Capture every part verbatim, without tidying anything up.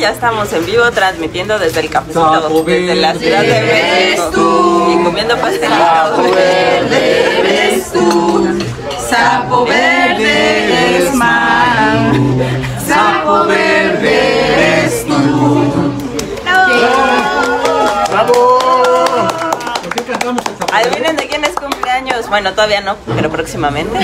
ya estamos en vivo transmitiendo desde el cafecito, desde la Ciudad de México y comiendo pastelitos. Sapo verde eres tú, sapo verde eres man, sapo verde eres tú. ¡Bravo! Adivinen de quién es cumpleaños. Bueno, todavía no, pero próximamente.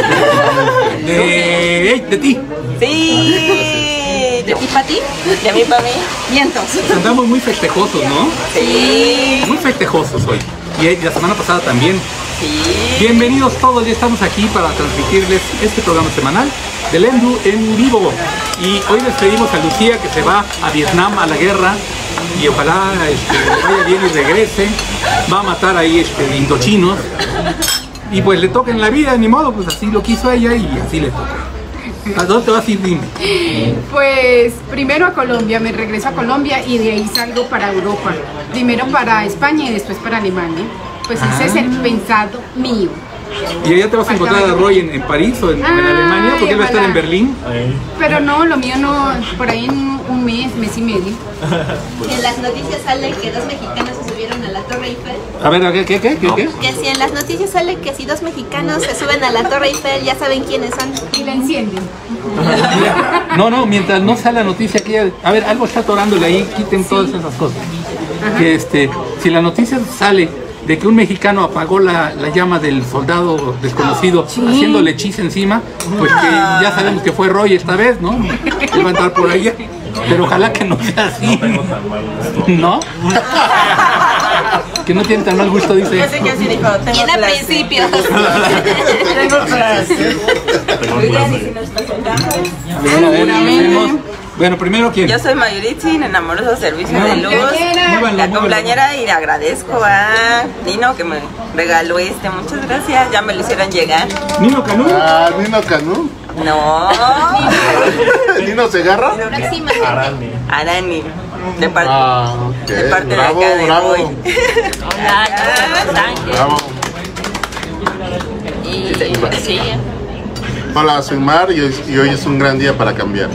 De, de ti. Sí. ¿De ti para ti? De mí para mí. Vientos. Andamos muy festejosos, ¿no? Sí. Muy festejosos hoy. Y la semana pasada también. Sí. Bienvenidos todos, ya estamos aquí para transmitirles este programa semanal del Endu en vivo. Y hoy les pedimos a Lucía que se va a Vietnam a la guerra. Y ojalá este, vaya bien y regrese. Va a matar ahí este, indochinos. Y pues le toca en la vida, ni modo, pues así lo quiso ella y así le toca. ¿A dónde te vas a ir, dime? Pues primero a Colombia, me regreso a Colombia y de ahí salgo para Europa. Primero para España y después para Alemania. Pues ese ah. es el pensado mío. ¿Y allá te vas a encontrar a Roy en, en París o en, ah, en Alemania? Porque él va a estar en Berlín. Pero no, lo mío no, por ahí en un mes, mes y medio. En las noticias sale que dos mexicanos se subieron a la Torre Eiffel. A ver, ¿qué, qué, qué, qué, qué? Que si en las noticias sale que si dos mexicanos se suben a la Torre Eiffel, ya saben quiénes son. Y la encienden. No, no, mientras no sale la noticia que ella, a ver, algo está atorándole ahí, quiten sí. todas esas cosas. Ajá. Que este, si la noticia sale de que un mexicano apagó la, la llama del soldado desconocido sí. haciéndole chis encima, pues que ya sabemos que fue Roy esta vez, ¿no? Él va a entrar por allá, pero ojalá que no sea así. ¿No? Que no tiene tan mal gusto, dice. Yo sé que así dijo, tengo Tiene principios. Tengo clase. Oigan, ¿y si nos presentamos? A ver, a ver, bueno, primero, ¿quién? Yo soy Mayuritzin, en Amoroso Servicio de Luz, la cumpleañera, y le agradezco a Nino que me regaló este. Muchas gracias, ya me lo hicieron llegar. ¿Nino Canú? Ah, ¿Nino Canú? No. ¿Nino Segarra? Arani. Arani. De parte, ah, okay. de, parte bravo, de acá de bravo. Roy. Hola, bravo. Y sí. Hola, soy Mar y hoy, y hoy es un gran día para cambiar.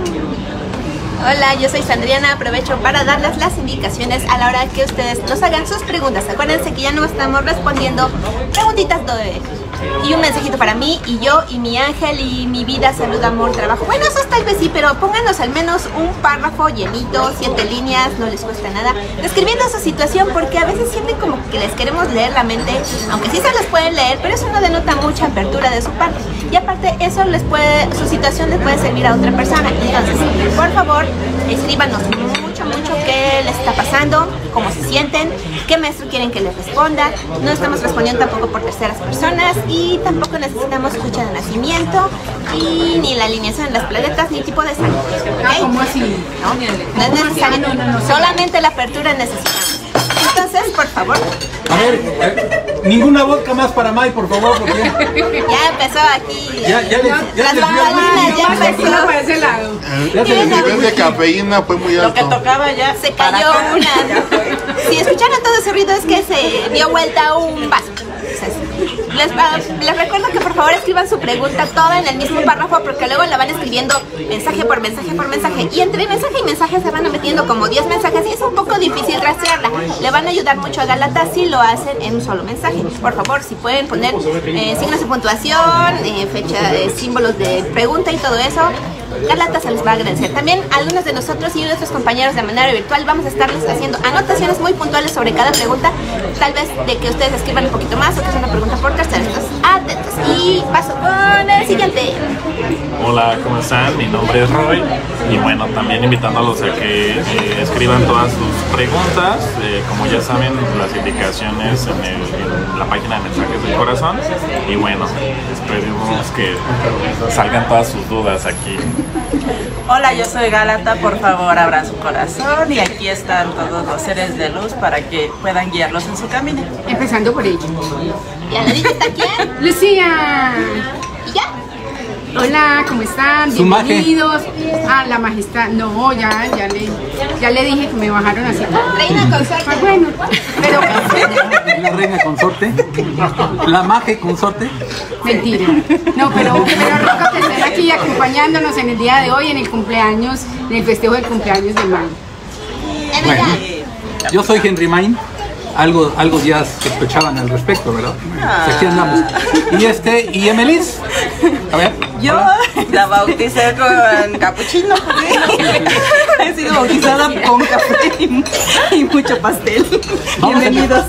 Hola, yo soy Sandriana, aprovecho para darles las indicaciones a la hora que ustedes nos hagan sus preguntas. Acuérdense que ya no estamos respondiendo preguntitas de... Y un mensajito para mí y yo y mi ángel y mi vida, salud, amor, trabajo. Bueno, eso tal vez sí, pero pónganos al menos un párrafo llenito, siete líneas, no les cuesta nada, describiendo su situación, porque a veces sienten como que les queremos leer la mente, aunque sí se les pueden leer, pero eso no denota mucha apertura de su parte. Y aparte, eso les puede, su situación les puede servir a otra persona. Entonces, por favor, escríbanos mucho, mucho qué les está pasando, cómo se sienten, qué maestro quieren que les responda. No estamos respondiendo tampoco por terceras personas y tampoco necesitamos fecha de nacimiento y ni la alineación de las planetas ni tipo de sangre. ¿Okay? ¿Cómo así? No, no es necesario, no, no, no, solamente la apertura necesitamos. Entonces, por favor. A ver, eh, ninguna vodka más para May, por favor, porque... Ya empezó aquí. Ya, ya, le, ya las les bambalinas, ya empezó. Para ese lado. El nivel de cafeína fue muy alto. Lo que tocaba ya. Se cayó una. Si escucharon todo ese ruido es que se dio vuelta un vaso. Les, uh, les recuerdo que por favor escriban su pregunta toda en el mismo párrafo, porque luego la van escribiendo mensaje por mensaje por mensaje, y entre mensaje y mensaje se van metiendo como diez mensajes y es un poco difícil rastrearla. Le van a ayudar mucho a Galata si lo hacen en un solo mensaje. Por favor, si pueden poner eh, signos de puntuación, eh, fecha, eh, símbolos de pregunta y todo eso, Galata se les va a agradecer. También algunos de nosotros y nuestros compañeros de manera virtual vamos a estarles haciendo anotaciones muy puntuales sobre cada pregunta, tal vez de que ustedes escriban un poquito más o que sea una pregunta por terceros. Atentos. Y paso con el siguiente. Hola, ¿cómo están? Mi nombre es Roy y bueno, también invitándolos a que eh, escriban todas sus preguntas, eh, como ya saben, las indicaciones en, el, en la página de mensajes del corazón, y bueno, esperemos que salgan todas sus dudas aquí. Hola, yo soy Galata, por favor abran su corazón y aquí están todos los seres de luz para que puedan guiarlos en su camino. Empezando por ella. ¿Ya le dijiste a quién? Lucía. ¿Y ya? Hola, ¿cómo están? Bienvenidos a la majestad. No, ya, ya le, ya le dije que me bajaron así. Reina consorte. Pues bueno, pero la reina consorte, la maje consorte. Mentira. No, pero, pero rico que estén aquí aquí acompañándonos en el día de hoy en el cumpleaños, en el festejo del cumpleaños de May. Bueno, yo soy Henry Main. Algo, algo ya sospechaban al respecto, ¿verdad? Pues aquí andamos. Y este, y Emelis. A ver. Yo hola. La bauticé con capuchino. He sido bautizada con café y, y mucho pastel. Vamos Bienvenidos.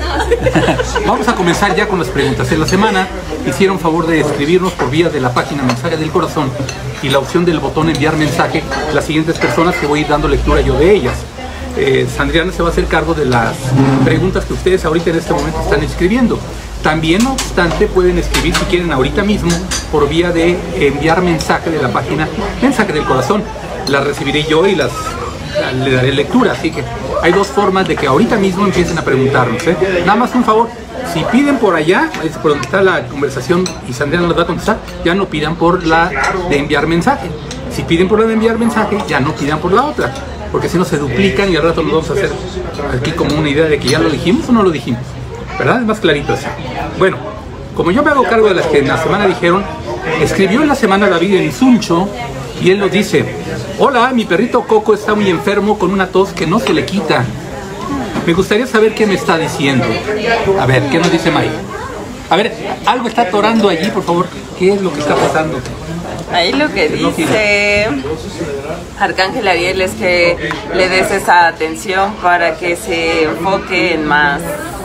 A, vamos a comenzar ya con las preguntas. En la semana hicieron favor de escribirnos por vía de la página Mensaje del Corazón y la opción del botón enviar mensaje las siguientes personas que voy a ir dando lectura yo de ellas. Eh, Sandriana se va a hacer cargo de las preguntas que ustedes ahorita en este momento están escribiendo. También, no obstante, pueden escribir si quieren ahorita mismo por vía de enviar mensaje de la página Mensaje del Corazón. Las recibiré yo y las le daré lectura. Así que hay dos formas de que ahorita mismo empiecen a preguntarnos, ¿eh? Nada más un favor, si piden por allá, es por donde está la conversación y Sandriana les va a contestar, ya no pidan por la de enviar mensaje. Si piden por la de enviar mensaje, ya no pidan por la otra, porque si no se duplican y al rato nos vamos a hacer aquí como una idea de que ya lo dijimos o no lo dijimos, ¿verdad? Es más clarito así. Bueno, como yo me hago cargo de las que en la semana dijeron, escribió en la semana David en Suncho y él nos dice: hola, mi perrito Coco está muy enfermo con una tos que no se le quita. Me gustaría saber qué me está diciendo. A ver, ¿qué nos dice May? A ver, algo está atorando allí, por favor. ¿Qué es lo que está pasando? Ahí lo que dice Arcángel Ariel es que le des esa atención para que se enfoque en más,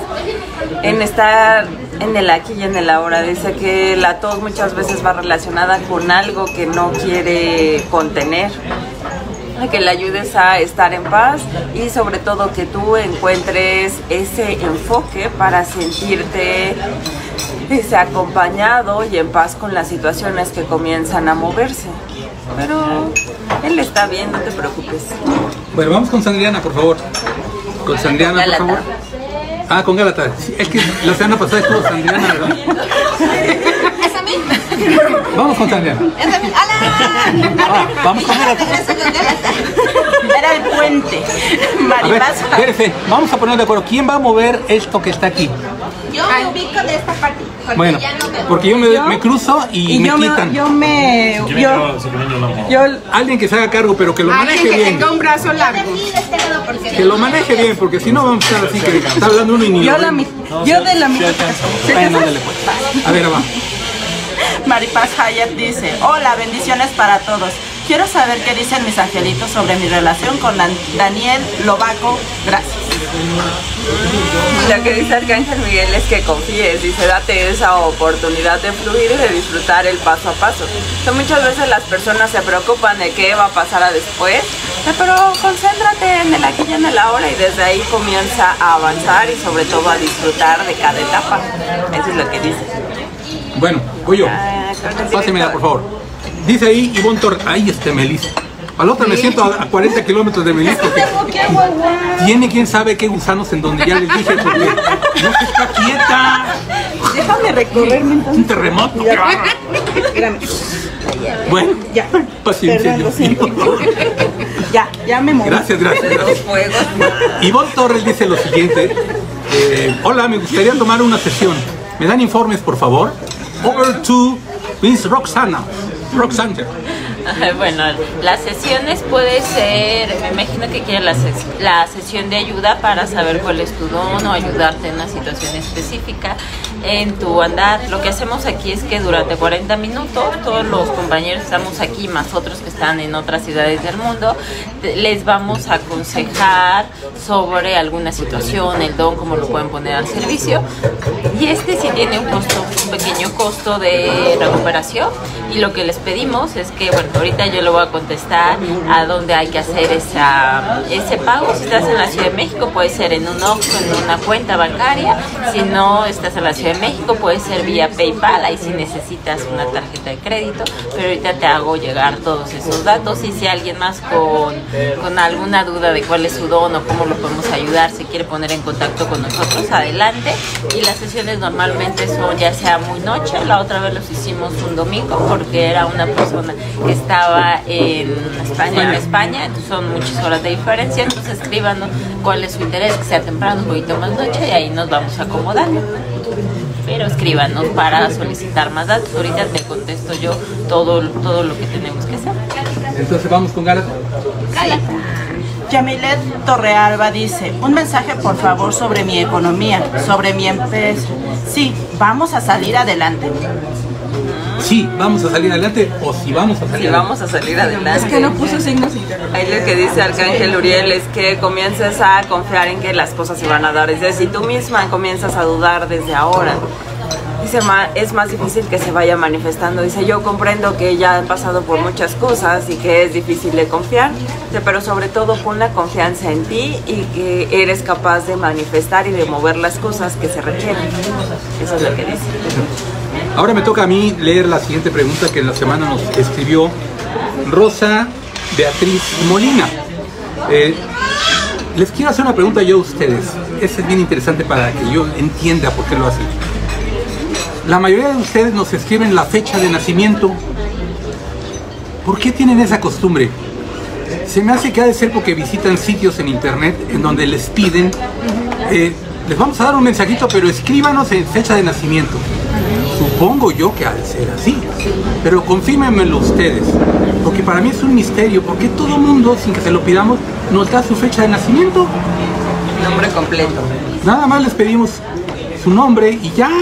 en estar en el aquí y en el ahora. Dice que la tos muchas veces va relacionada con algo que no quiere contener, que le ayudes a estar en paz y sobre todo que tú encuentres ese enfoque para sentirte ese acompañado y en paz con las situaciones que comienzan a moverse. Pero él está bien, no te preocupes. Bueno, vamos con Sandriana, por favor. Con Sandriana, por favor. Ah, con Gálata. Sí, es que la semana pasada estuvo Sandriana, ¿verdad? ¿Es a mí? Vamos con Sandriana. ¿Es a mí? ¡Hola! Ah, vamos con Gálata. Era el puente. A ver, espérese, vamos a poner de acuerdo. ¿Quién va a mover esto que está aquí? Yo me ubico de esta parte. Porque Bueno, ya no me... porque yo me, me cruzo y, Y me yo me, quitan. yo me, Si yo, quieren, yo, Alguien que se haga cargo, pero que lo Alguien maneje que bien. tenga un brazo Yo de largo. aquí, de este lado, porque... Que lo maneje bien, porque si no vamos a estar así que está hablando uno y ni yo lo la ven. mi- yo de la mitad. Bueno, ándale, pues. A ver, va. Maripaz Hayat dice: hola, bendiciones para todos. Quiero saber qué dicen mis angelitos sobre mi relación con Dan- Daniel Lobaco. Gracias. Lo que dice Arcángel Miguel es que confíes, dice, date esa oportunidad de fluir y de disfrutar el paso a paso. Que muchas veces las personas se preocupan de qué va a pasar a después, pero concéntrate en el aquí y en el ahora y desde ahí comienza a avanzar y sobre todo a disfrutar de cada etapa. Eso es lo que dice. Bueno, voy yo. Ah, creo que sí, Pásemela, Víctor. por favor. Dice ahí Ivonne Torres. Ay, este Melis. Al otro me siento a, a cuarenta kilómetros de Melis porque tiene quién sabe qué gusanos en donde ya les dije porque no se está quieta. Déjame recorrerme entonces. Un terremoto. Espérame. Bueno, Ya. paciencia. Perdón, lo siento. Ya, ya me moví. Gracias, gracias. Los fuegos. Ivonne Torres dice lo siguiente. eh, Hola, me gustaría tomar una sesión. ¿Me dan informes, por favor? Over to Miss Roxana. Roxana. Bueno, las sesiones puede ser, me imagino que quiere la, ses- la sesión de ayuda para saber cuál es tu don o ayudarte en una situación específica en tu andar. Lo que hacemos aquí es que durante cuarenta minutos, todos los compañeros estamos aquí, más otros que están en otras ciudades del mundo, te- les vamos a aconsejar sobre alguna situación, el don, cómo lo pueden poner al servicio. Y este sí tiene un costo, un pequeño costo de recuperación, y lo que les pedimos es que, bueno, ahorita yo le voy a contestar a dónde hay que hacer esa, ese pago. Si estás en la Ciudad de México, puede ser en un Oxxo, en una cuenta bancaria. Si no estás en la Ciudad de México, puede ser vía PayPal, ahí sí necesitas una tarjeta de crédito, pero ahorita te hago llegar todos esos datos. Y si alguien más con, con alguna duda de cuál es su don o cómo lo podemos ayudar, se quiere poner en contacto con nosotros, adelante. Y las sesiones normalmente son ya sea muy noche, la otra vez los hicimos un domingo porque era una persona que estaba en España, en España, entonces son muchas horas de diferencia, entonces escríbanos cuál es su interés, que sea temprano, un poquito más noche, y ahí nos vamos acomodando. pero escríbanos para solicitar más datos. Ahorita te contesto yo todo, todo lo que tenemos que hacer. Entonces vamos con Gálata. Gálata. Yamilet Torrealba dice, un mensaje por favor sobre mi economía, sobre mi empresa. Sí, vamos a salir adelante. Sí, vamos a salir adelante o si vamos a salir Si adelante. vamos a salir adelante. Es que no puso signos interrogativos. Ahí lo que dice Arcángel Uriel es que comiences a confiar en que las cosas se van a dar. Es decir, tú misma comienzas a dudar desde ahora. Dice, ma- es más difícil que se vaya manifestando. Dice, yo comprendo que ella ha pasado por muchas cosas y que es difícil de confiar, dice, pero sobre todo pon la confianza en ti y que eres capaz de manifestar y de mover las cosas que se requieren. Eso es lo que dice. Ahora me toca a mí leer la siguiente pregunta que en la semana nos escribió Rosa Beatriz Molina. Eh, les quiero hacer una pregunta yo a ustedes. Esa es bien interesante para que yo entienda por qué lo hacen. La mayoría de ustedes nos escriben la fecha de nacimiento. ¿Por qué tienen esa costumbre? Se me hace que ha de ser porque visitan sitios en internet en donde les piden, eh, les vamos a dar un mensajito, pero escríbanos en fecha de nacimiento. Supongo yo que ha de ser así, pero confírmenmelo ustedes, porque para mí es un misterio. ¿Por qué todo el mundo, sin que se lo pidamos, nos da su fecha de nacimiento? Nombre completo. Nada más les pedimos su nombre y ya.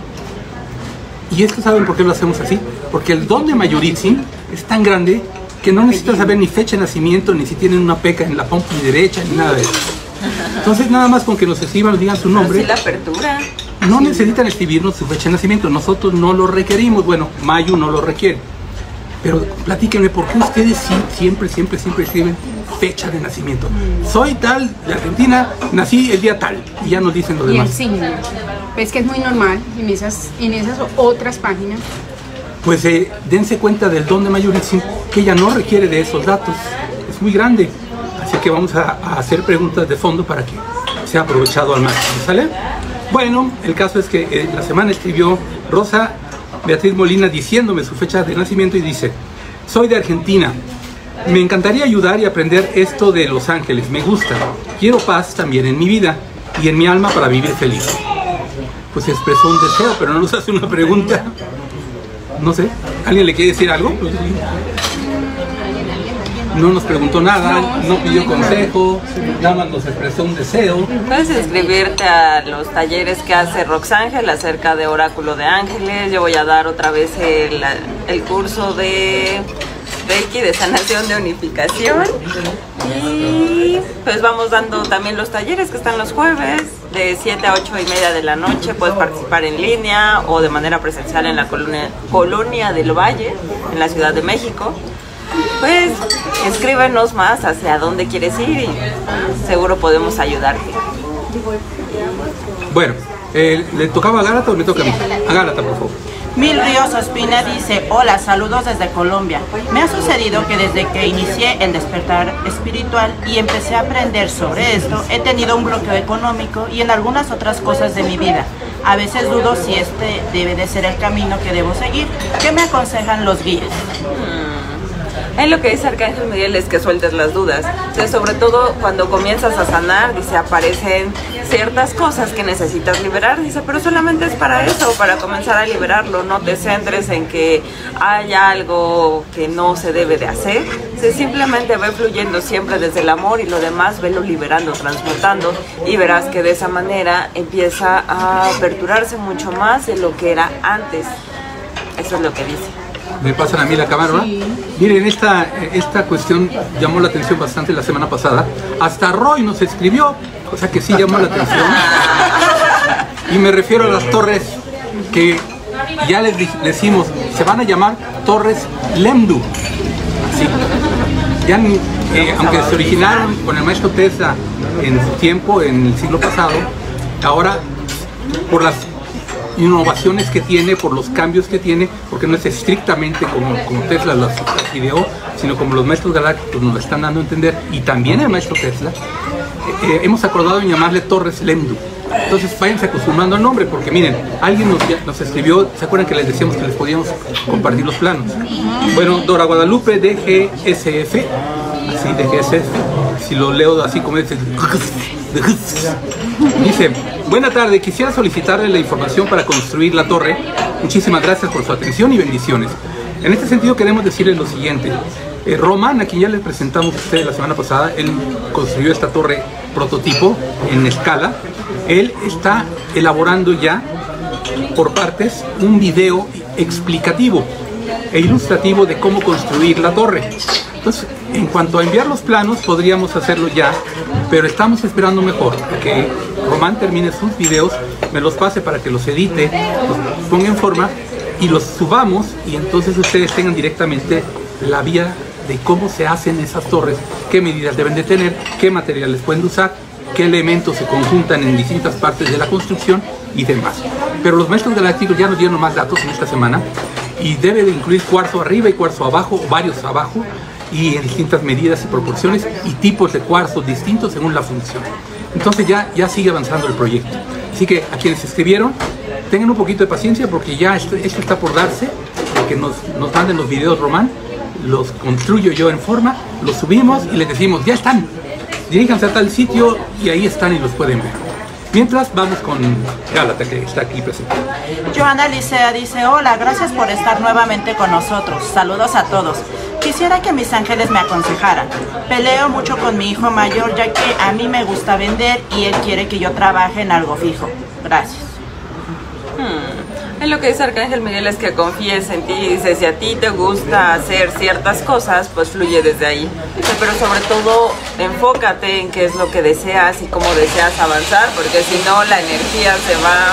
Y es que ¿saben por qué lo hacemos así? Porque el don de Mayuritzin es tan grande que no necesitas saber ni fecha de nacimiento, ni si tienen una peca en la pompa derecha, ni nada de eso. Entonces nada más con que nos escriban, nos digan su nombre. Así la apertura. No necesitan escribirnos su fecha de nacimiento, nosotros no lo requerimos, bueno, Mayu no lo requiere. Pero platíquenme, ¿por qué ustedes sí, siempre, siempre, siempre escriben fecha de nacimiento? Soy tal, de Argentina, nací el día tal, y ya nos dicen lo Y el demás. signo. Pues que es muy normal en esas, en esas otras páginas. Pues eh, dense cuenta del don de Mayuritzin, que ella no requiere de esos datos, es muy grande. Así que vamos a, a hacer preguntas de fondo para que sea aprovechado al máximo, ¿sale? Bueno, el caso es que eh, la semana escribió Rosa Beatriz Molina diciéndome su fecha de nacimiento y dice: soy de Argentina, me encantaría ayudar y aprender esto de Los Ángeles, me gusta, quiero paz también en mi vida y en mi alma para vivir feliz. Pues expresó un deseo, pero no nos hace una pregunta. No sé, ¿alguien le quiere decir algo? Pues, no nos preguntó nada, no pidió consejo, nada más nos expresó un deseo. Puedes inscribirte a los talleres que hace Roxángel acerca de Oráculo de Ángeles. Yo voy a dar otra vez el, el curso de Reiki, de sanación, de unificación. Y pues vamos dando también los talleres que están los jueves de siete a ocho y media de la noche. Puedes participar en línea o de manera presencial en la colonia, colonia del Valle, en la Ciudad de México. Pues escríbenos más hacia dónde quieres ir y seguro podemos ayudarte. Bueno, eh, ¿le tocaba a Gálata o me toca a mí? A Gálata, por favor. Mil Ríos Ospina dice, hola, saludos desde Colombia. Me ha sucedido que desde que inicié el despertar espiritual y empecé a aprender sobre esto, he tenido un bloqueo económico y en algunas otras cosas de mi vida. A veces dudo si este debe de ser el camino que debo seguir. ¿Qué me aconsejan los guías? En lo que dice Arcángel Miguel es que sueltes las dudas. Entonces, sobre todo cuando comienzas a sanar, dice, aparecen ciertas cosas que necesitas liberar. Dice, pero solamente es para eso, para comenzar a liberarlo. No te centres en que haya algo que no se debe de hacer. Dice, simplemente ve fluyendo siempre desde el amor y lo demás velo liberando, transmutando. Y verás que de esa manera empieza a aperturarse mucho más de lo que era antes. Eso es lo que dice. Me pasan a mí la cámara, ¿verdad? Sí. Miren, esta, esta cuestión llamó la atención bastante la semana pasada. Hasta Roy nos escribió, o sea que sí llamó la atención. Y me refiero a las torres que ya les decimos, se van a llamar Torres Lemdu. Así. Ya, eh, aunque se originaron con el maestro Tesla en su tiempo, en el siglo pasado, ahora por las innovaciones que tiene, por los cambios que tiene, porque no es estrictamente como, como Tesla las ideó, sino como los maestros galácticos nos lo están dando a entender, y también el maestro Tesla, eh, hemos acordado en llamarle Torres Lemdu. Entonces váyanse acostumbrando al nombre, porque miren, alguien nos, nos escribió, ¿se acuerdan que les decíamos que les podíamos compartir los planos? Bueno, Dora Guadalupe D G S F, así D G S F, si lo leo así como dice, dice, Buena tarde, quisiera solicitarle la información para construir la torre. Muchísimas gracias por su atención y bendiciones. En este sentido queremos decirles lo siguiente. Eh, Román, a quien ya les presentamos a ustedes la semana pasada, él construyó esta torre prototipo en escala. Él está elaborando ya por partes un video explicativo e ilustrativo de cómo construir la torre. Entonces, en cuanto a enviar los planos, podríamos hacerlo ya, pero estamos esperando mejor a que Román termine sus videos, me los pase para que los edite, los ponga en forma y los subamos, y entonces ustedes tengan directamente la vía de cómo se hacen esas torres, qué medidas deben de tener, qué materiales pueden usar, qué elementos se conjuntan en distintas partes de la construcción y demás. Pero los maestros galácticos ya nos dieron más datos en esta semana y debe de incluir cuarzo arriba y cuarzo abajo, o varios abajo, y en distintas medidas y proporciones y tipos de cuarzos distintos según la función. Entonces ya, ya sigue avanzando el proyecto. Así que a quienes escribieron, tengan un poquito de paciencia porque ya esto, esto está por darse, de que nos, nos manden los videos, Román, los construyo yo en forma, los subimos y les decimos, ya están, diríjanse a tal sitio y ahí están y los pueden ver. Mientras vamos con Gálata, que está aquí presente. Joana Licea dice, hola, gracias por estar nuevamente con nosotros. Saludos a todos. Quisiera que mis ángeles me aconsejaran. Peleo mucho con mi hijo mayor, ya que a mí me gusta vender y él quiere que yo trabaje en algo fijo. Gracias. Hmm. En lo que dice Arcángel Miguel es que confíes en ti. Dice, si a ti te gusta hacer ciertas cosas, pues fluye desde ahí. Dice, pero sobre todo enfócate en qué es lo que deseas y cómo deseas avanzar, porque si no la energía se va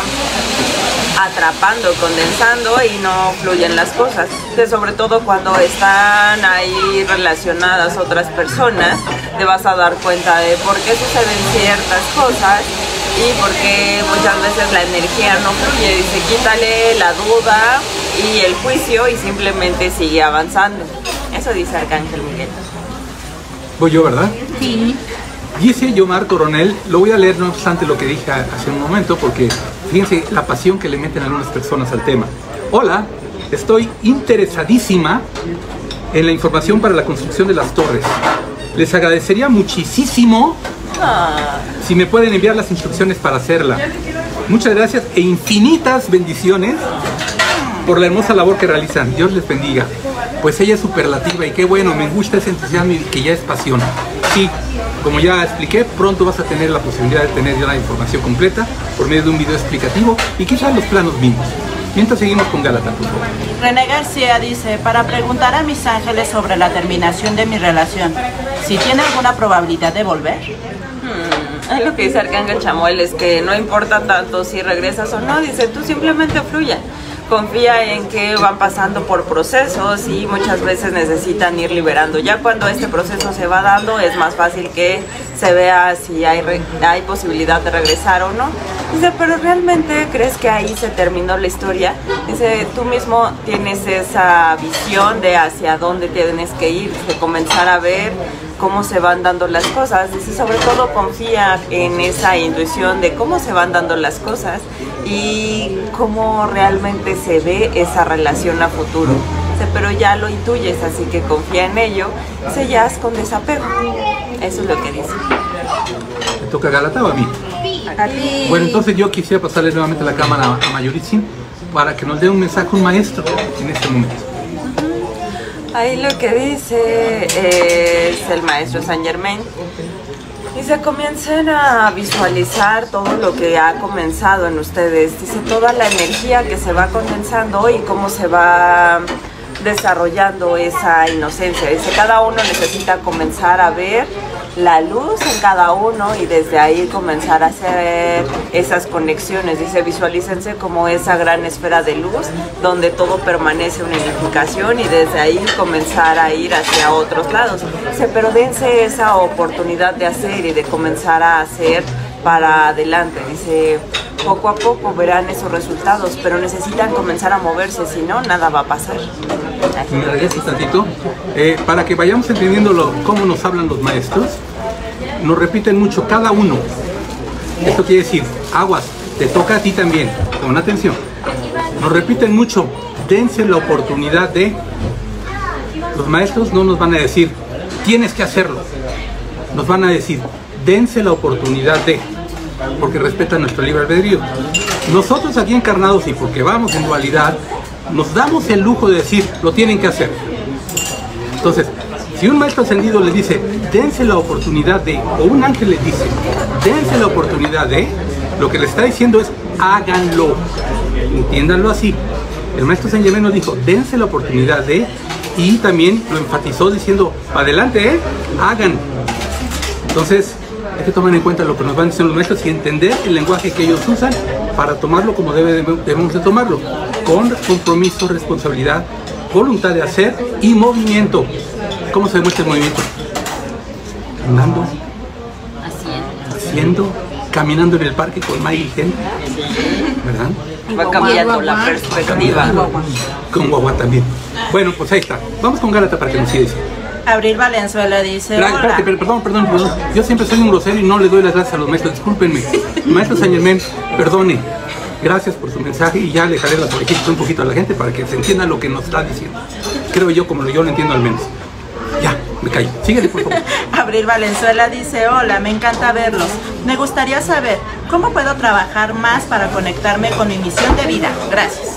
atrapando, condensando y no fluyen las cosas. Dice, sobre todo cuando están ahí relacionadas otras personas, te vas a dar cuenta de por qué suceden ciertas cosas y porque muchas veces la energía no fluye. Dice, quítale la duda y el juicio y simplemente sigue avanzando. Eso dice Arcángel Miguel. Voy yo, ¿verdad? Sí. Dice Yomar Coronel, lo voy a leer no obstante lo que dije hace un momento, porque fíjense la pasión que le meten algunas personas al tema. Hola, estoy interesadísima en la información para la construcción de las torres. Les agradecería muchísimo Ah. si me pueden enviar las instrucciones para hacerla. Muchas gracias e infinitas bendiciones por la hermosa labor que realizan. Dios les bendiga. Pues ella es superlativa y qué bueno, me gusta ese entusiasmo y que ya es pasión. Sí, como ya expliqué, pronto vas a tener la posibilidad de tener ya la información completa por medio de un video explicativo y quizás los planos mismos. Mientras seguimos con Gálata, por favor. René García dice, para preguntar a mis ángeles sobre la terminación de mi relación, si tiene alguna probabilidad de volver. Hmm. Lo que dice Arcángel Chamuel es que no importa tanto si regresas o no, dice, tú simplemente fluye. Confía en que van pasando por procesos y muchas veces necesitan ir liberando. Ya cuando este proceso se va dando es más fácil que se vea si hay, re hay posibilidad de regresar o no. Dice, pero ¿realmente crees que ahí se terminó la historia? Dice, tú mismo tienes esa visión de hacia dónde tienes que ir, de comenzar a ver cómo se van dando las cosas. Dice, sobre todo confía en esa intuición de cómo se van dando las cosas y cómo realmente se ve esa relación a futuro. Dice, pero ya lo intuyes, así que confía en ello. Dice, ya es con desapego. Eso es lo que dice. ¿Me toca Gálata o a mí? A ti. Bueno, entonces yo quisiera pasarle nuevamente la cámara a Mayuritzin para que nos dé un mensaje, un maestro en este momento. Ahí lo que dice es el maestro Saint Germain. Dice, comiencen a visualizar todo lo que ha comenzado en ustedes. Dice, toda la energía que se va condensando y cómo se va desarrollando esa inocencia. Dice, cada uno necesita comenzar a ver la luz en cada uno y desde ahí comenzar a hacer esas conexiones. Dice, visualícense como esa gran esfera de luz donde todo permanece una unificación y desde ahí comenzar a ir hacia otros lados. Dice, pero dense esa oportunidad de hacer y de comenzar a hacer para adelante. Dice, poco a poco verán esos resultados, pero necesitan comenzar a moverse, si no, nada va a pasar. Me regreso un tantito, eh, para que vayamos entendiendo lo, cómo nos hablan los maestros. Nos repiten mucho, cada uno. Esto quiere decir, aguas, te toca a ti también, con atención. Nos repiten mucho, dense la oportunidad de... Los maestros no nos van a decir, tienes que hacerlo. Nos van a decir, dense la oportunidad de... porque respetan nuestro libre albedrío. Nosotros aquí encarnados, y porque vamos en dualidad, nos damos el lujo de decir, lo tienen que hacer. Entonces, si un maestro ascendido les dice, dense la oportunidad de, o un ángel les dice, dense la oportunidad de, lo que les está diciendo es, háganlo. Entiéndanlo así. El maestro Saint Germain nos dijo, dense la oportunidad de, y también lo enfatizó diciendo, adelante, ¿eh? Hagan. Entonces, hay que tomar en cuenta lo que nos van diciendo los maestros y entender el lenguaje que ellos usan para tomarlo como debe, debemos de tomarlo, con compromiso, responsabilidad, voluntad de hacer y movimiento. ¿Cómo se demuestra el movimiento? Andando, haciendo, haciendo caminando en el parque con May y gente, ¿verdad? Va cambiando la perspectiva. Con guagua también. Bueno, pues ahí está. Vamos con Gálata para que nos siga diciendo. Abril Valenzuela dice, Espera, hola. espérate, pero, perdón, perdón, perdón. Yo siempre soy un grosero y no le doy las gracias a los maestros. Discúlpenme. Maestro Saint Germain, perdone. Gracias por su mensaje y ya le jalé las orejitas un poquito a la gente para que se entienda lo que nos está diciendo. Creo yo, como yo lo entiendo al menos. Ya, me callo. Síguele, por favor. Abril Valenzuela dice, hola, me encanta verlos. Me gustaría saber, ¿cómo puedo trabajar más para conectarme con mi misión de vida? Gracias.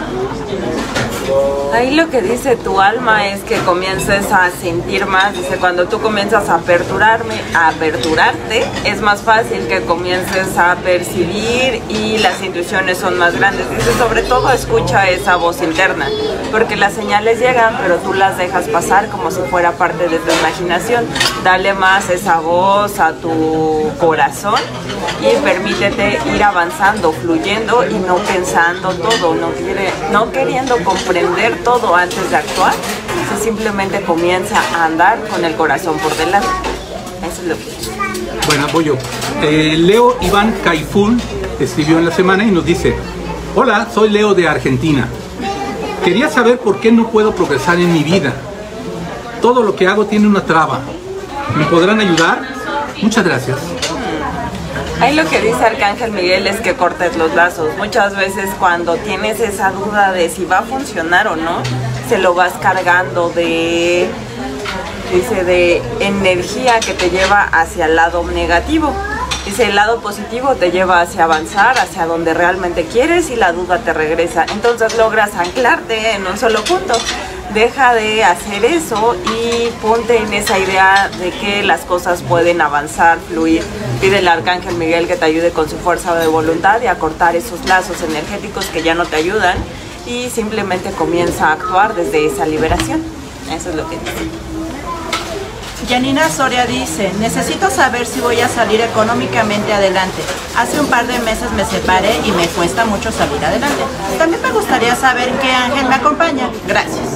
Ahí lo que dice tu alma es que comiences a sentir más. Dice, cuando tú comienzas a aperturarme, a aperturarte, es más fácil que comiences a percibir y las intuiciones son más grandes. Dice, sobre todo escucha esa voz interna, porque las señales llegan, pero tú las dejas pasar como si fuera parte de tu imaginación. Dale más esa voz a tu corazón y permítete ir avanzando, fluyendo y no pensando todo, no, quiere, no queriendo comprender todo antes de actuar. Se simplemente comienza a andar con el corazón por delante. Eso es lo que... Bueno, voy yo. Eh, Leo Iván Caifún escribió en la semana y nos dice, hola, soy Leo de Argentina. Quería saber por qué no puedo progresar en mi vida. Todo lo que hago tiene una traba. ¿Me podrán ayudar? Muchas gracias. Ahí lo que dice Arcángel Miguel es que cortes los lazos. Muchas veces cuando tienes esa duda de si va a funcionar o no, se lo vas cargando de, dice, de energía que te lleva hacia el lado negativo. Dice, el lado positivo te lleva hacia avanzar, hacia donde realmente quieres y la duda te regresa. Entonces logras anclarte en un solo punto. Deja de hacer eso y ponte en esa idea de que las cosas pueden avanzar, fluir. Pide al Arcángel Miguel que te ayude con su fuerza de voluntad y a cortar esos lazos energéticos que ya no te ayudan y simplemente comienza a actuar desde esa liberación. Eso es lo que dice. Janina Soria dice, necesito saber si voy a salir económicamente adelante. Hace un par de meses me separé y me cuesta mucho salir adelante. También me gustaría saber qué ángel me acompaña. Gracias.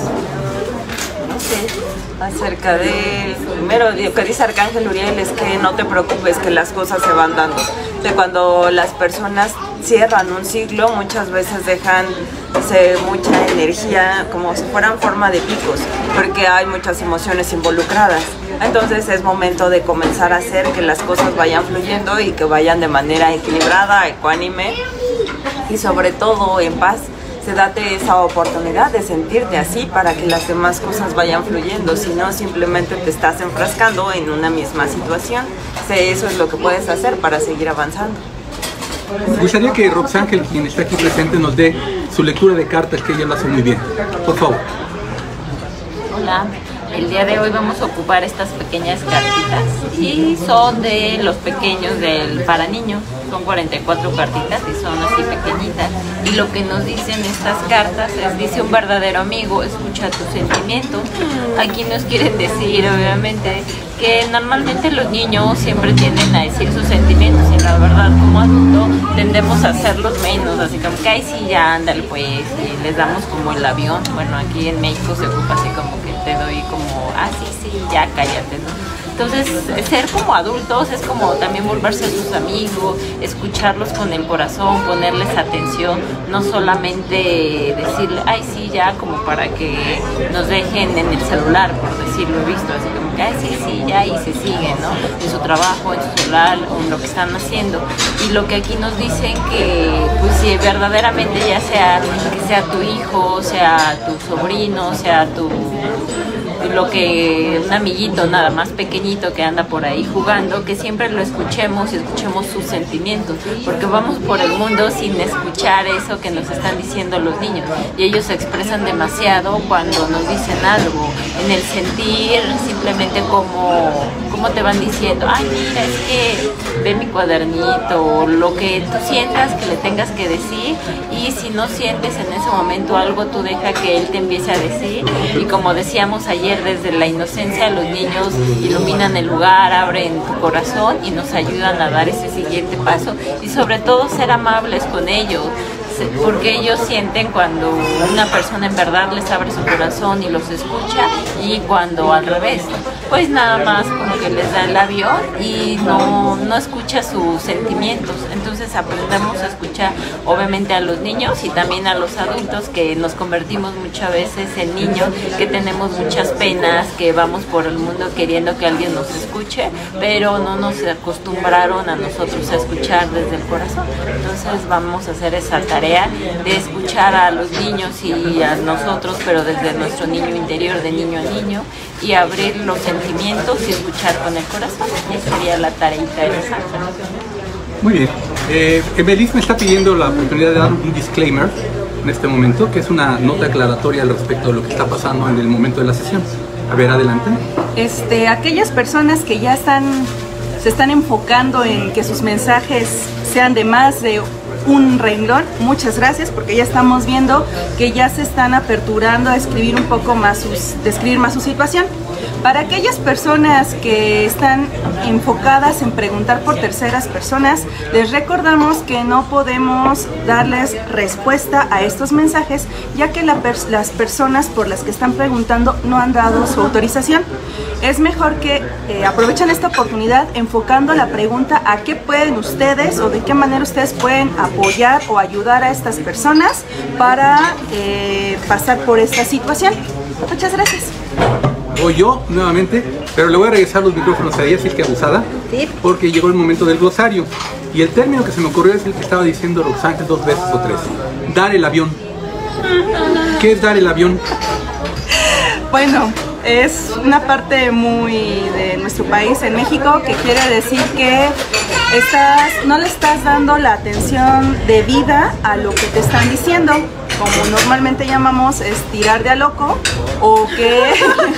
Acerca de, primero lo que dice Arcángel Uriel es que no te preocupes, que las cosas se van dando. De cuando las personas cierran un ciclo, muchas veces dejan se, mucha energía como si fueran forma de picos, porque hay muchas emociones involucradas. Entonces es momento de comenzar a hacer que las cosas vayan fluyendo y que vayan de manera equilibrada, ecuánime y sobre todo en paz. Se date esa oportunidad de sentirte así para que las demás cosas vayan fluyendo, si no simplemente te estás enfrascando en una misma situación. Eso es lo que puedes hacer para seguir avanzando. Me gustaría que Roxángel, quien está aquí presente, nos dé su lectura de cartas, que ella lo hace muy bien. Por favor. Hola. El día de hoy vamos a ocupar estas pequeñas cartitas y son de los pequeños del para niños. Son cuarenta y cuatro cartitas y son así pequeñitas. Y lo que nos dicen estas cartas es, dice un verdadero amigo, escucha tus sentimientos. Aquí nos quieren decir, obviamente, que normalmente los niños siempre tienden a decir sus sentimientos y la verdad como adulto tendemos a hacerlos menos, así como que ay sí ya ándale pues, y les damos como el avión. Bueno, aquí en México se ocupa así como que te doy como, ah sí, sí, ya cállate, ¿no? Entonces, ser como adultos es como también volverse sus amigos, escucharlos con el corazón, ponerles atención, no solamente decirle, ay sí, ya, como para que nos dejen en el celular, por decirlo, he visto, así como que, ay sí, sí, ya, y se siguen, ¿no? En su trabajo, en su celular, o en lo que están haciendo. Y lo que aquí nos dicen que, pues si verdaderamente ya sea, que sea tu hijo, sea tu sobrino, sea tu lo que un amiguito nada más pequeñito que anda por ahí jugando, que siempre lo escuchemos y escuchemos sus sentimientos, porque vamos por el mundo sin escuchar eso que nos están diciendo los niños, y ellos se expresan demasiado cuando nos dicen algo, en el sentir, simplemente como, como te van diciendo, ay mira, es que ve mi cuadernito, o lo que tú sientas que le tengas que decir, y si no sientes en ese momento algo, tú deja que él te empiece a decir, y como decíamos ayer, desde la inocencia los niños iluminan el lugar, abren tu corazón y nos ayudan a dar ese siguiente paso, y sobre todo ser amables con ellos, porque ellos sienten cuando una persona en verdad les abre su corazón y los escucha, y cuando al revés, pues nada más como que les da el avión y no, no escucha sus sentimientos. Entonces aprendamos a escuchar obviamente a los niños y también a los adultos, que nos convertimos muchas veces en niños, que tenemos muchas penas, que vamos por el mundo queriendo que alguien nos escuche, pero no nos acostumbraron a nosotros a escuchar desde el corazón. Entonces vamos a hacer esa tarea de escuchar a los niños y a nosotros, pero desde nuestro niño interior, de niño a niño, y abrir los sentimientos y escuchar con el corazón. Y esa sería la tareita de esa. Muy bien. Eh, Emelis me está pidiendo la oportunidad de dar un disclaimer en este momento, que es una nota aclaratoria al respecto de lo que está pasando en el momento de la sesión. A ver, adelante. Este, aquellas personas que ya están, se están enfocando en que sus mensajes sean de más de un renglón, muchas gracias, porque ya estamos viendo que ya se están aperturando a escribir un poco más, sus, describir más su situación. Para aquellas personas que están enfocadas en preguntar por terceras personas, les recordamos que no podemos darles respuesta a estos mensajes, ya que la pers las personas por las que están preguntando no han dado su autorización. Es mejor que eh, aprovechen esta oportunidad enfocando la pregunta a qué pueden ustedes o de qué manera ustedes pueden apoyar o ayudar a estas personas para eh, pasar por esta situación. Muchas gracias. O yo nuevamente, pero le voy a regresar los micrófonos a ella, si es que abusada, sí, porque llegó el momento del glosario. Y el término que se me ocurrió es el que estaba diciendo Roxángel dos veces o tres: dar el avión. ¿Qué es dar el avión? Bueno, es una parte muy de nuestro país, en México, que quiere decir que estás, no le estás dando la atención debida a lo que te están diciendo, como normalmente llamamos es tirar de a loco, o que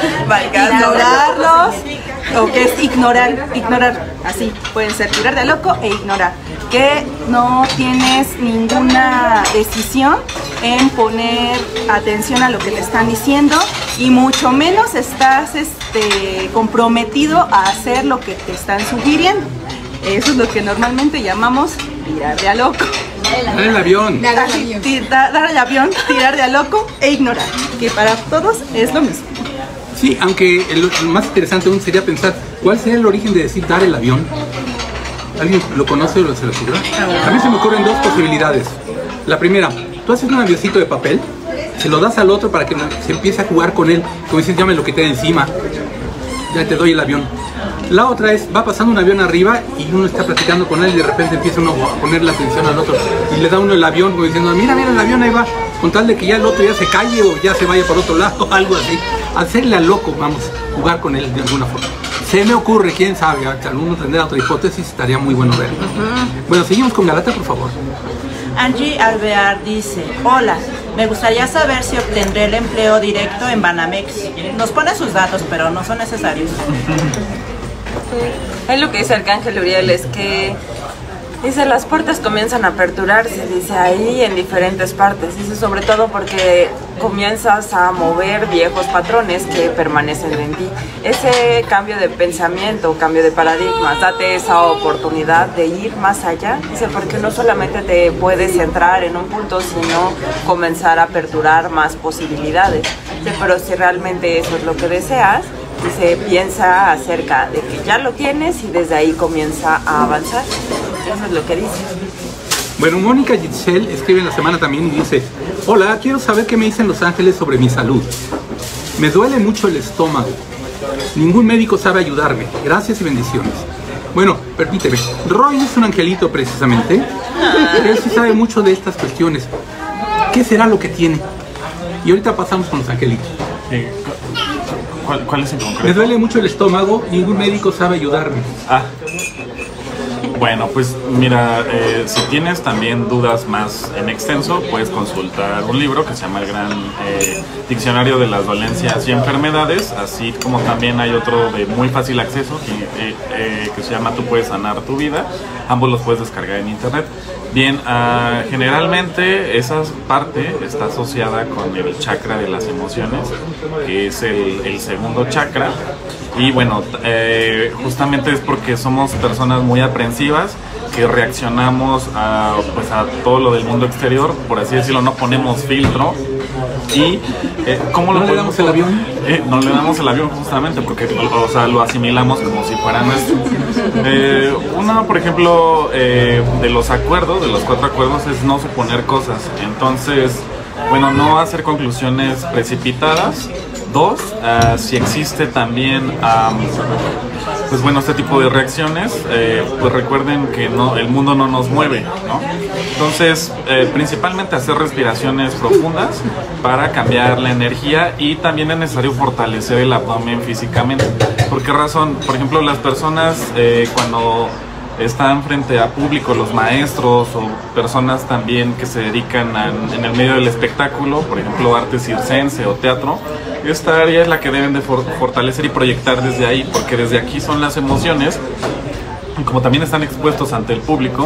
ignorarlos, o que es ignorar, ignorar, así pueden ser tirar de a loco e ignorar, que no tienes ninguna decisión en poner atención a lo que te están diciendo, y mucho menos estás este, comprometido a hacer lo que te están sugiriendo. Eso es lo que normalmente llamamos tirar de a loco. Dar el avión. Dar, dar, dar, dar el avión, tirar de a loco e ignorar, que para todos es lo mismo. Sí, aunque el, lo más interesante aún sería pensar cuál sería el origen de decir dar el avión. ¿Alguien lo conoce o lo se lo ocurre? A mí se me ocurren dos posibilidades. La primera, tú haces un avioncito de papel, se lo das al otro para que se empiece a jugar con él, como dices, ya me lo quité de encima, ya te doy el avión. La otra es, va pasando un avión arriba y uno está platicando con él y de repente empieza uno a poner la atención al otro y le da uno el avión como diciendo, mira, mira el avión ahí va, con tal de que ya el otro ya se calle o ya se vaya por otro lado, algo así. Hacerle al loco, vamos, jugar con él de alguna forma. Se me ocurre, quién sabe, alguno tendrá otra hipótesis, estaría muy bueno verlo. Uh-huh. Bueno, seguimos con Galata, por favor. Angie Alvear dice, hola, me gustaría saber si obtendré el empleo directo en Banamex. Nos pone sus datos, pero no son necesarios. Es lo que dice Arcángel Uriel, es que dice, las puertas comienzan a aperturarse, dice, ahí en diferentes partes, dice, sobre todo porque comienzas a mover viejos patrones que permanecen en ti. Ese cambio de pensamiento, cambio de paradigmas, date esa oportunidad de ir más allá, dice, porque no solamente te puedes centrar en un punto, sino comenzar a aperturar más posibilidades. Dice, pero si realmente eso es lo que deseas, dice, piensa acerca de que ya lo tienes y desde ahí comienza a avanzar. Eso es lo que dice. Bueno, Mónica Giselle escribe en la semana también y dice, hola, quiero saber qué me dicen los ángeles sobre mi salud. Me duele mucho el estómago. Ningún médico sabe ayudarme. Gracias y bendiciones. Bueno, permíteme. Roy es un angelito precisamente, pero él sí sabe mucho de estas cuestiones. ¿Qué será lo que tiene? Y ahorita pasamos con los angelitos. Eh, ¿Cuál, cuál es en concreto? Me duele mucho el estómago, ningún médico sabe ayudarme. Ah. Bueno, pues mira, eh, si tienes también dudas más en extenso, puedes consultar un libro que se llama El Gran eh, Diccionario de las Dolencias y Enfermedades, así como también hay otro de muy fácil acceso que, eh, eh, que se llama Tú puedes sanar tu vida. Ambos los puedes descargar en internet. Bien, uh, generalmente esa parte está asociada con el chakra de las emociones, que es el, el segundo chakra. Y bueno, eh, justamente es porque somos personas muy aprensivas, que reaccionamos a, pues, a todo lo del mundo exterior, por así decirlo, no ponemos filtro. Y eh, ¿cómo lo ¿No le damos el avión? Eh, no le damos el avión justamente porque o sea, lo asimilamos como si fuera nuestro. Eh, uno, por ejemplo, eh, de los acuerdos, de los cuatro acuerdos, es no suponer cosas. Entonces, bueno, no hacer conclusiones precipitadas. Dos, uh, si existe también, um, pues bueno, este tipo de reacciones, eh, pues recuerden que no, el mundo no nos mueve, ¿no? Entonces, eh, principalmente hacer respiraciones profundas para cambiar la energía, y también es necesario fortalecer el abdomen físicamente. ¿Por qué razón? Por ejemplo, las personas eh, cuando están frente a público, los maestros o personas también que se dedican a, en el medio del espectáculo, por ejemplo arte circense o teatro, esta área es la que deben de for fortalecer y proyectar desde ahí, porque desde aquí son las emociones, y como también están expuestos ante el público,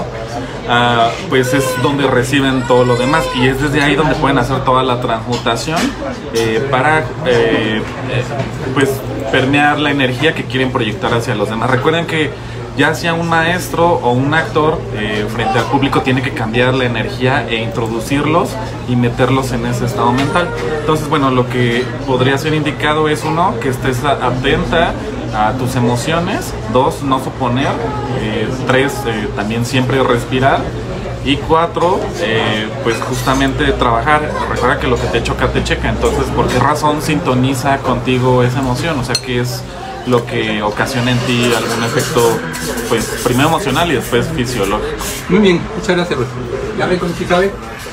uh, pues es donde reciben todo lo demás, y es desde ahí donde pueden hacer toda la transmutación eh, para eh, eh, pues permear la energía que quieren proyectar hacia los demás. Recuerden que ya sea un maestro o un actor eh, frente al público tiene que cambiar la energía e introducirlos y meterlos en ese estado mental. Entonces, bueno, lo que podría ser indicado es, uno, que estés atenta a tus emociones. Dos, no suponer. Eh, tres, eh, también siempre respirar. Y cuatro, eh, pues justamente trabajar. Recuerda que lo que te choca te checa. Entonces, ¿por qué razón sintoniza contigo esa emoción? O sea, ¿qué es lo que ocasiona en ti algún efecto, pues primero emocional y después fisiológico? Muy bien, muchas gracias, Ruth. ¿Ya ve con si sabe?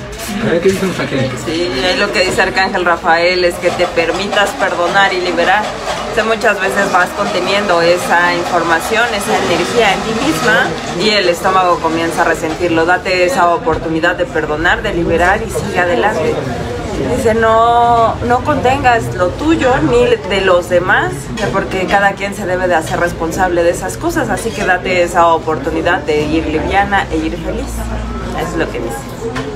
A ver qué dicen los angelitos. Sí, ahí lo que dice Arcángel Rafael es que te permitas perdonar y liberar. O sea, muchas veces vas conteniendo esa información, esa energía en ti misma, y el estómago comienza a resentirlo. Date esa oportunidad de perdonar, de liberar, y sigue adelante. Dice, no, no contengas lo tuyo ni de los demás, porque cada quien se debe de hacer responsable de esas cosas, así que date esa oportunidad de ir liviana e ir feliz. Eso es lo que dice.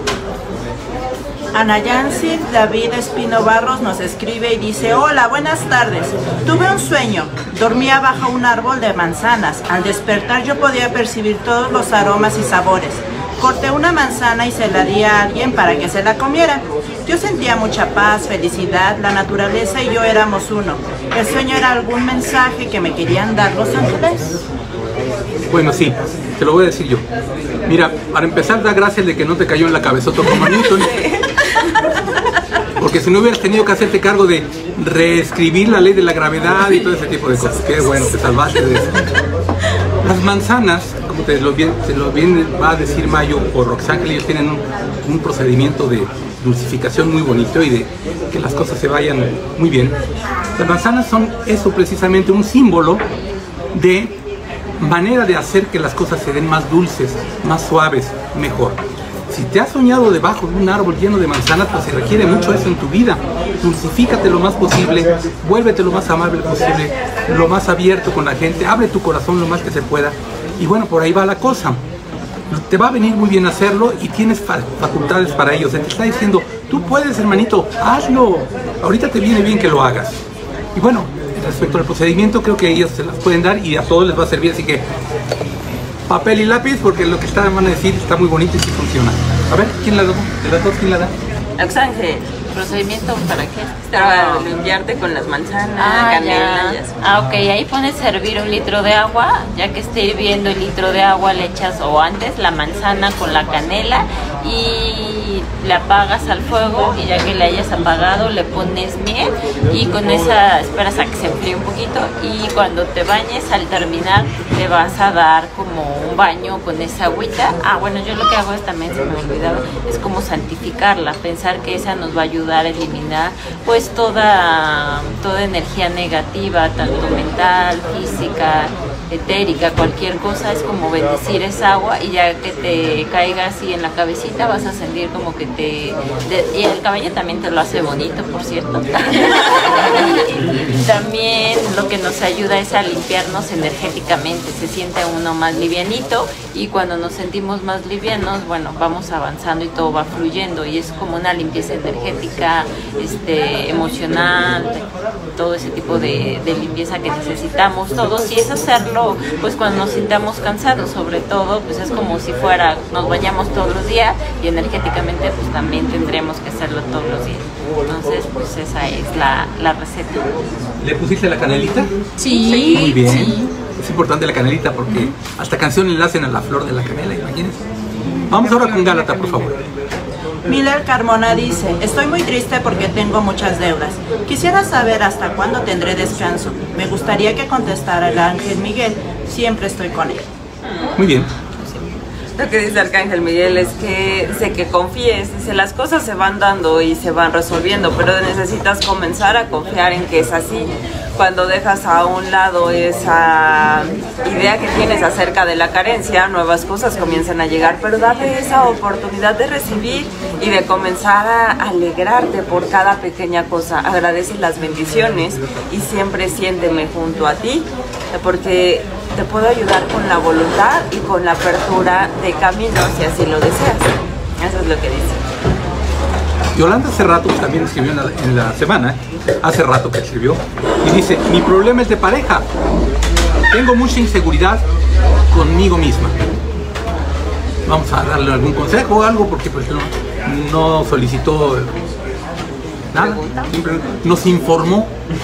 Ana Yancy David Espino Barros nos escribe y dice: hola, buenas tardes. Tuve un sueño. Dormía bajo un árbol de manzanas. Al despertar yo podía percibir todos los aromas y sabores. Corté una manzana y se la di a alguien para que se la comiera. Yo sentía mucha paz, felicidad, la naturaleza y yo éramos uno. ¿El sueño era algún mensaje que me querían dar los ángeles? Bueno, sí, te lo voy a decir yo. Mira, para empezar, da gracias de que no te cayó en la cabezota como Newton. Porque si no hubieras tenido que hacerte cargo de reescribir la ley de la gravedad y todo ese tipo de cosas. Qué bueno, te salvaste de eso. Las manzanas, como te lo bien, te lo bien va a decir Mayo o Roxángel, ellos tienen un, un procedimiento de dulcificación muy bonito y de que las cosas se vayan muy bien. Las manzanas son eso precisamente, un símbolo de manera de hacer que las cosas se den más dulces, más suaves, mejor. Si te has soñado debajo de un árbol lleno de manzanas, pues se requiere mucho eso en tu vida. Dulcifícate lo más posible, vuélvete lo más amable posible, lo más abierto con la gente, abre tu corazón lo más que se pueda. Y bueno, por ahí va la cosa. Te va a venir muy bien hacerlo y tienes facultades para ello. Se te está diciendo, tú puedes, hermanito, hazlo. Ahorita te viene bien que lo hagas. Y bueno, respecto al procedimiento, creo que ellos se las pueden dar y a todos les va a servir, así que papel y lápiz, porque lo que están van a decir está muy bonito y sí funciona. A ver, ¿quién la da? ¿De las dos quién la da? Arcángel. ¿Procedimiento para qué? Para limpiarte con las manzanas, ah, canela y así. Ah, ok, ahí pones a hervir un litro de agua, ya que esté hirviendo el litro de agua le echas o antes la manzana con la canela y le apagas al fuego, y ya que le hayas apagado le pones miel y con esa esperas a que se enfríe un poquito, y cuando te bañes al terminar te vas a dar como un baño con esa agüita. Ah, bueno, yo lo que hago es también, se me olvidaba, es como santificarla, pensar que esa nos va a ayudar ayudar a eliminar pues toda, toda energía negativa, tanto mental, física, etérica, cualquier cosa. Es como bendecir esa agua y ya que te caiga así en la cabecita vas a sentir como que te... De, y el cabello también te lo hace bonito, por cierto. También lo que nos ayuda es a limpiarnos energéticamente, se siente uno más livianito y cuando nos sentimos más livianos, bueno, vamos avanzando y todo va fluyendo y es como una limpieza energética, este, emocional, todo ese tipo de, de limpieza que necesitamos todos, y es hacerlo pues cuando nos sintamos cansados, sobre todo pues es como si fuera, nos bañamos todos los días y energéticamente pues también tendremos que hacerlo todos los días. Entonces pues esa es la, la receta. ¿Le pusiste la canelita? Sí. Muy bien. Sí. Es importante la canelita porque hasta canciones le hacen a la flor de la canela, imagínense. Vamos ahora con Gálata, por favor. Miller Carmona dice, estoy muy triste porque tengo muchas deudas. Quisiera saber hasta cuándo tendré descanso. Me gustaría que contestara el Ángel Miguel. Siempre estoy con él. Muy bien. Lo que dice Arcángel Miguel es que sé que confíes, dice, las cosas se van dando y se van resolviendo, pero necesitas comenzar a confiar en que es así. Cuando dejas a un lado esa idea que tienes acerca de la carencia, nuevas cosas comienzan a llegar, pero date esa oportunidad de recibir y de comenzar a alegrarte por cada pequeña cosa. Agradece las bendiciones y siempre siénteme junto a ti, porque te puedo ayudar con la voluntad y con la apertura de caminos si así lo deseas. Eso es lo que dice. Yolanda hace rato también escribió en la, en la semana, hace rato que escribió, y dice, mi problema es de pareja. Tengo mucha inseguridad conmigo misma. Vamos a darle algún consejo o algo, porque pues no, no solicitó nada, simplemente nos informó.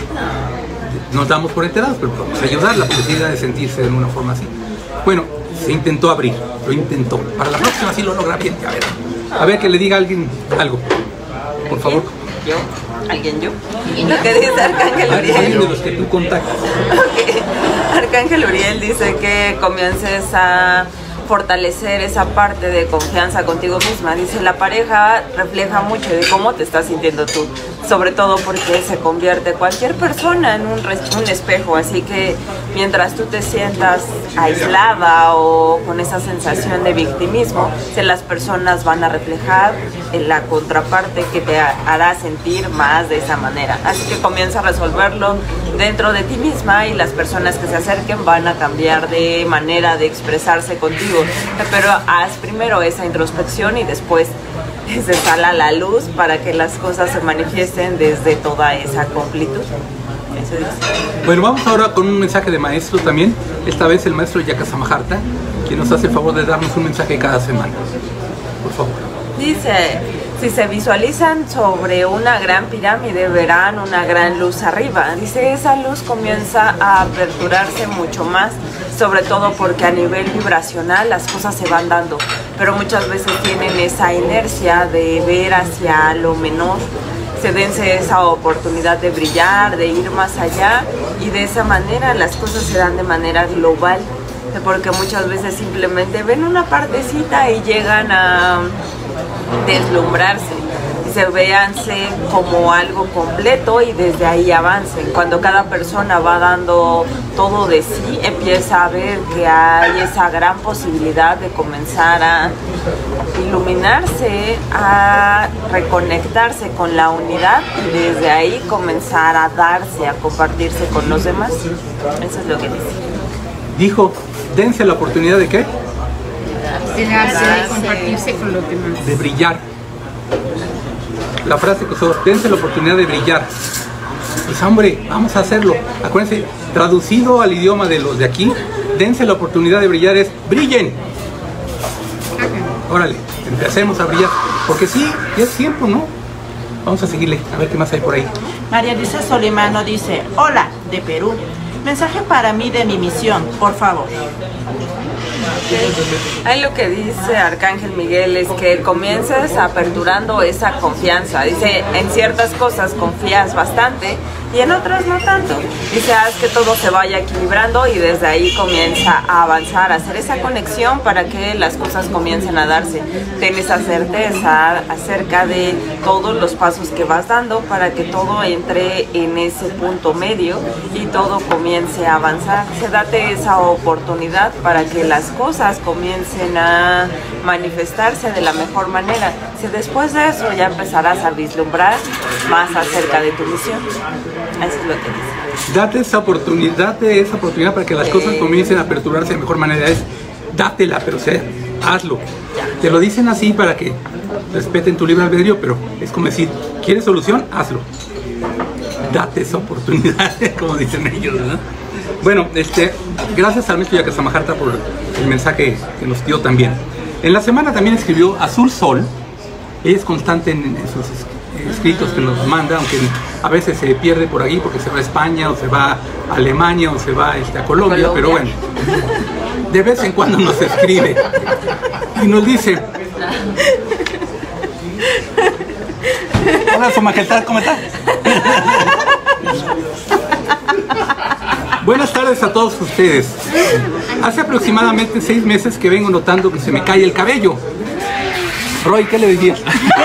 Nos damos por enterados, pero vamos a ayudar, la posibilidad de sentirse de una forma así. Bueno, se intentó abrir, lo intentó. Para la próxima sí lo logra bien, a ver. A ver, que le diga a alguien algo, por favor. ¿Yo? ¿Alguien yo? Lo que dice Arcángel Uriel. Alguien de los que tú contactas. Okay. Arcángel Uriel dice que comiences a fortalecer esa parte de confianza contigo misma. Dice, la pareja refleja mucho de cómo te estás sintiendo tú, sobre todo porque se convierte cualquier persona en un, un espejo, así que mientras tú te sientas aislada o con esa sensación de victimismo, que las personas van a reflejar en la contraparte que te hará sentir más de esa manera. Así que comienza a resolverlo dentro de ti misma y las personas que se acerquen van a cambiar de manera de expresarse contigo. Pero haz primero esa introspección y después se sale a la luz para que las cosas se manifiesten desde toda esa completud. Eso dice. Bueno, vamos ahora con un mensaje de maestro también. Esta vez el maestro Yakasamaharta, quien nos hace el favor de darnos un mensaje cada semana. Por favor. Dice, si se visualizan sobre una gran pirámide, verán una gran luz arriba. Dice, esa luz comienza a aperturarse mucho más, sobre todo porque a nivel vibracional las cosas se van dando, pero muchas veces tienen esa inercia de ver hacia lo menor. Se dense esa oportunidad de brillar, de ir más allá, y de esa manera las cosas se dan de manera global, porque muchas veces simplemente ven una partecita y llegan a deslumbrarse. Se véanse como algo completo y desde ahí avancen. Cuando cada persona va dando todo de sí, empieza a ver que hay esa gran posibilidad de comenzar a iluminarse, a reconectarse con la unidad y desde ahí comenzar a darse, a compartirse con los demás. Eso es lo que dice. Dijo, dense la oportunidad de ¿qué? De darse, de compartirse con los demás. De brillar. La frase que usó, dense la oportunidad de brillar. Pues hombre, vamos a hacerlo. Acuérdense, traducido al idioma de los de aquí, dense la oportunidad de brillar es, brillen. Órale, empecemos a brillar. Porque sí, ya es tiempo, ¿no? Vamos a seguirle, a ver qué más hay por ahí. María Luisa Solimano dice, hola, de Perú. Mensaje para mí de mi misión, por favor. Ahí lo que dice Arcángel Miguel es que comiences aperturando esa confianza. Dice, en ciertas cosas confías bastante, y en otras no tanto. Dice, haz que todo se vaya equilibrando y desde ahí comienza a avanzar, a hacer esa conexión para que las cosas comiencen a darse. Ten esa certeza acerca de todos los pasos que vas dando para que todo entre en ese punto medio y todo comience a avanzar. Se date esa oportunidad para que las cosas comiencen a manifestarse de la mejor manera. Si después de eso ya empezarás a vislumbrar más acerca de tu misión. Eso es lo que dice. Date esa oportunidad, date esa oportunidad para que las cosas comiencen a aperturarse de mejor manera. Es dátela, pero sea, hazlo. Te lo dicen así para que respeten tu libre albedrío, pero es como decir, ¿quieres solución? Hazlo. Date esa oportunidad, como dicen ellos, ¿no? Bueno, este, gracias al maestro Yacasamajarta por el mensaje que nos dio también. En la semana también escribió Azul Sol. Ella es constante en esos escritos que nos manda, aunque a veces se pierde por ahí porque se va a España o se va a Alemania o se va este, a Colombia, Colombia, pero bueno, de vez en cuando nos escribe y nos dice: hola, su majestad, ¿cómo está? Buenas tardes a todos ustedes. Hace aproximadamente seis meses que vengo notando que se me cae el cabello. Roy, ¿qué le dirías?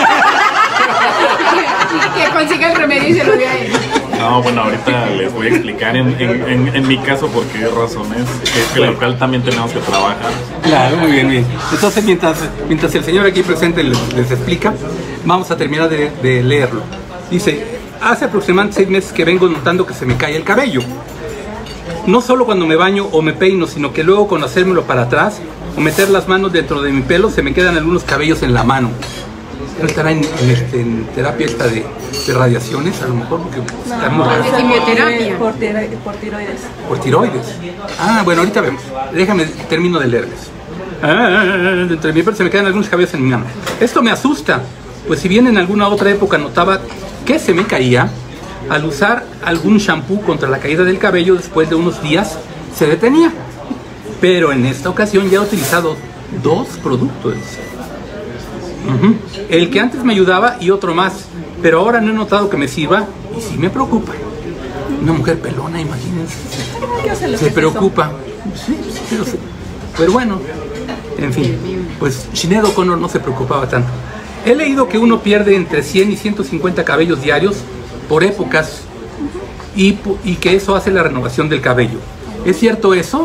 Que consiga el remedio y se lo dé a él. No, bueno, ahorita les voy a explicar en, en, en, en mi caso por qué razones, que es que lo cual también tenemos que trabajar. Claro, muy bien, muy bien. Entonces, mientras, mientras el señor aquí presente les, les explica, vamos a terminar de, de leerlo. Dice, hace aproximadamente seis meses que vengo notando que se me cae el cabello. No solo cuando me baño o me peino, sino que luego con hacérmelo para atrás o meter las manos dentro de mi pelo se me quedan algunos cabellos en la mano. ¿No estará en, en, este, en terapia esta de, de radiaciones? A lo mejor porque no, estamos... No, quimioterapia. Por, por tiroides. Por tiroides. Ah, bueno, ahorita vemos. Déjame, termino de leerles. Ah, dentro de mi pelo se me quedan algunos cabellos en mi mano. Esto me asusta, pues si bien en alguna otra época notaba que se me caía, al usar algún shampoo contra la caída del cabello, después de unos días se detenía. Pero en esta ocasión ya he utilizado dos productos. Uh-huh. El que antes me ayudaba y otro más, pero ahora no he notado que me sirva y sí me preocupa. Una mujer pelona, imagínense, se, se preocupa. Sí, pero, pero bueno, en fin, pues Sinéad O'Connor no se preocupaba tanto. He leído que uno pierde entre cien y ciento cincuenta cabellos diarios por épocas y, y que eso hace la renovación del cabello. ¿Es cierto eso?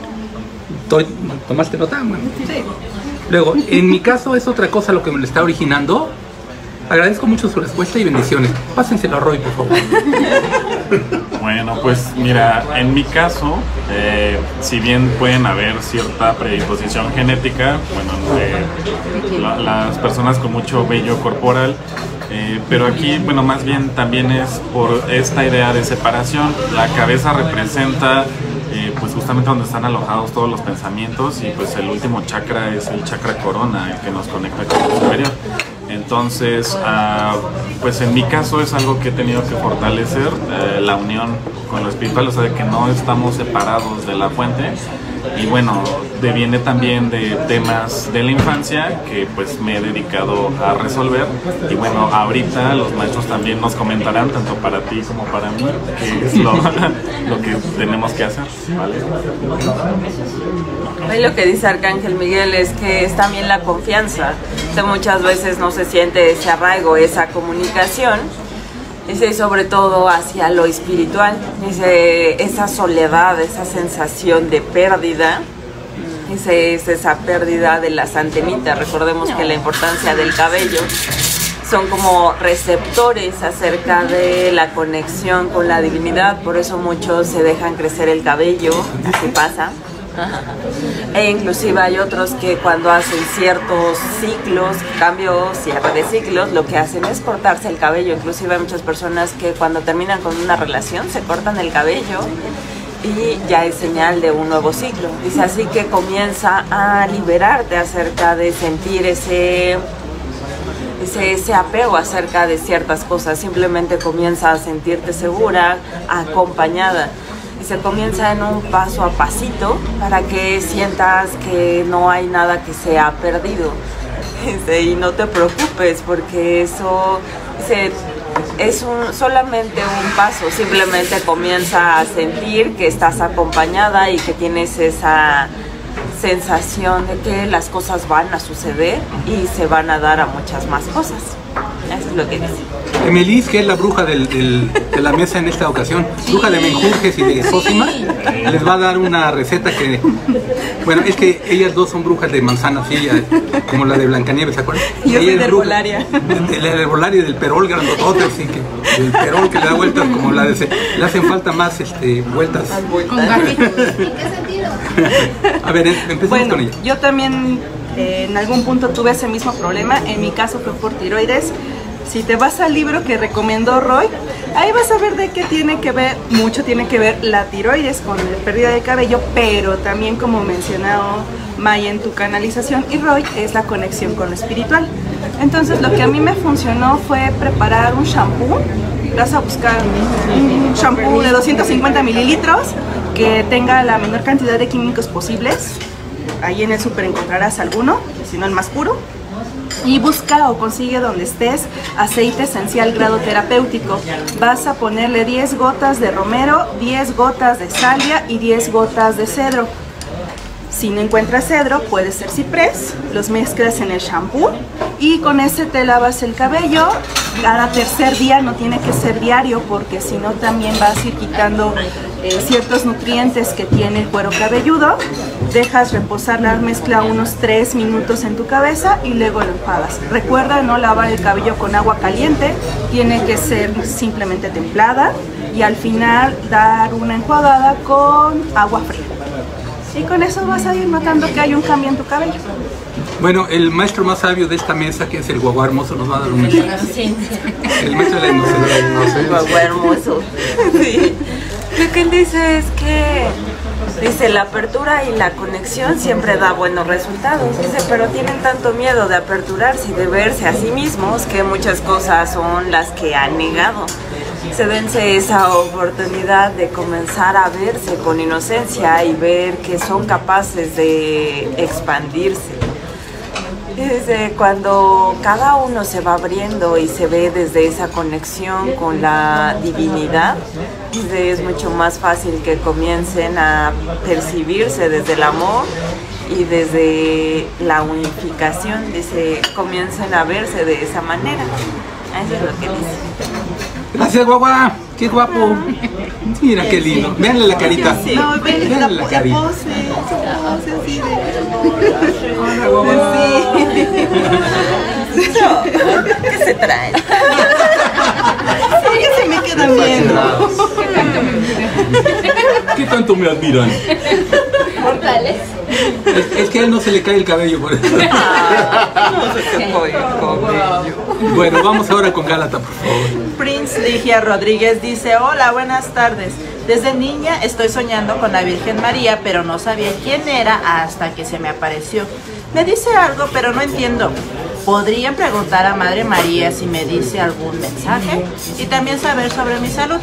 ¿Tomaste nota? Bueno. Sí. Luego, en mi caso es otra cosa lo que me lo está originando. Agradezco mucho su respuesta y bendiciones. Pásenselo a Roy, por favor. Bueno, pues mira, en mi caso, eh, si bien pueden haber cierta predisposición genética, bueno, eh, la, las personas con mucho vello corporal, eh, pero aquí, bueno, más bien también es por esta idea de separación. La cabeza representa Eh, pues justamente donde están alojados todos los pensamientos y pues el último chakra es el chakra corona, el que nos conecta con el superior. Entonces, uh, pues en mi caso es algo que he tenido que fortalecer, eh, la unión con lo espiritual, o sea, de que no estamos separados de la fuente. Y bueno, deviene también de temas de la infancia que pues me he dedicado a resolver. Y bueno, ahorita los maestros también nos comentarán, tanto para ti como para mí, qué es lo, lo que tenemos que hacer, ¿vale? Ahí lo que dice Arcángel Miguel es que es también la confianza. O sea, muchas veces no se siente ese arraigo, esa comunicación. Dice, sobre todo hacia lo espiritual, dice, esa soledad, esa sensación de pérdida, dice, es esa pérdida de las antenitas. Recordemos que la importancia del cabello son como receptores acerca de la conexión con la divinidad, por eso muchos se dejan crecer el cabello, así pasa. E inclusive hay otros que cuando hacen ciertos ciclos, cambios, cierre de ciclos, lo que hacen es cortarse el cabello. Inclusive hay muchas personas que cuando terminan con una relación se cortan el cabello y ya es señal de un nuevo ciclo. Dice, así que comienza a liberarte acerca de sentir ese, ese, ese apego acerca de ciertas cosas. Simplemente comienza a sentirte segura, acompañada. Y se comienza en un paso a pasito para que sientas que no hay nada que se ha perdido. Y no te preocupes porque eso, es un, solamente un paso, simplemente comienza a sentir que estás acompañada y que tienes esa sensación de que las cosas van a suceder y se van a dar a muchas más cosas. Eso es lo que dice. Emelis, que es la bruja del, del, de la mesa en esta ocasión, sí. bruja de Menjurjes y de Zósima, sí. les va a dar una receta que, bueno, es que ellas dos son brujas de manzana, sí, como la de Blancanieves, ¿se acuerdan? Yo soy de herbolaria. De la herbolaria y del perol grandotote, así que el perol que le da vueltas como la de, le hacen falta más este, vueltas. Con gatitos. ¿En qué sentido? A ver, empecemos bueno, con ella. Yo también eh, en algún punto tuve ese mismo problema, en mi caso fue por tiroides. Si te vas al libro que recomendó Roy, ahí vas a ver de qué tiene que ver, mucho tiene que ver la tiroides con la pérdida de cabello, pero también como mencionó Maya en tu canalización y Roy, es la conexión con lo espiritual. Entonces lo que a mí me funcionó fue preparar un shampoo. Vas a buscar un shampoo de doscientos cincuenta mililitros que tenga la menor cantidad de químicos posibles. Ahí en el súper encontrarás alguno, si no el más puro. Y busca o consigue donde estés aceite esencial grado terapéutico. Vas a ponerle diez gotas de romero, diez gotas de salvia y diez gotas de cedro. Si no encuentras cedro, puede ser ciprés, los mezclas en el shampoo y con ese te lavas el cabello. Cada tercer día, no tiene que ser diario porque si no también vas a ir quitando eh, ciertos nutrientes que tiene el cuero cabelludo. Dejas reposar la mezcla unos tres minutos en tu cabeza y luego lo enjuagas. Recuerda no lavar el cabello con agua caliente, tiene que ser simplemente templada y al final dar una enjuagada con agua fría. Y con eso vas a ir notando que hay un cambio en tu cabello. Bueno, el maestro más sabio de esta mesa, que es el Guagua Hermoso, nos va a dar un mensaje. Sí. El maestro de la inocencia. El Guagua Hermoso. Sí. Lo que él dice es que, dice, la apertura y la conexión siempre da buenos resultados. Dice, pero tienen tanto miedo de aperturarse y de verse a sí mismos que muchas cosas son las que han negado. Se dense esa oportunidad de comenzar a verse con inocencia y ver que son capaces de expandirse. Desde cuando cada uno se va abriendo y se ve desde esa conexión con la divinidad, es mucho más fácil que comiencen a percibirse desde el amor y desde la unificación, dice, comiencen a verse de esa manera. Eso es lo que dice. Gracias, Guagua. Qué guapo. Mira qué lindo. Véanle la carita. Sí. No, ven la, la carita. Pose, pose así de... Hola, Guagua. Sí. ¿Qué se trae? Sí, que se me quedan viendo. ¿Qué tanto me admiran? Mortales. Es, es que a él no se le cae el cabello por eso. Ah, no se te cae el cabello. Bueno, vamos ahora con Gálata, por favor. Prince Ligia Rodríguez dice, hola, buenas tardes. Desde niña estoy soñando con la Virgen María, pero no sabía quién era hasta que se me apareció. Me dice algo, pero no entiendo. ¿Podrían preguntar a Madre María si me dice algún mensaje? Y también saber sobre mi salud.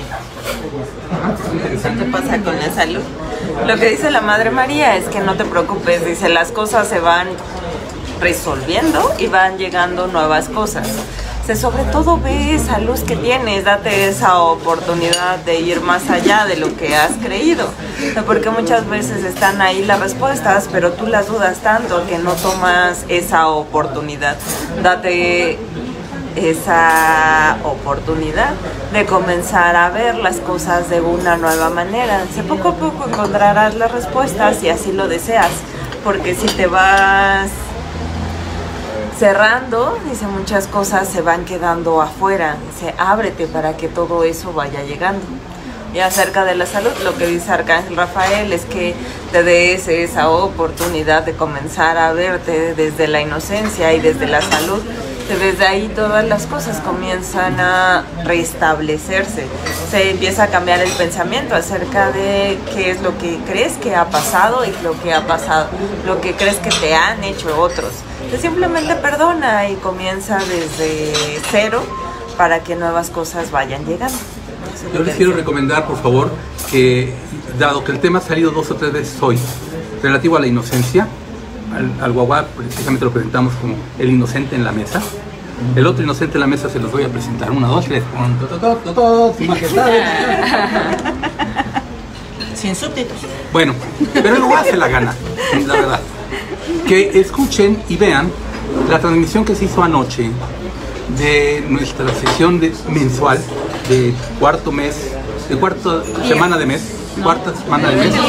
¿Qué pasa con la salud? Lo que dice la Madre María es que no te preocupes, dice, las cosas se van resolviendo y van llegando nuevas cosas. Dice, sobre todo ve esa luz que tienes, date esa oportunidad de ir más allá de lo que has creído, porque muchas veces están ahí las respuestas, pero tú las dudas tanto que no tomas esa oportunidad. Date esa oportunidad de comenzar a ver las cosas de una nueva manera. Dice, poco a poco encontrarás las respuestas si así lo deseas, porque si te vas cerrando, dice, muchas cosas se van quedando afuera. Dice, ábrete para que todo eso vaya llegando. Y acerca de la salud, lo que dice Arcángel Rafael es que te des esa oportunidad de comenzar a verte desde la inocencia y desde la salud. Desde ahí todas las cosas comienzan a restablecerse. Se empieza a cambiar el pensamiento acerca de qué es lo que crees que ha pasado y lo que ha pasado, lo que crees que te han hecho otros. Entonces, simplemente perdona y comienza desde cero para que nuevas cosas vayan llegando. Yo les quiero recomendar, por favor, que dado que el tema ha salido dos o tres veces hoy, relativo a la inocencia, al, al Guagua precisamente lo presentamos como el inocente en la mesa, El otro inocente en la mesa se los voy a presentar. Una, dos, tres. Su majestad. Sin subtítulos. Bueno, pero él lo hace la gana, la verdad. Que escuchen y vean la transmisión que se hizo anoche de nuestra sesión de, mensual de cuarto mes, de cuarta semana de mes, cuarta semana de mes,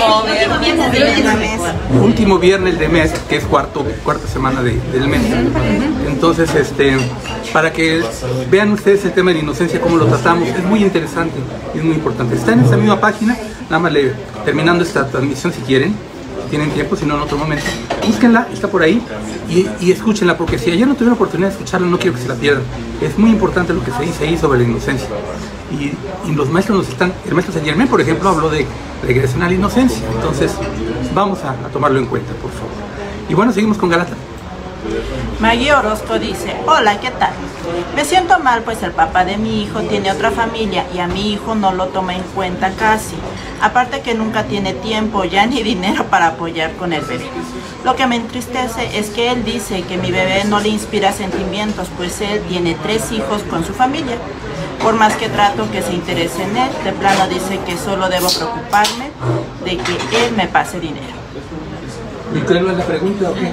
último viernes de mes, que es cuarto, cuarta semana de, del mes. Entonces, este, para que vean ustedes el tema de la inocencia, cómo lo tratamos, es muy interesante, es muy importante. Está en esta misma página, nada más le, terminando esta transmisión si quieren, si tienen tiempo, si no en otro momento, búsquenla, está por ahí y, y escúchenla, porque si ayer no tuvieron oportunidad de escucharla, no quiero que se la pierdan. Es muy importante lo que se dice ahí sobre la inocencia. Y, y los maestros nos están, el maestro Saint Germain, por ejemplo, habló de regresión a la inocencia. Entonces, vamos a, a tomarlo en cuenta, por favor. Y bueno, seguimos con Galata. Maggie Orozco dice, hola, ¿qué tal? Me siento mal pues el papá de mi hijo tiene otra familia y a mi hijo no lo toma en cuenta casi. Aparte que nunca tiene tiempo ya ni dinero para apoyar con el bebé. Lo que me entristece es que él dice que mi bebé no le inspira sentimientos, pues él tiene tres hijos con su familia. Por más que trato que se interese en él, de plano dice que solo debo preocuparme de que él me pase dinero. ¿Y cuál es la pregunta o qué?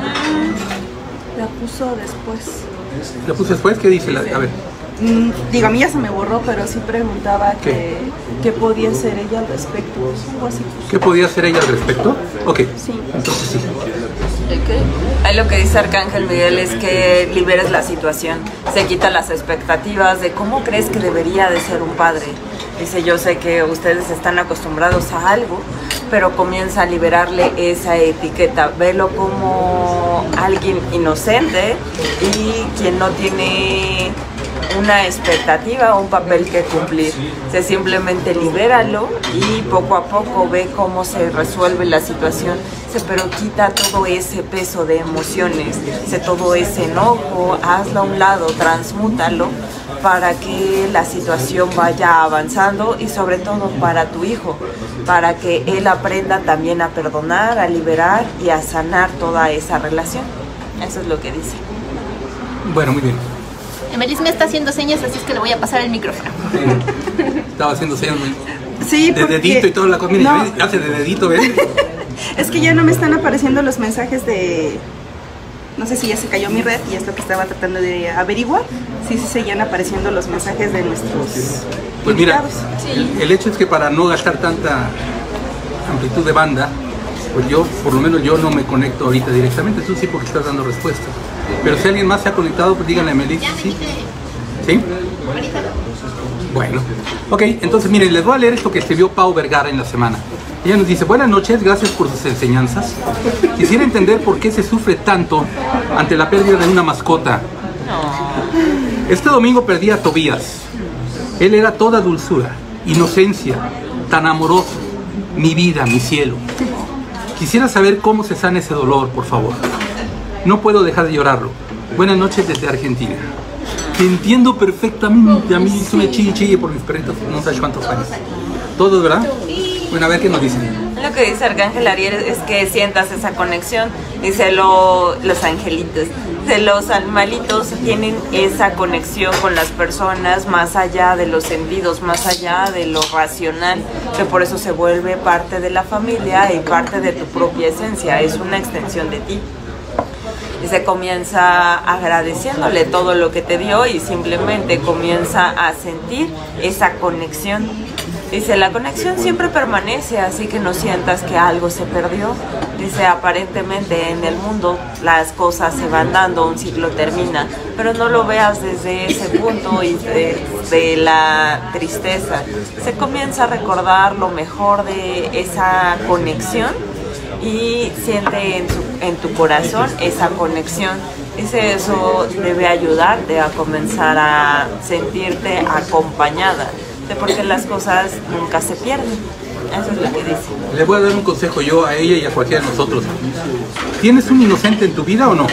La puso después. ¿La puso después? ¿Qué dice? La, a ver. Mm, digo, a mí ya se me borró, pero sí preguntaba que, qué podía hacer ella al respecto. Algo así. ¿Qué podía hacer ella al respecto? Ok. Sí. Entonces sí. Ahí lo que dice Arcángel Miguel es que liberes la situación, se quita las expectativas de cómo crees que debería de ser un padre. Dice, yo sé que ustedes están acostumbrados a algo, pero comienza a liberarle esa etiqueta. Velo como alguien inocente y quien no tiene una expectativa o un papel que cumplir. Se simplemente libéralo y poco a poco ve cómo se resuelve la situación. Pero quita todo ese peso de emociones, de todo ese enojo, hazlo a un lado, transmútalo para que la situación vaya avanzando y sobre todo para tu hijo, para que él aprenda también a perdonar, a liberar y a sanar toda esa relación. Eso es lo que dice. Bueno, muy bien. Emelis me está haciendo señas, así es que le voy a pasar el micrófono. Sí. Estaba haciendo señas sí, de dedito y toda la cosa. Mira, no. Hace de dedito, ¿ves? Es que ya no me están apareciendo los mensajes de... No sé si ya se cayó mi red y es lo que estaba tratando de averiguar. Sí, sí seguían apareciendo los mensajes de nuestros Pues mira, sí. el, el hecho es que para no gastar tanta amplitud de banda, pues yo, por lo menos yo no me conecto ahorita directamente. Tú sí, porque estás dando respuesta. Pero si alguien más se ha conectado, pues díganle a Melissa, ¿sí? ¿Sí? Bueno, ok, entonces miren, les voy a leer esto que escribió Pau Vergara en la semana. Ella nos dice, buenas noches, gracias por sus enseñanzas. Quisiera entender por qué se sufre tanto ante la pérdida de una mascota. Este domingo perdí a Tobías. Él era toda dulzura, inocencia, tan amoroso, mi vida, mi cielo. Quisiera saber cómo se sana ese dolor, por favor. No puedo dejar de llorarlo. Buenas noches desde Argentina. Te entiendo perfectamente, a mí se me chille chille por mis perritos, no sabes cuántos años. Todos, ¿verdad? Bueno, a ver qué nos dicen. Lo que dice Arcángel Ariel es que sientas esa conexión. Dice lo, los angelitos. De los animalitos tienen esa conexión con las personas más allá de los sentidos, más allá de lo racional, que por eso se vuelve parte de la familia y parte de tu propia esencia, es una extensión de ti. Y se comienza agradeciéndole todo lo que te dio y simplemente comienza a sentir esa conexión. Dice, la conexión siempre permanece, así que no sientas que algo se perdió. Dice, aparentemente en el mundo las cosas se van dando, un ciclo termina, pero no lo veas desde ese punto y de, de la tristeza. Se comienza a recordar lo mejor de esa conexión y siente en, su, en tu corazón esa conexión. Dice, eso debe ayudarte a comenzar a sentirte acompañada, porque las cosas nunca se pierden. Eso es lo que dice. Le voy a dar un consejo yo a ella y a cualquiera de nosotros. ¿Tienes un inocente en tu vida o no?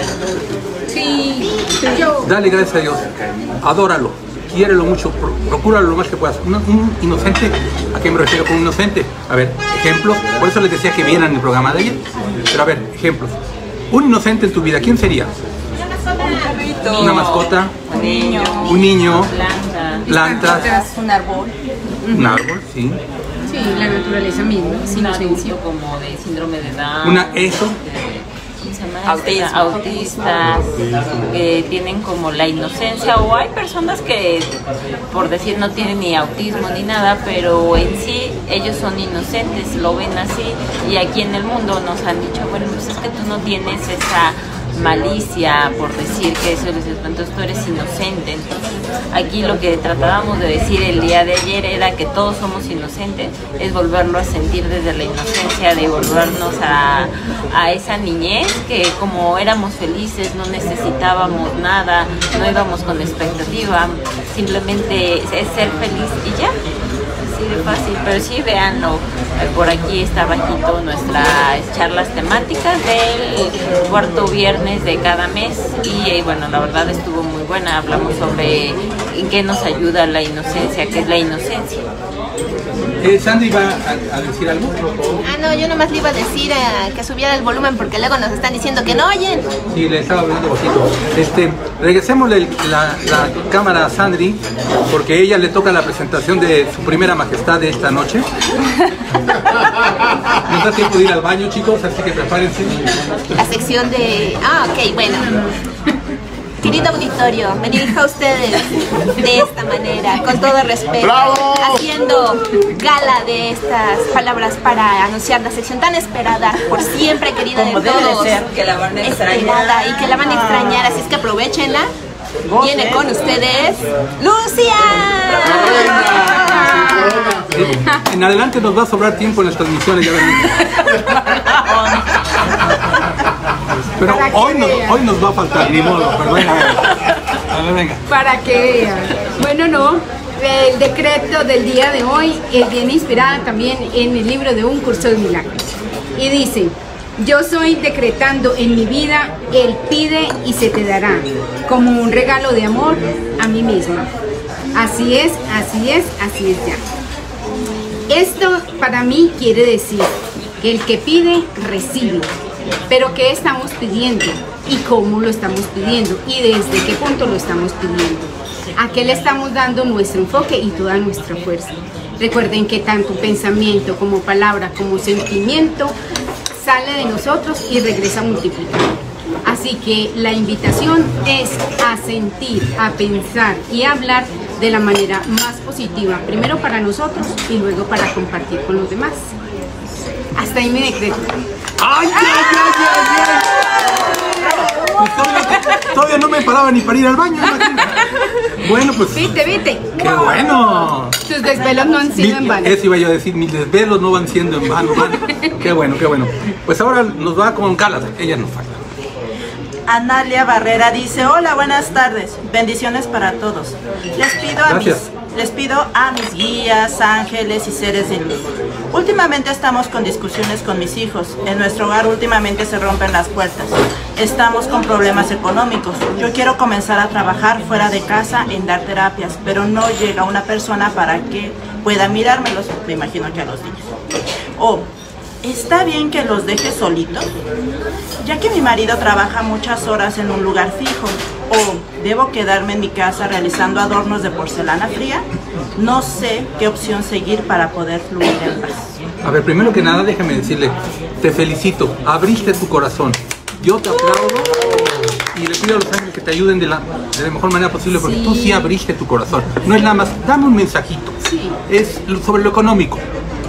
Sí. Yo. Dale gracias a Dios. Adóralo. Quiérelo mucho. Pro, procúralo lo más que puedas. Un, un inocente, ¿a qué me refiero con un inocente? A ver, ejemplos. Por eso les decía que vieran el programa de ayer. Pero a ver, ejemplos. Un inocente en tu vida, ¿quién sería? perrito, una mascota, un niño, un niño, Planta. plantas, un árbol. un árbol, sí. Sí, la naturaleza misma, sin Un inocencia. adulto como de síndrome de Down. Una eso, ¿Cómo se llama? Autismo. Este, autistas que tienen como la inocencia, o hay personas que por decir no tienen ni autismo ni nada, pero en sí ellos son inocentes, lo ven así, y aquí en el mundo nos han dicho, bueno, pues es que tú no tienes esa malicia por decir que eso les entonces tú eres inocente. Entonces aquí lo que tratábamos de decir el día de ayer era que todos somos inocentes, es volverlo a sentir desde la inocencia, de volvernos a, a esa niñez que como éramos felices, no necesitábamos nada, no íbamos con expectativa, simplemente es ser feliz y ya. De fácil, pero sí, véanlo, por aquí está bajito nuestras charlas temáticas del cuarto viernes de cada mes y eh, bueno, la verdad estuvo muy buena, hablamos sobre en qué nos ayuda la inocencia, qué es la inocencia. Eh, Sandy va a, a decir algo. Ah, no, yo nomás le iba a decir eh, que subiera el volumen porque luego nos están diciendo que no oyen. Sí, le estaba hablando bajito. Este, regresemos la, la cámara a Sandy, porque a ella le toca la presentación de su primera majestad de esta noche. Nos da tiempo de ir al baño, chicos, así que prepárense. La sección de... Ah, ok, bueno. Querido auditorio, me dirijo a ustedes de esta manera, con todo respeto, ¡Bravo! haciendo gala de estas palabras para anunciar la sección tan esperada, por siempre querida de Como debe de todos, ser, que la van a esperada extrañar. y que la van a extrañar, así es que aprovechenla. Viene con ustedes, Lucia. En adelante nos va a sobrar tiempo en las transmisiones, ya ven. Pero hoy nos, hoy nos va a faltar, ni modo, pero venga, venga. A ver, venga. Para que vean. Bueno, no, el decreto del día de hoy es bien inspirada también en el libro de Un Curso de Milagros. Y dice, yo soy decretando en mi vida el pide y se te dará, como un regalo de amor a mí misma. Así es, así es, así es ya. Esto para mí quiere decir que el que pide, recibe. Pero ¿qué estamos pidiendo? ¿Y cómo lo estamos pidiendo? ¿Y desde qué punto lo estamos pidiendo? ¿A qué le estamos dando nuestro enfoque y toda nuestra fuerza? Recuerden que tanto pensamiento como palabra como sentimiento sale de nosotros y regresa multiplicado. Así que la invitación es a sentir, a pensar y a hablar de la manera más positiva, primero para nosotros y luego para compartir con los demás. Hasta ahí mi decreto. ¡Ay, ay, ay, ay, ay! Pues todavía, todavía no me paraba ni para ir al baño, imagínate. Bueno, pues... Vite, vite. ¡Qué bueno! Tus desvelos no han sido Mi- en vano. Eso iba yo a decir, mis desvelos no van siendo en vano, van. Qué bueno, qué bueno. Pues ahora nos va con Calas, ella nos falta. Analia Barrera dice, hola, buenas tardes, bendiciones para todos. Les pido a mis, Gracias. les pido a mis guías, ángeles y seres de luz. Últimamente estamos con discusiones con mis hijos. En nuestro hogar últimamente se rompen las puertas. Estamos con problemas económicos. Yo quiero comenzar a trabajar fuera de casa en dar terapias, pero no llega una persona para que pueda mirármelos. Me imagino que a los niños. O, ¿está bien que los deje solitos? Ya que mi marido trabaja muchas horas en un lugar fijo. ¿O debo quedarme en mi casa realizando adornos de porcelana fría? No sé qué opción seguir para poder fluir en paz. A ver, primero que nada, déjame decirle, te felicito, abriste tu corazón. Yo te aplaudo y le pido a los ángeles que te ayuden de la, de la mejor manera posible, porque Sí. tú sí abriste tu corazón. No es nada más, dame un mensajito. Sí. Es lo- sobre lo económico.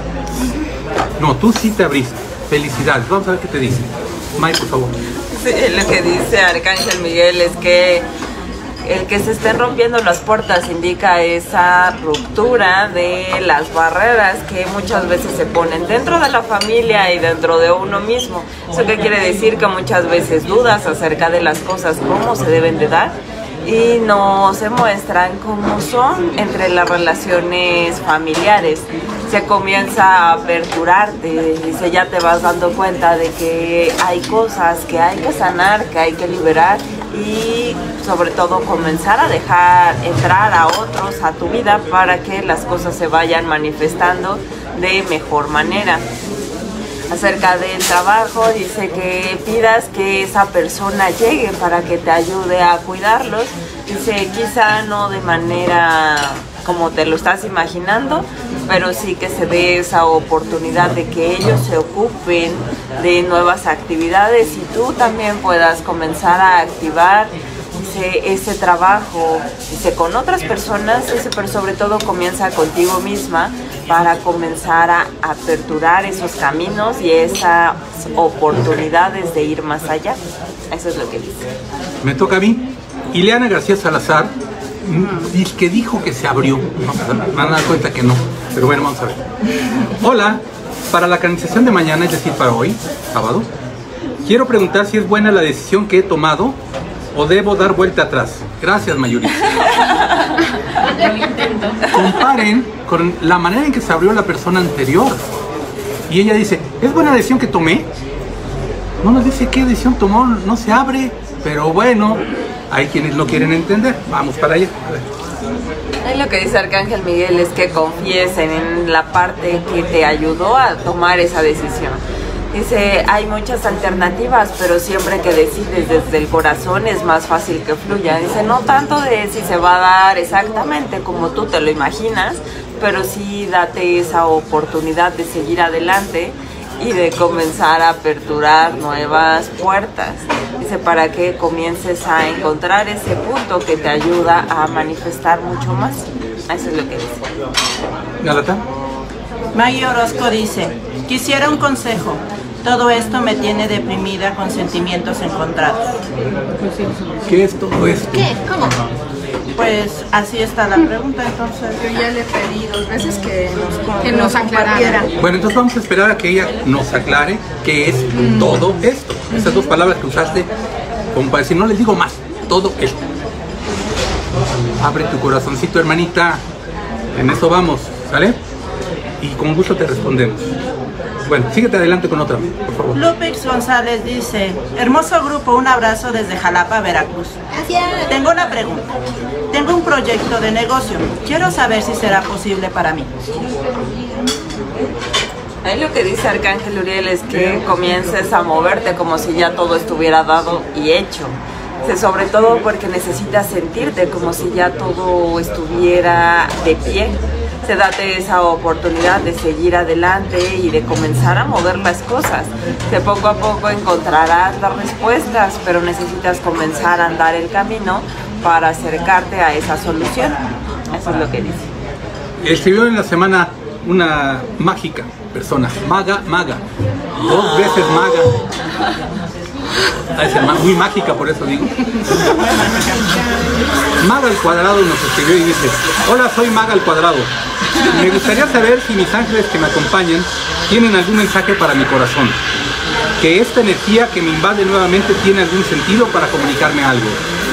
No, tú sí te abriste. Felicidades. Vamos a ver qué te dice. Mike, por favor. Sí, lo que dice Arcángel Miguel es que el que se estén rompiendo las puertas indica esa ruptura de las barreras que muchas veces se ponen dentro de la familia y dentro de uno mismo. ¿Eso qué quiere decir? Que muchas veces dudas acerca de las cosas, cómo se deben de dar, y no se muestran como son entre las relaciones familiares. Se comienza a aperturarte, dice, ya te vas dando cuenta de que hay cosas que hay que sanar, que hay que liberar, y sobre todo comenzar a dejar entrar a otros a tu vida para que las cosas se vayan manifestando de mejor manera. acerca del trabajo, dice que pidas que esa persona llegue para que te ayude a cuidarlos. Dice, quizá no de manera como te lo estás imaginando, pero sí que se dé esa oportunidad de que ellos se ocupen de nuevas actividades y tú también puedas comenzar a activar ese, ese trabajo, dice, con otras personas, dice, pero sobre todo comienza contigo misma para comenzar a aperturar esos caminos y esas oportunidades de ir más allá. Eso es lo que dice. Me toca a mí. Ileana García Salazar dice que dijo que se abrió. Me van a dar cuenta que no, pero bueno, vamos a ver. Hola, para la canonización de mañana, es decir, para hoy, sábado, quiero preguntar si es buena la decisión que he tomado o debo dar vuelta atrás. Gracias, Mayuri. Comparen con la manera en que se abrió la persona anterior. Y ella dice, ¿es buena la decisión que tomé? No nos dice qué decisión tomó, no se abre, pero bueno, hay quienes lo quieren entender. Vamos para allá. A ver. Ahí lo que dice Arcángel Miguel es que confiesen en la parte que te ayudó a tomar esa decisión. Dice, hay muchas alternativas, pero siempre que decides desde el corazón es más fácil que fluya. Dice, no tanto de si se va a dar exactamente como tú te lo imaginas, pero sí date esa oportunidad de seguir adelante y de comenzar a aperturar nuevas puertas. Dice, para que comiences a encontrar ese punto que te ayuda a manifestar mucho más. Eso es lo que dice. ¿Galata? Maggie Orozco dice, quisiera un consejo. Todo esto me tiene deprimida con sentimientos encontrados. ¿Qué es todo esto? ¿Qué? ¿Cómo? Pues así está la pregunta, entonces. Yo ya le pedí dos veces que nos, Que nos aclarara. Bueno, entonces vamos a esperar a que ella nos aclare qué es mm. todo esto. Esas dos palabras que usaste, como para decir, no les digo más, todo esto. Abre tu corazoncito, hermanita. En eso vamos, ¿sale? Y con gusto te respondemos. Bueno, síguete adelante con otra, por favor. Lupix González dice, hermoso grupo, un abrazo desde Jalapa, Veracruz. Gracias. Tengo una pregunta. Tengo un proyecto de negocio. Quiero saber si será posible para mí. Ahí lo que dice Arcángel Uriel es que comiences a moverte como si ya todo estuviera dado y hecho. Sobre todo porque necesitas sentirte como si ya todo estuviera de pie. Se date esa oportunidad de seguir adelante y de comenzar a mover las cosas. De poco a poco encontrarás las respuestas, pero necesitas comenzar a andar el camino para acercarte a esa solución. Eso es lo que dice. Escribió en la semana una mágica persona, maga, maga, dos veces maga. Es muy mágica, por eso digo. Maga al Cuadrado nos escribió y dice, hola, soy Maga al Cuadrado. Me gustaría saber si mis ángeles que me acompañan tienen algún mensaje para mi corazón. Que esta energía que me invade nuevamente tiene algún sentido para comunicarme algo.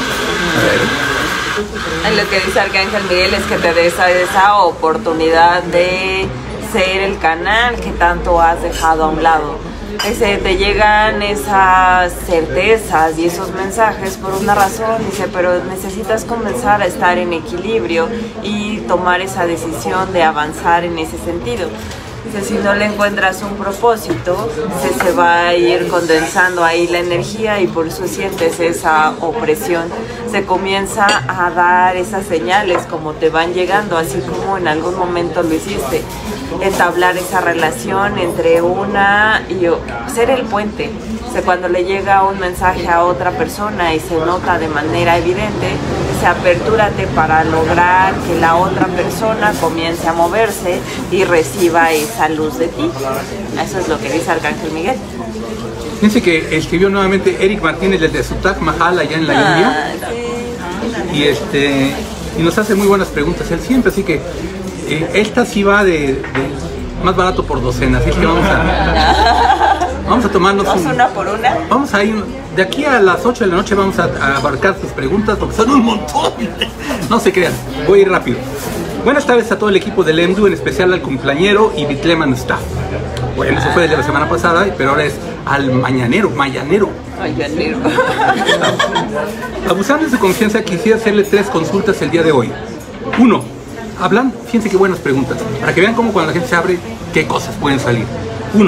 A ver. Lo que dice Arcángel Miguel es que te des esa oportunidad de ser el canal que tanto has dejado a un lado. Ese, te llegan esas certezas y esos mensajes por una razón, dice, pero necesitas comenzar a estar en equilibrio y tomar esa decisión de avanzar en ese sentido. Dice, si no le encuentras un propósito, se, se va a ir condensando ahí la energía y por eso sientes esa opresión. Se comienza a dar esas señales como te van llegando, así como en algún momento lo hiciste. Entablar esa relación entre una y otra, ser el puente. O sea, cuando le llega un mensaje a otra persona y se nota de manera evidente, se apertúrate para lograr que la otra persona comience a moverse y reciba esa luz de ti. Eso es lo que dice Arcángel Miguel. Fíjense que escribió nuevamente Eric Martínez desde su Taj Mahal allá en la ah, India. Sí. Y, este, y nos hace muy buenas preguntas él siempre, así que eh, esta sí va de, de más barato por docena, así que vamos a, vamos a tomarnos ¿Vamos un, una por una? Vamos a ir, de aquí a las ocho de la noche vamos a, a abarcar sus preguntas porque son un montón. No se crean, voy a ir rápido. Buenas tardes a todo el equipo del E M D U, en especial al cumpleañero y Bitleman Staff. Bueno, eso fue desde la semana pasada, pero ahora es al mañanero, mañanero. Mañanero. Abusando de su confianza, quisiera hacerle tres consultas el día de hoy. Uno, hablan, fíjense qué buenas preguntas, para que vean cómo cuando la gente se abre, qué cosas pueden salir. Uno,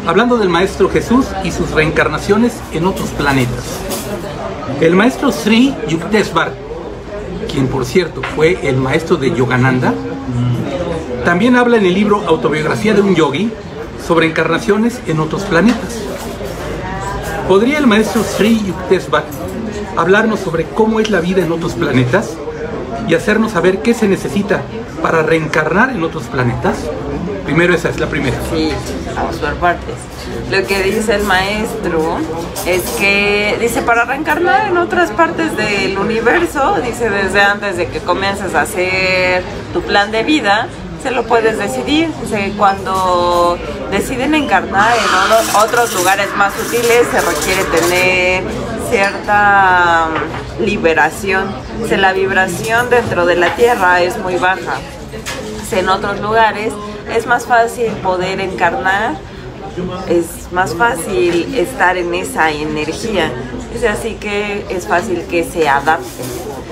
hablando del Maestro Jesús y sus reencarnaciones en otros planetas. El Maestro Sri Yukteswar, quien por cierto fue el maestro de Yogananda, también habla en el libro Autobiografía de un Yogi sobre encarnaciones en otros planetas. ¿Podría el Maestro Sri Yukteswar hablarnos sobre cómo es la vida en otros planetas y hacernos saber qué se necesita para reencarnar en otros planetas? Primero, esa es la primera. Sí, vamos por partes. Lo que dice el maestro es que, dice, para reencarnar en otras partes del universo, dice, desde antes de que comiences a hacer tu plan de vida, se lo puedes decidir. Dice, cuando deciden encarnar en otros lugares más sutiles, se requiere tener cierta liberación. Dice, la vibración dentro de la Tierra es muy baja. Dice, en otros lugares es más fácil poder encarnar, es más fácil estar en esa energía. Dice, así que es fácil que se adapte.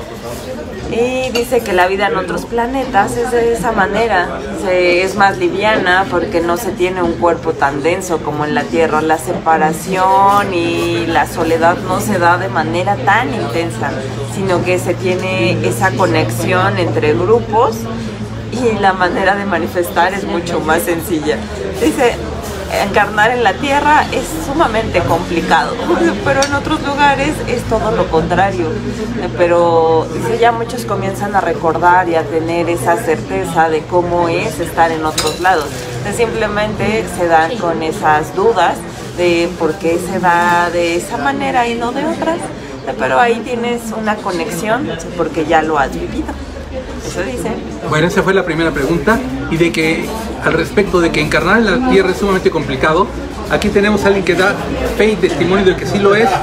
Y dice que la vida en otros planetas es de esa manera. Dice, es más liviana porque no se tiene un cuerpo tan denso como en la Tierra. La separación y la soledad no se da de manera tan intensa, sino que se tiene esa conexión entre grupos y la manera de manifestar es mucho más sencilla. Dice, encarnar en la Tierra es sumamente complicado, pero en otros lugares es todo lo contrario. Pero dice, ya muchos comienzan a recordar y a tener esa certeza de cómo es estar en otros lados. Entonces, simplemente se dan con esas dudas de por qué se da de esa manera y no de otras, pero ahí tienes una conexión porque ya lo has vivido. Eso dice. Bueno, esa fue la primera pregunta. Y de que, al respecto de que encarnar en la Tierra es sumamente complicado, aquí tenemos a alguien que da fe y testimonio de que sí lo es.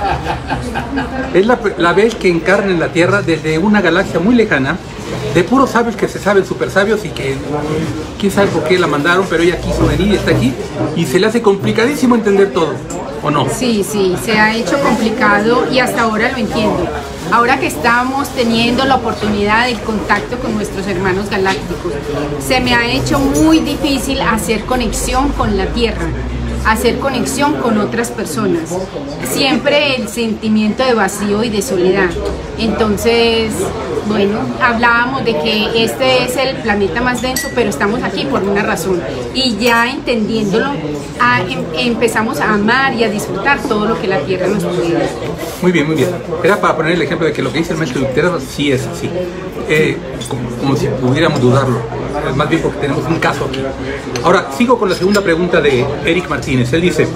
Es la, la vez que encarna en la Tierra desde una galaxia muy lejana, de puros sabios que se saben súper sabios y que quién sabe por qué la mandaron, pero ella quiso venir y está aquí, y se le hace complicadísimo entender todo, ¿o no? Sí, sí, se ha hecho complicado y hasta ahora lo entiendo. Ahora que estamos teniendo la oportunidad del contacto con nuestros hermanos galácticos, se me ha hecho muy difícil hacer conexión con la Tierra, hacer conexión con otras personas. Siempre el sentimiento de vacío y de soledad. Entonces, bueno, hablábamos de que este es el planeta más denso, pero estamos aquí por una razón. Y ya entendiéndolo, a, em, empezamos a amar y a disfrutar todo lo que la Tierra nos puede dar. Muy bien, muy bien. Era para poner el ejemplo de que lo que dice el maestro Yukteswar sí es así. Eh, como, como si pudiéramos dudarlo. Más bien porque tenemos un caso aquí. Ahora, sigo con la segunda pregunta de Eric Martínez. Él dice,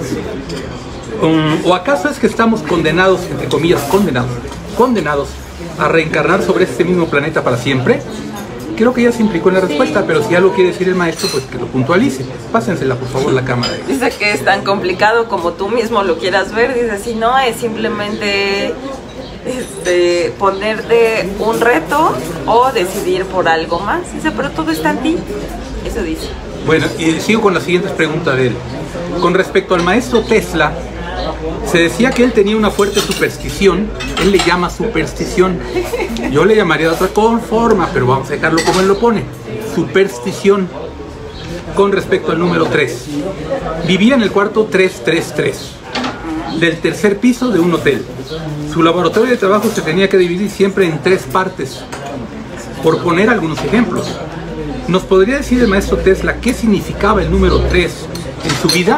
um, ¿o acaso es que estamos condenados, entre comillas, condenados, condenados a reencarnar sobre este mismo planeta para siempre? Creo que ya se implicó en la respuesta, pero si algo quiere decir el maestro, pues que lo puntualice. Pásensela, por favor, la cámara. Dice que es tan complicado como tú mismo lo quieras ver. Dice, si no, es simplemente este, ponerte un reto o decidir por algo más. Dice, pero todo está en ti. Eso dice. Bueno, y sigo con las siguientes preguntas de él. Con respecto al maestro Tesla, se decía que él tenía una fuerte superstición. Él le llama superstición. Yo le llamaría de otra forma, pero vamos a dejarlo como él lo pone. Superstición. Con respecto al número tres. Vivía en el cuarto trescientos treinta y tres del tercer piso de un hotel. Su laboratorio de trabajo se tenía que dividir siempre en tres partes. Por poner algunos ejemplos, ¿nos podría decir el maestro Tesla qué significaba el número tres en su vida?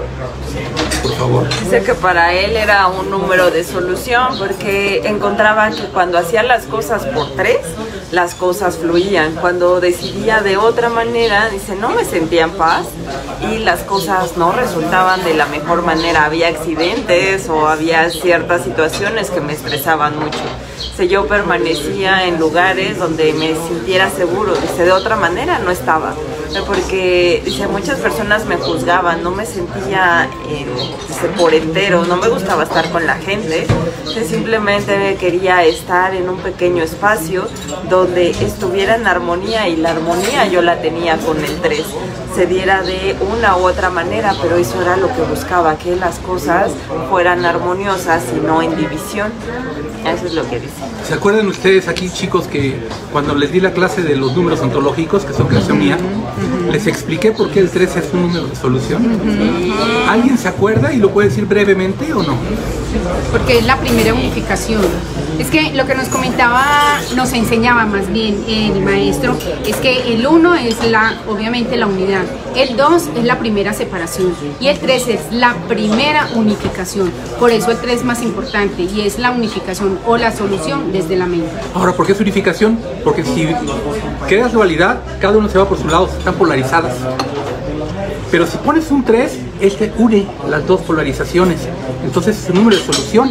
Por favor. Dice que para él era un número de solución porque encontraba que cuando hacía las cosas por tres, las cosas fluían. Cuando decidía de otra manera, dice, no me sentía en paz y las cosas no resultaban de la mejor manera. Había accidentes o había ciertas situaciones que me estresaban mucho. Dice, yo permanecía en lugares donde me sintiera seguro. Dice, de otra manera no estaba. Porque, dice, muchas personas me juzgaban, no me sentía en, dice, por entero, no me gustaba estar con la gente. Dice, simplemente quería estar en un pequeño espacio donde estuviera en armonía y la armonía yo la tenía con el tres. se diera de una u otra manera, pero eso era lo que buscaba, que las cosas fueran armoniosas y no en división. Eso es lo que dice. ¿Se acuerdan ustedes aquí, chicos, que cuando les di la clase de los números ontológicos, que son creación mía, les expliqué por qué el tres es un número de solución? Uh-huh. ¿Alguien se acuerda y lo puede decir brevemente o no? Porque es la primera unificación. Es que lo que nos comentaba, nos enseñaba más bien el maestro, es que el uno es la, obviamente la unidad, el dos es la primera separación y el tres es la primera unificación. Por eso el tres es más importante y es la unificación o la solución desde la mente. Ahora, ¿por qué es unificación? Porque si creas dualidad, cada uno se va por su lado, están polarizadas. Pero si pones un tres, este une las dos polarizaciones, entonces es un número de solución.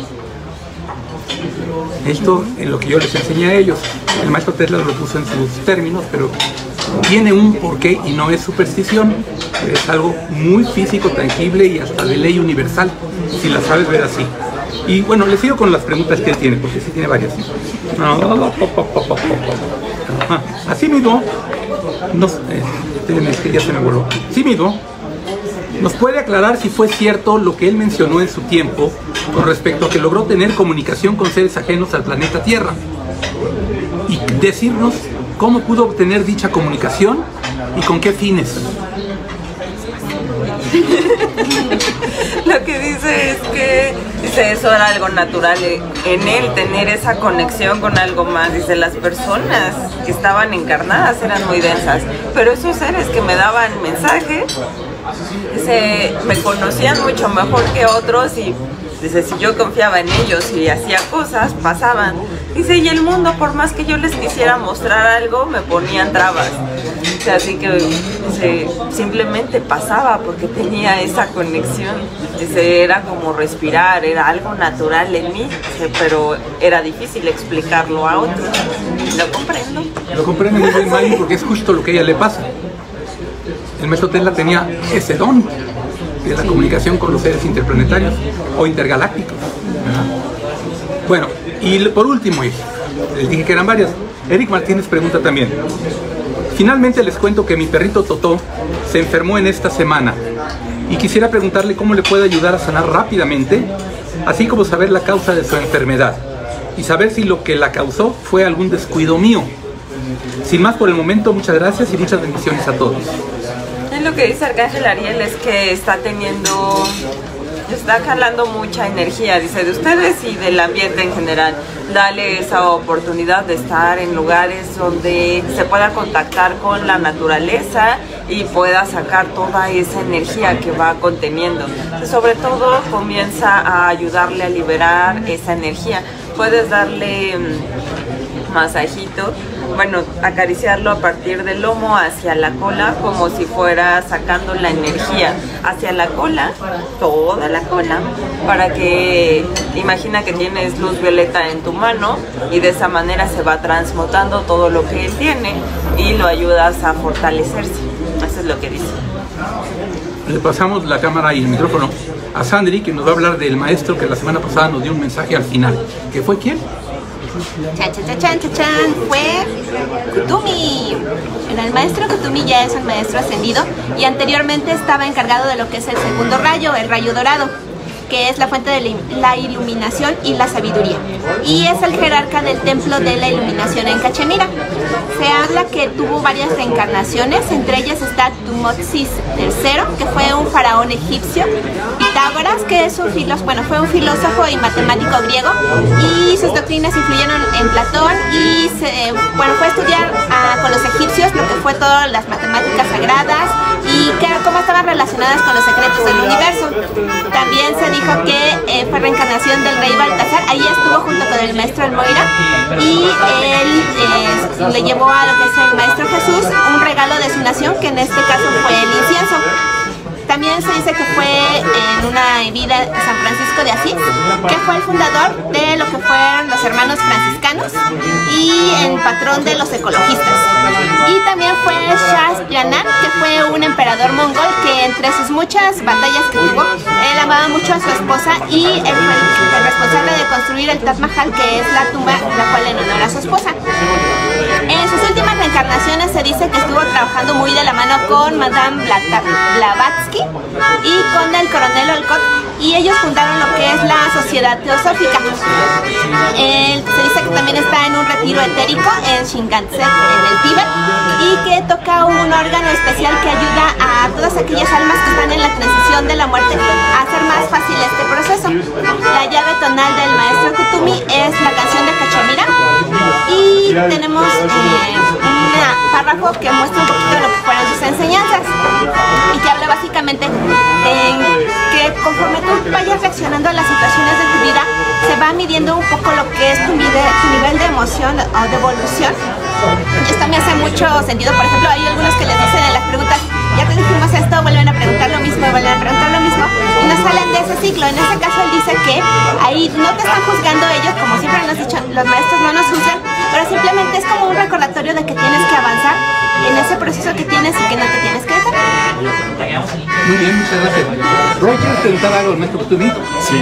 Esto es lo que yo les enseñé a ellos. El maestro Tesla lo puso en sus términos, pero tiene un porqué y no es superstición. Es algo muy físico, tangible y hasta de ley universal, si la sabes ver así. Y bueno, les sigo con las preguntas que él tiene, porque sí tiene varias. Así mismo, no, eh, es que ya se me voló. Así mismo, ¿nos puede aclarar si fue cierto lo que él mencionó en su tiempo con respecto a que logró tener comunicación con seres ajenos al planeta Tierra? Y decirnos cómo pudo obtener dicha comunicación y con qué fines. Lo que dice es que dice, eso era algo natural en él, tener esa conexión con algo más. Dice, las personas que estaban encarnadas eran muy densas, pero esos seres que me daban mensajes, dice, me conocían mucho mejor que otros y dice, si yo confiaba en ellos y hacía cosas, pasaban. Dice, y el mundo, por más que yo les quisiera mostrar algo, me ponían trabas. Dice, así que dice, simplemente pasaba porque tenía esa conexión. Dice, era como respirar, era algo natural en mí, dice, pero era difícil explicarlo a otros. Lo comprendo. Lo comprendo muy bien, Mari, porque es justo lo que a ella le pasa. El maestro Tesla tenía ese don de la comunicación con los seres interplanetarios o intergalácticos. Bueno, y por último, les dije que eran varias. Eric Martínez pregunta también. Finalmente les cuento que mi perrito Totó se enfermó en esta semana y quisiera preguntarle cómo le puedo ayudar a sanar rápidamente, así como saber la causa de su enfermedad y saber si lo que la causó fue algún descuido mío. Sin más por el momento, muchas gracias y muchas bendiciones a todos. Lo que dice Arcángel Ariel es que está teniendo, está jalando mucha energía, dice, de ustedes y del ambiente en general. Dale esa oportunidad de estar en lugares donde se pueda contactar con la naturaleza y pueda sacar toda esa energía que va conteniendo. Sobre todo comienza a ayudarle a liberar esa energía. Puedes darle masajito, bueno, acariciarlo a partir del lomo hacia la cola, como si fuera sacando la energía hacia la cola, toda la cola, para que, imagina que tienes luz violeta en tu mano y de esa manera se va transmutando todo lo que él tiene y lo ayudas a fortalecerse. Eso es lo que dice. Le pasamos la cámara y el micrófono a Sandri, que nos va a hablar del maestro que la semana pasada nos dio un mensaje al final. ¿Qué fue quién? Chan, chan, chan, chan, chan, chan, fue Kutumi. Bueno, el maestro Kutumi ya es un maestro ascendido y anteriormente estaba encargado de lo que es el segundo rayo, el rayo dorado, que es la fuente de la iluminación y la sabiduría, y es el jerarca del templo de la iluminación en Cachemira. Se habla que tuvo varias reencarnaciones, entre ellas está Tutmosis tercero, que fue un faraón egipcio, Pitágoras, que es un filósofo, bueno, fue un filósofo y matemático griego, y sus doctrinas influyeron en Platón, y se, bueno, fue a estudiar uh, con los egipcios lo que fue todas las matemáticas sagradas y que, cómo estaban relacionadas con los secretos del universo. También se dijo que eh, fue reencarnación del rey Baltasar, ahí estuvo junto con el maestro Almoira, y él eh, le llevó a lo que es el maestro Jesús un regalo de su nación, que en este caso fue el incienso. También se dice que fue en una vida de San Francisco de Asís, que fue el fundador de lo que fueron los hermanos franciscanos y el patrón de los ecologistas. Y también fue Shah Jahan, que fue un emperador mongol que entre sus muchas batallas que tuvo, él amaba mucho a su esposa y él fue el responsable de construir el Taj Mahal, que es la tumba la cual en honor a su esposa. En sus últimas reencarnaciones se dice que estuvo trabajando muy de la mano con Madame Blavatsky y con el coronel Olcott, y ellos fundaron lo que es la Sociedad Teosófica. Eh, se dice que también está en un retiro etérico en Shingansen, en el Tíbet, y que toca un órgano especial que ayuda a todas aquellas almas que están en la transición de la muerte a hacer más fácil este proceso. La llave tonal del maestro Kutumi es la canción de Cachemira, y tenemos eh, un párrafo que muestra un poquito de lo que fueron sus enseñanzas y que habla básicamente en que conforme tú vayas reaccionando a las situaciones de tu vida, se va midiendo un poco lo que es tu, vida, tu nivel de emoción o de evolución. Y esto me hace mucho sentido. Por ejemplo, hay algunos que les dicen en las preguntas, ya te dijimos esto, vuelven a preguntar lo mismo, vuelven a preguntar lo mismo, y no salen de ese ciclo. En ese caso él dice que ahí no te están juzgando ellos, como siempre nos han dicho, los maestros no nos juzgan, pero simplemente es como un recordatorio de que tienes que avanzar en ese proceso que tienes y que no te tienes que detener. Muy bien, muchas gracias. Roy, ¿quieres preguntar algo al maestro Kutumi? Sí.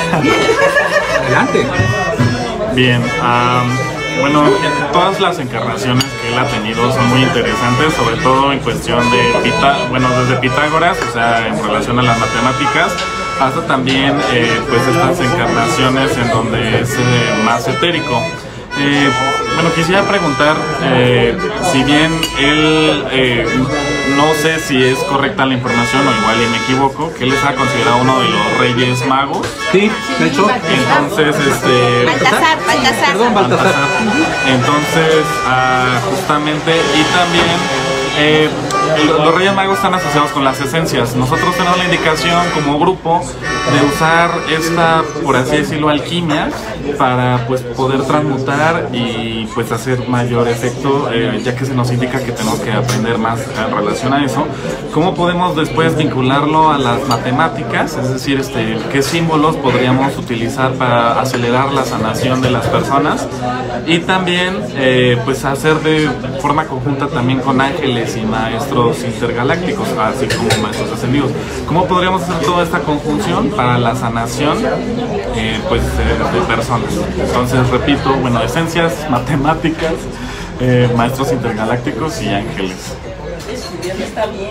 Adelante. Bien, um, bueno, todas las encarnaciones que él ha tenido son muy interesantes, sobre todo en cuestión de Pita, bueno, desde Pitágoras, o sea, en relación a las matemáticas, hasta también eh, pues estas encarnaciones en donde es eh, más etérico. Eh, bueno, quisiera preguntar, eh, si bien él, eh, no sé si es correcta la información o igual y me equivoco, que él está considerado uno de los reyes magos. Sí, de hecho. Entonces, este... Baltasar, Baltasar. Perdón, Baltasar. Entonces, ah, justamente, y también... Eh, los Reyes Magos están asociados con las esencias. Nosotros tenemos la indicación como grupo de usar esta, por así decirlo, alquimia para pues poder transmutar y pues hacer mayor efecto, eh, ya que se nos indica que tenemos que aprender más en relación a eso. ¿Cómo podemos después vincularlo a las matemáticas? Es decir, este, ¿qué símbolos podríamos utilizar para acelerar la sanación de las personas? Y también eh, pues hacer de forma conjunta también con ángeles y maestros intergalácticos, así como maestros ascendidos. ¿Cómo podríamos hacer toda esta conjunción para la sanación eh, pues, eh, de personas? Entonces, repito, bueno, esencias, matemáticas, eh, maestros intergalácticos y ángeles. Está bien.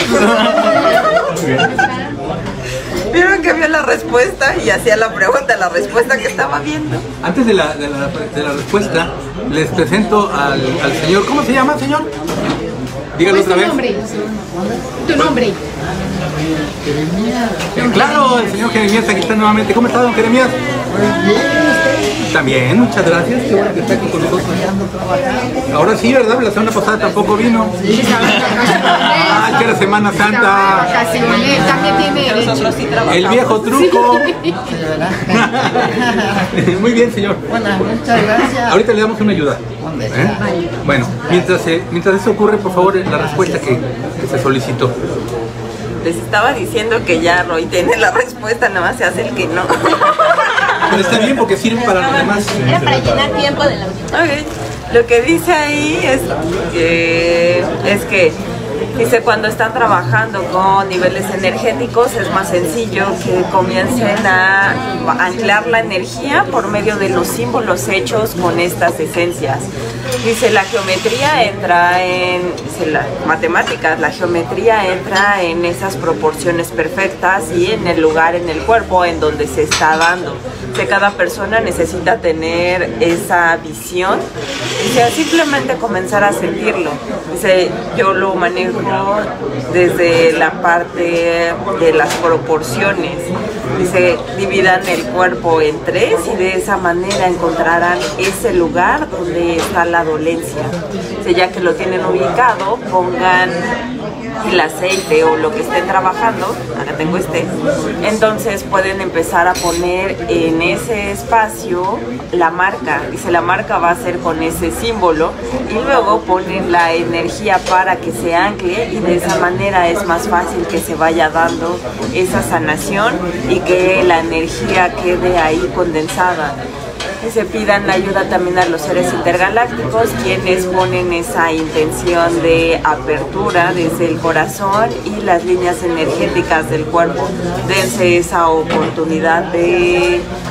Vieron que vio la respuesta y hacía la pregunta, la respuesta que estaba viendo. Antes de la, de la, de la respuesta, les presento al, al señor. ¿Cómo se llama, señor? Dígalo otra vez. Tu nombre. Tu nombre. Claro, el señor Jeremías aquí está nuevamente. ¿Cómo está, don Jeremías? Muy bien. También, muchas gracias. Qué bueno que está aquí con nosotros. Ahora sí, ¿verdad? La semana pasada tampoco vino. Ah, que era Semana Santa. También tiene derecho. El viejo truco. Muy bien, señor. Bueno, muchas gracias. Ahorita le damos una ayuda. ¿Eh? Bueno, mientras, eh, mientras eso ocurre, por favor, la respuesta que, que se solicitó. Les estaba diciendo que ya Roy tiene la respuesta, nada más se hace el que no. Pero está bien porque sirve para los demás. Era para llenar tiempo del auditorio. Okay. Lo que dice ahí es que, es que dice, cuando están trabajando con niveles energéticos es más sencillo que comiencen a anclar la energía por medio de los símbolos hechos con estas esencias. Dice, la geometría entra en, dice, las matemáticas, la geometría entra en esas proporciones perfectas y en el lugar en el cuerpo en donde se está dando. Dice, cada persona necesita tener esa visión. Dice, simplemente comenzar a sentirlo. Dice, yo lo manejo desde la parte de las proporciones. Dice, dividan el cuerpo en tres y de esa manera encontrarán ese lugar donde está la dolencia. Dice, ya que lo tienen ubicado, pongan el aceite o lo que estén trabajando, acá tengo este, entonces pueden empezar a poner en ese espacio la marca. Dice, la marca va a ser con ese símbolo y luego ponen la energía para que se ancle y de esa manera es más fácil que se vaya dando esa sanación y que la energía quede ahí condensada. Y se pidan ayuda también a los seres intergalácticos, quienes ponen esa intención de apertura desde el corazón y las líneas energéticas del cuerpo. Dense esa oportunidad de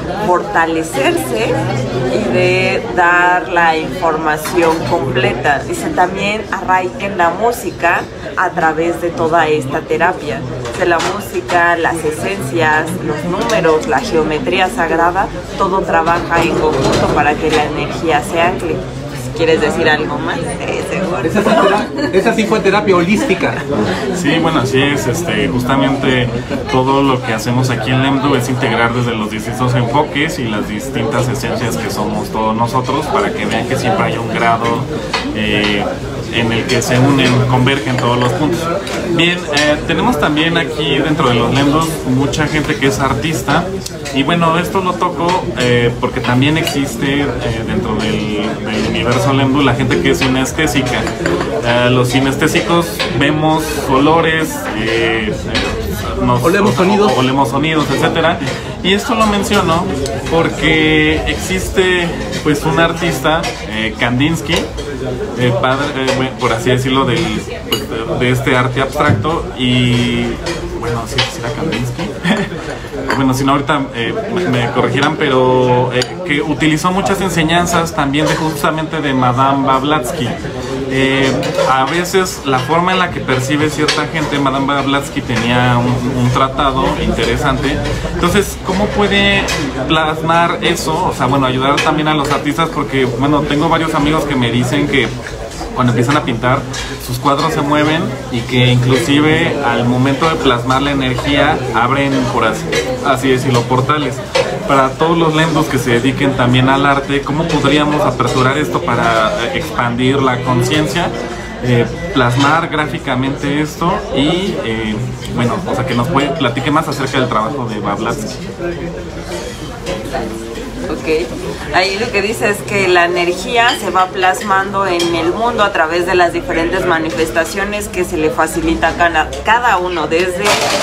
fortalecerse y de dar la información completa. Dice, también arraiguen la música a través de toda esta terapia. De la música, las esencias, los números, la geometría sagrada, todo trabaja en conjunto para que la energía se ancle. ¿Quieres decir algo más? Eh, seguro. Esa sí, terapia, esa sí fue terapia holística. Sí, bueno, así es. Este, justamente todo lo que hacemos aquí en Lemdu es integrar desde los distintos enfoques y las distintas esencias que somos todos nosotros para que vean que siempre hay un grado eh, en el que se unen, convergen todos los puntos. Bien, eh, tenemos también aquí dentro de los Lemdus mucha gente que es artista y bueno, esto lo toco eh, porque también existe eh, dentro del, del universo Lemdu la gente que es sinestésica. Eh, los sinestésicos vemos olores, eh, eh, nos, olemos sonidos, o, olemos sonidos, etcétera. Y esto lo menciono porque existe pues un artista, eh, Kandinsky, eh, padre, eh, por así decirlo, del, pues, de, de este arte abstracto y bueno, sí, sí era Kandinsky. Bueno, si no ahorita eh, me corregirán, pero eh, que utilizó muchas enseñanzas también de justamente de Madame Blavatsky. Eh, a veces la forma en la que percibe cierta gente, Madame Blavatsky tenía un, un tratado interesante. Entonces, ¿cómo puede plasmar eso? O sea, bueno, ayudar también a los artistas porque, bueno, tengo varios amigos que me dicen que cuando empiezan a pintar, sus cuadros se mueven y que inclusive al momento de plasmar la energía abren, por así, así decirlo, portales. Para todos los Lemdus que se dediquen también al arte, ¿cómo podríamos aperturar esto para expandir la conciencia? Eh, plasmar gráficamente esto y, eh, bueno, o sea, que nos puede, platique más acerca del trabajo de Blavatsky. Ok, ahí lo que dice es que la energía se va plasmando en el mundo a través de las diferentes manifestaciones que se le facilita a cada uno, desde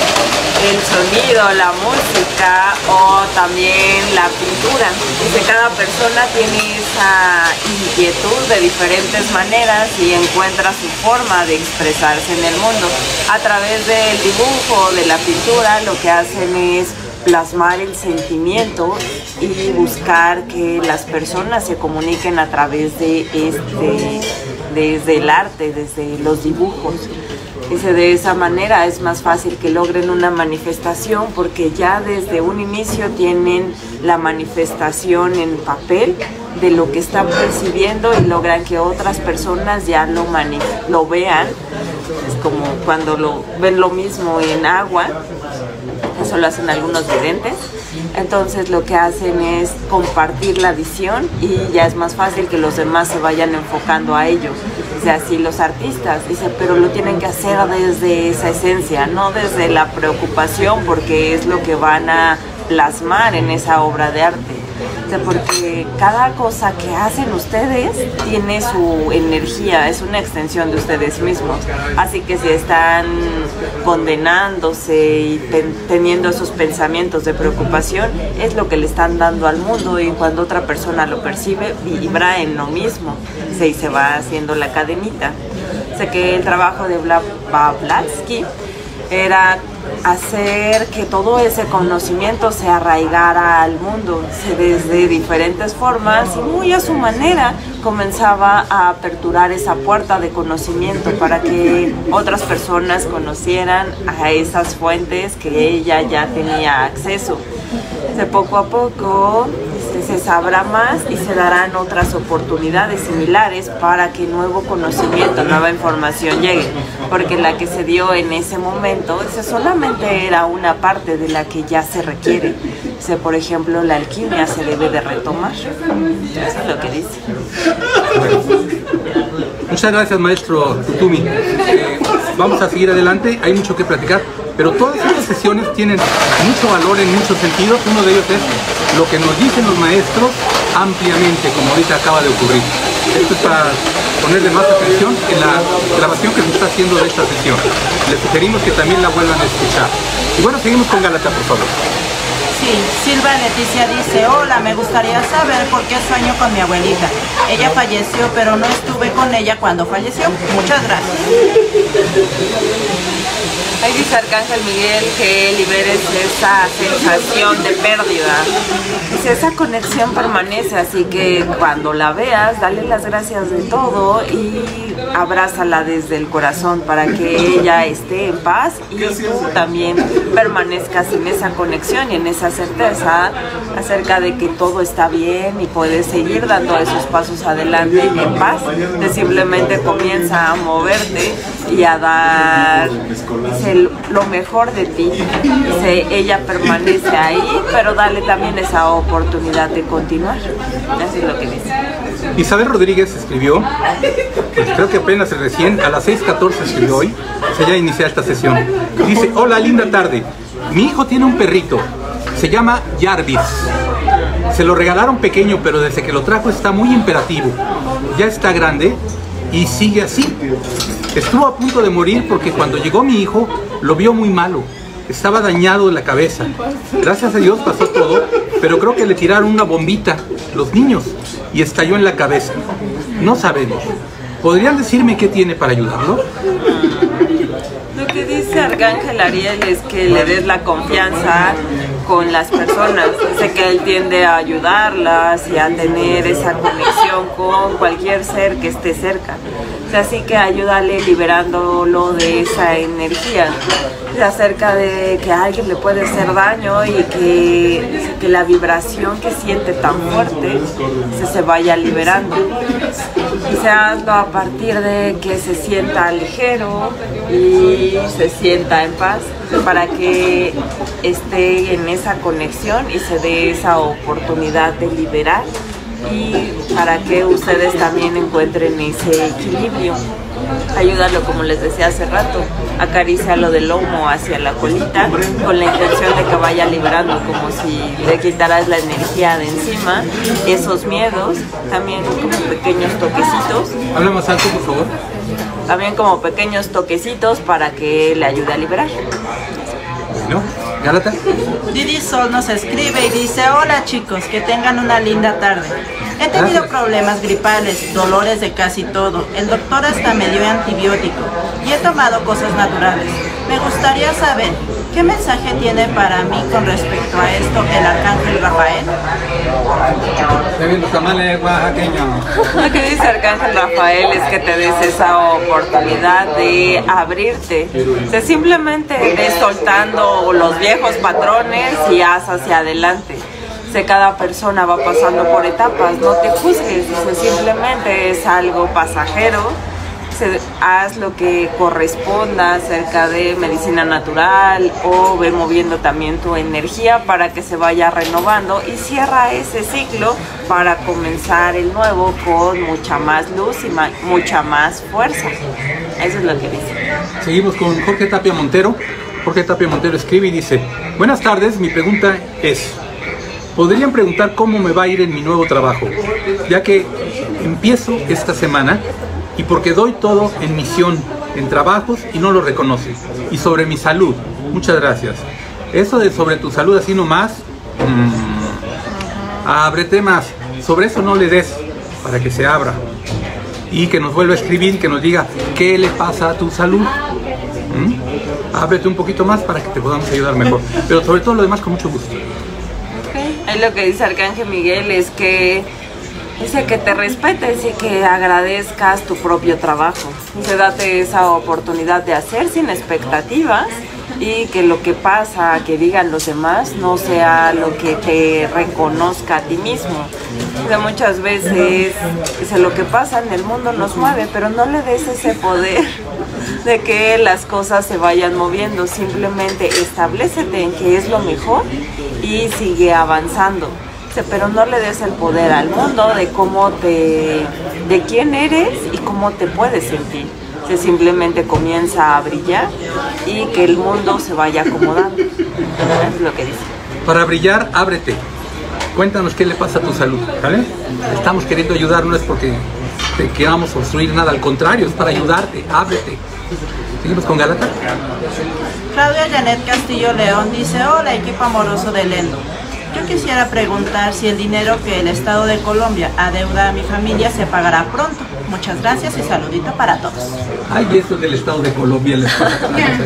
el sonido, la música o también la pintura. Dice, cada persona tiene esa inquietud de diferentes maneras y encuentra su forma de expresarse en el mundo. A través del dibujo, de la pintura, lo que hacen es plasmar el sentimiento y buscar que las personas se comuniquen a través de este, desde el arte, desde los dibujos. Dice, de esa manera es más fácil que logren una manifestación porque ya desde un inicio tienen la manifestación en papel de lo que están percibiendo y logran que otras personas ya lo, lo vean. Es como cuando lo ven lo mismo en agua. Eso lo hacen algunos videntes. Entonces lo que hacen es compartir la visión y ya es más fácil que los demás se vayan enfocando a ello. O sea, así los artistas, dice, pero lo tienen que hacer desde esa esencia, no desde la preocupación, porque es lo que van a plasmar en esa obra de arte. O sea, porque cada cosa que hacen ustedes tiene su energía, es una extensión de ustedes mismos. Así que si están condenándose y ten, teniendo esos pensamientos de preocupación, es lo que le están dando al mundo y cuando otra persona lo percibe, vibra en lo mismo. O sea, y se va haciendo la cadenita. O sea, que el trabajo de Blavatsky era hacer que todo ese conocimiento se arraigara al mundo, desde diferentes formas y muy a su manera comenzaba a aperturar esa puerta de conocimiento para que otras personas conocieran a esas fuentes que ella ya tenía acceso. De poco a poco se sabrá más y se darán otras oportunidades similares para que nuevo conocimiento, nueva información llegue, porque la que se dio en ese momento ese solamente era una parte de la que ya se requiere. O sea, por ejemplo, la alquimia se debe de retomar. Eso es lo que dice. Muchas gracias, maestro Tutumi. Eh, vamos a seguir adelante, hay mucho que platicar, pero todas estas sesiones tienen mucho valor en muchos sentidos. Uno de ellos es lo que nos dicen los maestros ampliamente, como ahorita acaba de ocurrir. Esto es para ponerle más atención en la grabación que se está haciendo de esta sesión. Les sugerimos que también la vuelvan a escuchar. Y bueno, seguimos con Gálata, por favor. Sí, Silva Leticia dice, hola, me gustaría saber por qué sueño con mi abuelita. Ella falleció, pero no estuve con ella cuando falleció. Muchas gracias. Ahí dice Arcángel Miguel que liberes esa sensación de pérdida. Dice, esa conexión permanece, así que cuando la veas, dale las gracias de todo y abrázala desde el corazón para que ella esté en paz y tú también permanezcas en esa conexión y en esa certeza acerca de que todo está bien y puedes seguir dando esos pasos adelante en paz. De simplemente comienza a moverte y a dar, dice, lo mejor de ti. Dice, ella permanece ahí, pero dale también esa oportunidad de continuar. Eso es lo que dice. Isabel Rodríguez escribió, pues creo que apenas recién, a las seis catorce escribió hoy, se ya inicia esta sesión. Dice, hola, linda tarde. Mi hijo tiene un perrito, se llama Jarvis. Se lo regalaron pequeño, pero desde que lo trajo está muy imperativo. Ya está grande y sigue así. Estuvo a punto de morir porque cuando llegó mi hijo lo vio muy malo. Estaba dañado en la cabeza. Gracias a Dios pasó todo, pero creo que le tiraron una bombita los niños y estalló en la cabeza. No sabemos. ¿Podrían decirme qué tiene para ayudarlo? Lo que dice Arcángel Ariel es que le des la confianza con las personas. Dice que él tiende a ayudarlas y a tener esa conexión con cualquier ser que esté cerca. Así que ayúdale liberándolo de esa energía, acerca de que a alguien le puede hacer daño y que, que la vibración que siente tan fuerte se, se vaya liberando. Y se hazlo a partir de que se sienta ligero y se sienta en paz, para que esté en esa conexión y se dé esa oportunidad de liberar, y para que ustedes también encuentren ese equilibrio. Ayúdalo, como les decía hace rato, acarícialo del lomo hacia la colita con la intención de que vaya liberando, como si le quitaras la energía de encima, esos miedos, también como pequeños toquecitos. Habla más alto, por favor. También como pequeños toquecitos para que le ayude a liberar. Bueno, Gálata. Didi Sol nos escribe y dice, hola chicos, que tengan una linda tarde. He tenido Gracias. problemas gripales, dolores de casi todo. El doctor hasta me dio antibiótico y he tomado cosas naturales. Me gustaría saber, ¿qué mensaje tiene para mí con respecto a esto el Arcángel Rafael? Los tamales oaxaqueños. Lo que dice Arcángel Rafael es que te des esa oportunidad de abrirte, de simplemente de soltando los viejos patrones y haz hacia adelante. De cada persona va pasando por etapas, no te juzgues, dice, simplemente es algo pasajero. Se, haz lo que corresponda acerca de medicina natural o ve moviendo también tu energía para que se vaya renovando y cierra ese ciclo para comenzar el nuevo con mucha más luz y ma mucha más fuerza. Eso es lo que dice. Seguimos con Jorge Tapia Montero. Jorge Tapia Montero escribe y dice, buenas tardes, mi pregunta es, ¿podrían preguntar cómo me va a ir en mi nuevo trabajo? Ya que empiezo esta semana y porque doy todo en misión, en trabajos y no lo reconoce. Y sobre mi salud, muchas gracias. Eso de sobre tu salud así nomás, mmm, ábrete más. Sobre eso no le des, para que se abra. Y que nos vuelva a escribir y que nos diga qué le pasa a tu salud. ¿Mm? Ábrete un poquito más para que te podamos ayudar mejor. Pero sobre todo lo demás con mucho gusto. Ahí lo que dice Arcángel Miguel es que dice que te respetes y que agradezcas tu propio trabajo. Dice, date esa oportunidad de hacer sin expectativas y que lo que pasa, que digan los demás, no sea lo que te reconozca a ti mismo. Dice, muchas veces dice, lo que pasa en el mundo nos mueve, pero no le des ese poder de que las cosas se vayan moviendo. Simplemente establécete en qué es lo mejor y sigue avanzando. Pero no le des el poder al mundo de cómo te, de quién eres y cómo te puedes sentir. Se simplemente comienza a brillar y que el mundo se vaya acomodando. Es lo que dice. Para brillar, ábrete. Cuéntanos qué le pasa a tu salud, ¿vale? Estamos queriendo ayudar, no es porque te queramos obstruir nada, al contrario, es para ayudarte, ábrete. Seguimos con Gálatas. Claudia Janet Castillo León dice: hola, equipo amoroso de Lendo. Yo quisiera preguntar si el dinero que el Estado de Colombia adeuda a mi familia se pagará pronto. Muchas gracias y saludito para todos. Ay, eso del Estado de Colombia les pasa.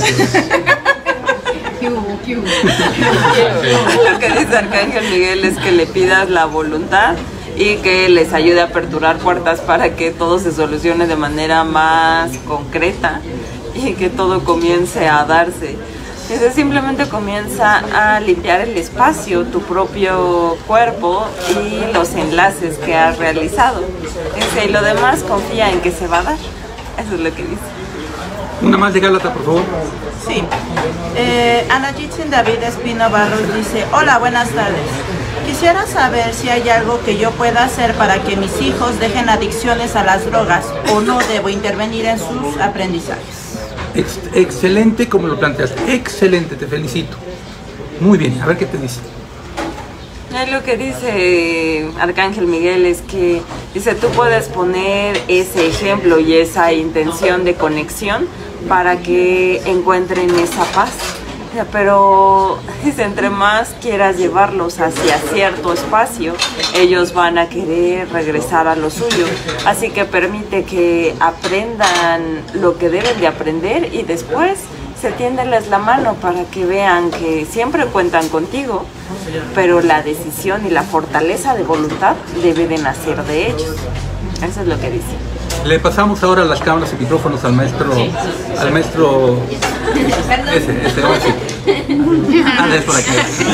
Lo que dice Arcángel Miguel es que le pidas la voluntad y que les ayude a aperturar puertas para que todo se solucione de manera más concreta y que todo comience a darse. Entonces simplemente comienza a limpiar el espacio, tu propio cuerpo y los enlaces que has realizado. Dice, y lo demás confía en que se va a dar. Eso es lo que dice. Una más de Gálatas, por favor. Sí. Eh, Ana Jitsin David Espino Barros dice: hola, buenas tardes. Quisiera saber si hay algo que yo pueda hacer para que mis hijos dejen adicciones a las drogas o no debo intervenir en sus aprendizajes. Ex excelente como lo planteaste, excelente, te felicito. Muy bien, a ver qué te dice. Lo que dice Arcángel Miguel es que, dice, tú puedes poner ese ejemplo y esa intención de conexión para que encuentren esa paz. Pero, dice, entre más quieras llevarlos hacia cierto espacio, ellos van a querer regresar a lo suyo. Así que permite que aprendan lo que deben de aprender y después se tiéndeles la mano para que vean que siempre cuentan contigo, pero la decisión y la fortaleza de voluntad debe de nacer de ellos. Eso es lo que dice. Le pasamos ahora las cámaras y micrófonos al maestro, al maestro, ese, ese, ahora sí. Anda, es por aquí.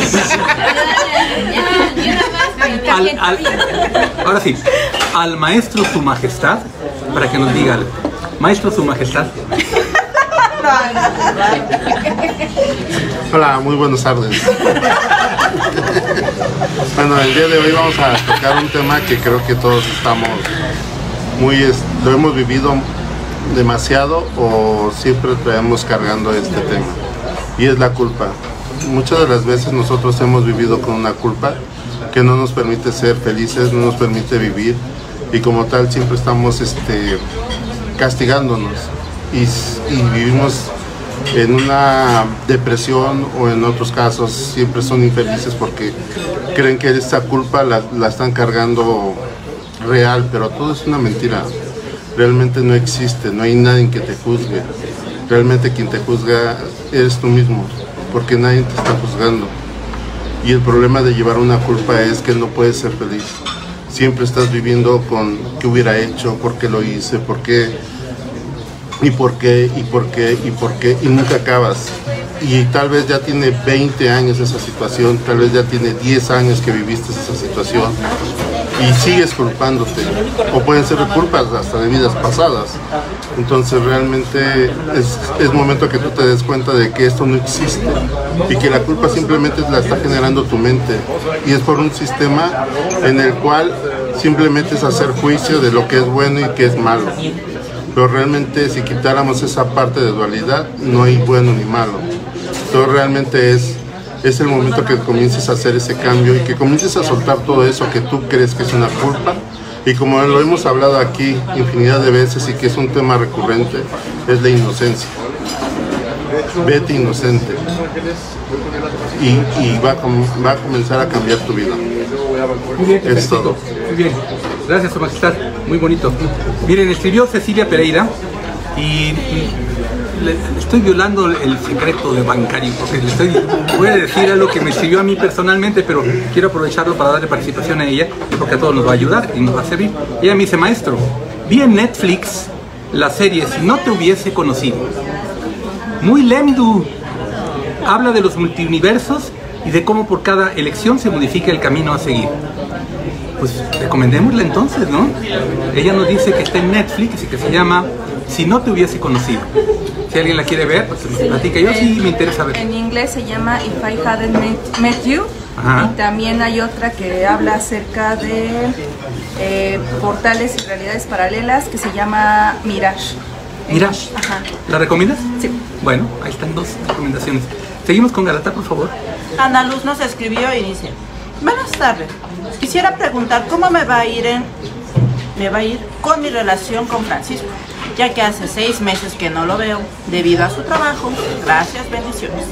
Al, al, ahora sí, al maestro Su Majestad, para que nos diga algo. Maestro Su Majestad. Hola, muy buenas tardes. Bueno, el día de hoy vamos a tocar un tema que creo que todos estamos muy, lo hemos vivido demasiado o siempre traemos cargando este tema, y es la culpa. Muchas de las veces nosotros hemos vivido con una culpa que no nos permite ser felices, no nos permite vivir, y como tal siempre estamos este, castigándonos y, y vivimos en una depresión, o en otros casos siempre son infelices porque creen que esta culpa la, la están cargando real, pero todo es una mentira. Realmente no existe, no hay nadie que te juzgue. Realmente quien te juzga eres tú mismo, porque nadie te está juzgando. Y el problema de llevar una culpa es que no puedes ser feliz. Siempre estás viviendo con qué hubiera hecho, por qué lo hice, por qué, y por qué, y por qué, y por qué, y nunca acabas. Y tal vez ya tiene veinte años esa situación, tal vez ya tiene diez años que viviste esa situación, y sigues culpándote, o pueden ser culpas hasta de vidas pasadas. Entonces realmente es, es momento que tú te des cuenta de que esto no existe y que la culpa simplemente la está generando tu mente, y es por un sistema en el cual simplemente es hacer juicio de lo que es bueno y que es malo. Pero realmente si quitáramos esa parte de dualidad, no hay bueno ni malo. Entonces realmente es es el momento que comiences a hacer ese cambio y que comiences a soltar todo eso que tú crees que es una culpa. Y como lo hemos hablado aquí infinidad de veces y que es un tema recurrente, es la inocencia. Vete inocente y, y va, a, va a comenzar a cambiar tu vida. Muy bien, es todo. Muy bien, gracias Su Majestad, muy bonito. Miren, escribió Cecilia Pereira y le estoy violando el secreto de bancario, porque le estoy, voy a decir algo que me escribió a mí personalmente, pero quiero aprovecharlo para darle participación a ella, porque a todos nos va a ayudar y nos va a servir. Ella me dice: maestro, vi en Netflix la serie Si no te hubiese conocido. Muy lemdu. Habla de los multiuniversos y de cómo por cada elección se modifica el camino a seguir. Pues recomendémosla entonces, ¿no? Ella nos dice que está en Netflix y que se llama Si no te hubiese conocido. Si alguien la quiere ver, pues se nos sí, platica. Yo sí me interesa ver. En inglés se llama If I Hadn't Met, met You. Ajá. Y también hay otra que habla acerca de eh, portales y realidades paralelas, que se llama Mirage. Mirage. Ajá. ¿La recomiendas? Sí. Bueno, ahí están dos recomendaciones. Seguimos con Galata, por favor. Ana Luz nos escribió y dice: buenas tardes, quisiera preguntar cómo me va a ir en me va a ir con mi relación con Francisco, ya que hace seis meses que no lo veo debido a su trabajo. Gracias, bendiciones.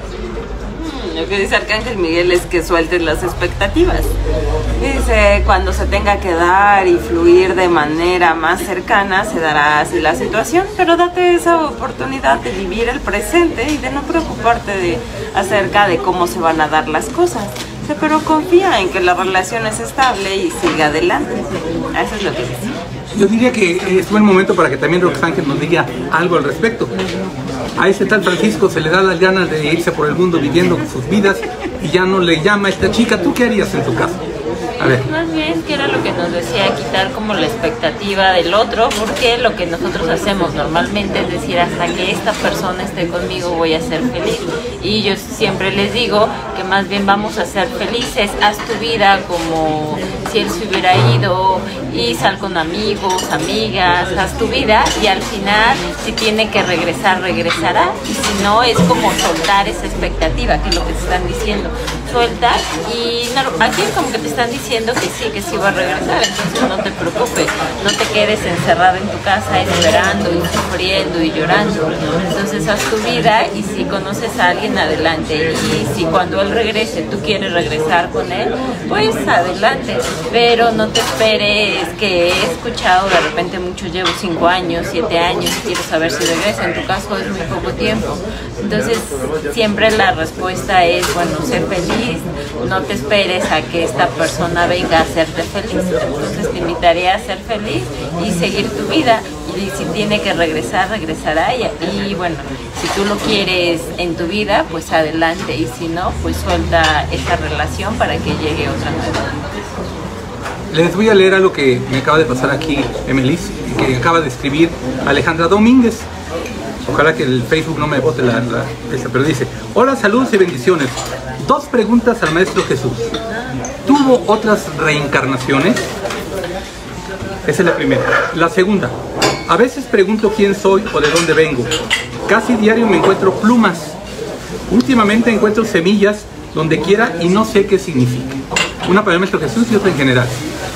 Lo que dice Arcángel Miguel es que sueltes las expectativas. Dice, cuando se tenga que dar y fluir de manera más cercana, se dará así la situación, pero date esa oportunidad de vivir el presente y de no preocuparte de, acerca de cómo se van a dar las cosas. Dice, pero confía en que la relación es estable y sigue adelante. Eso es lo que dice. Yo diría que es buen momento para que también Roxángel nos diga algo al respecto. A ese tal Francisco se le da las ganas de irse por el mundo viviendo sus vidas y ya no le llama a esta chica. ¿Tú qué harías en tu caso? A ver. Más bien que era lo que nos decía, quitar como la expectativa del otro, porque lo que nosotros hacemos normalmente es decir, hasta que esta persona esté conmigo voy a ser feliz. Y yo siempre les digo que más bien vamos a ser felices, haz tu vida como si él se hubiera ido y sal con amigos, amigas, haz tu vida y al final si tiene que regresar, regresará, y si no es como soltar esa expectativa, que es lo que te están diciendo, suelta y no, aquí como que te están diciendo que sí, que sí va a regresar, entonces no te preocupes, no te quedes encerrada en tu casa esperando y sufriendo y llorando, entonces haz tu vida y si conoces a alguien adelante y si cuando él regrese tú quieres regresar con él, pues adelante, pero no te esperes, que he escuchado de repente muchos, llevo cinco años, siete años y quiero saber si regresa, en tu caso es muy poco tiempo, entonces siempre la respuesta es, bueno, ser feliz, no te esperes a que esta persona venga a hacerte feliz, entonces te invitaría a ser feliz y seguir tu vida, y si tiene que regresar, regresará, y, y bueno, si tú lo quieres en tu vida, pues adelante, y si no, pues suelta esa relación para que llegue otra nueva. Les voy a leer algo que me acaba de pasar aquí, Emelis, que acaba de escribir Alejandra Domínguez. Ojalá que el Facebook no me bote la, la esa, pero dice: hola, saludos y bendiciones. Dos preguntas al Maestro Jesús. ¿Tuvo otras reencarnaciones? Esa es la primera. La segunda: a veces pregunto quién soy o de dónde vengo. Casi diario me encuentro plumas. Últimamente encuentro semillas donde quiera y no sé qué significa. Una para el Maestro Jesús y otra en general.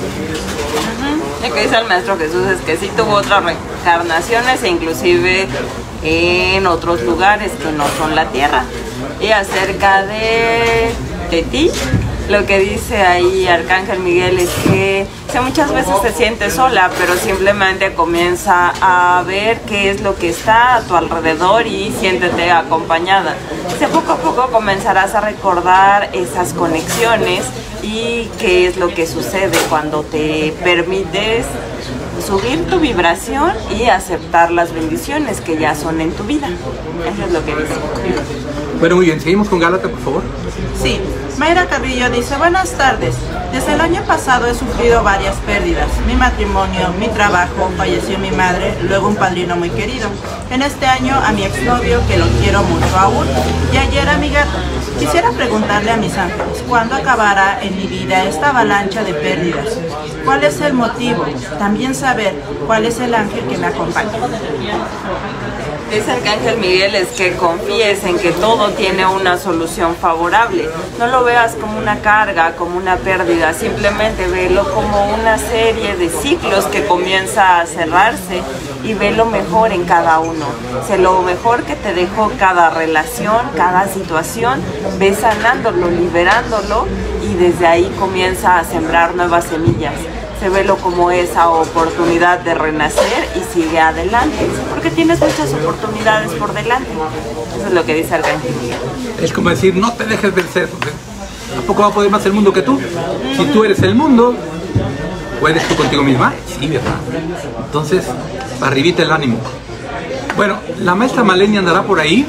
Lo que dice el Maestro Jesús es que sí tuvo otras reencarnaciones e inclusive en otros lugares que no son la tierra. Y acerca de, de ti, lo que dice ahí Arcángel Miguel es que si muchas veces te sientes sola, pero simplemente comienza a ver qué es lo que está a tu alrededor y siéntete acompañada. Si poco a poco comenzarás a recordar esas conexiones y qué es lo que sucede cuando te permites subir tu vibración y aceptar las bendiciones que ya son en tu vida. Eso es lo que dice. Bueno, muy bien, seguimos con Gálata, por favor. Sí, Mayra Carrillo dice: buenas tardes. Desde el año pasado he sufrido varias pérdidas. Mi matrimonio, mi trabajo, falleció mi madre, luego un padrino muy querido. En este año a mi exnovio, que lo quiero mucho aún, y ayer a mi gato. Quisiera preguntarle a mis ángeles, ¿cuándo acabará en mi vida esta avalancha de pérdidas? ¿Cuál es el motivo? También saber cuál es el ángel que me acompaña. Dice Arcángel Miguel es que confíes en que todo tiene una solución favorable. No lo veas como una carga, como una pérdida, simplemente velo como una serie de ciclos que comienza a cerrarse y ve lo mejor en cada uno. Sé lo mejor que te dejó cada relación, cada situación, ve sanándolo, liberándolo y desde ahí comienza a sembrar nuevas semillas. Se velo como esa oportunidad de renacer y sigue adelante, porque tienes muchas oportunidades por delante. Eso es lo que dice Arcángel Miguel. Es como decir, no te dejes vencer, porque ¿tampoco va a poder más el mundo que tú? Si tú eres el mundo, ¿puedes tú contigo misma? Sí, ¿verdad? Entonces, arribita el ánimo. Bueno, ¿la maestra Malenia andará por ahí?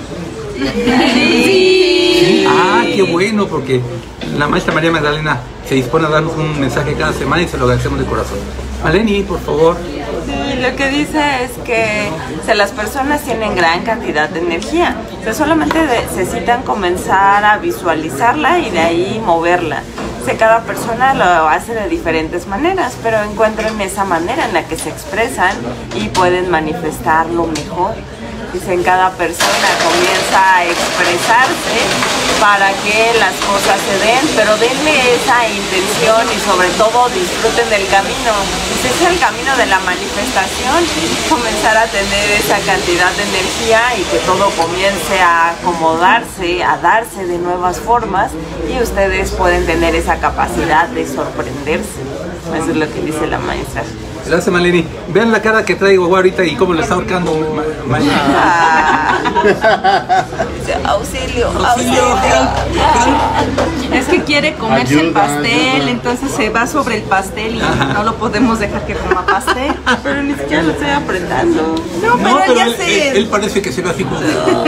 Sí. Ah, qué bueno, porque la maestra María Magdalena se dispone a darnos un mensaje cada semana y se lo agradecemos de corazón. Maleni, por favor. Sí, lo que dice es que si las personas tienen gran cantidad de energía, o sea, solamente necesitan comenzar a visualizarla y de ahí moverla. O sea, cada persona lo hace de diferentes maneras, pero encuentran esa manera en la que se expresan y pueden manifestarlo mejor. Dicen, cada persona comienza a expresarse para que las cosas se den, pero denle esa intención y sobre todo disfruten del camino. Ese es el camino de la manifestación, comenzar a tener esa cantidad de energía y que todo comience a acomodarse, a darse de nuevas formas y ustedes pueden tener esa capacidad de sorprenderse. Eso es lo que dice la maestra. Gracias, Maleni. Vean la cara que traigo ahorita y cómo le está ahorcando Maleni. Ah, auxilio, auxilio. Es que quiere comerse Ayuda, el pastel, ayuda. entonces se va sobre el pastel y Ajá. no lo podemos dejar que coma pastel. Pero ni siquiera lo estoy apretando. No, pero, No, pero ya él, sé. él- él parece que se ve así como...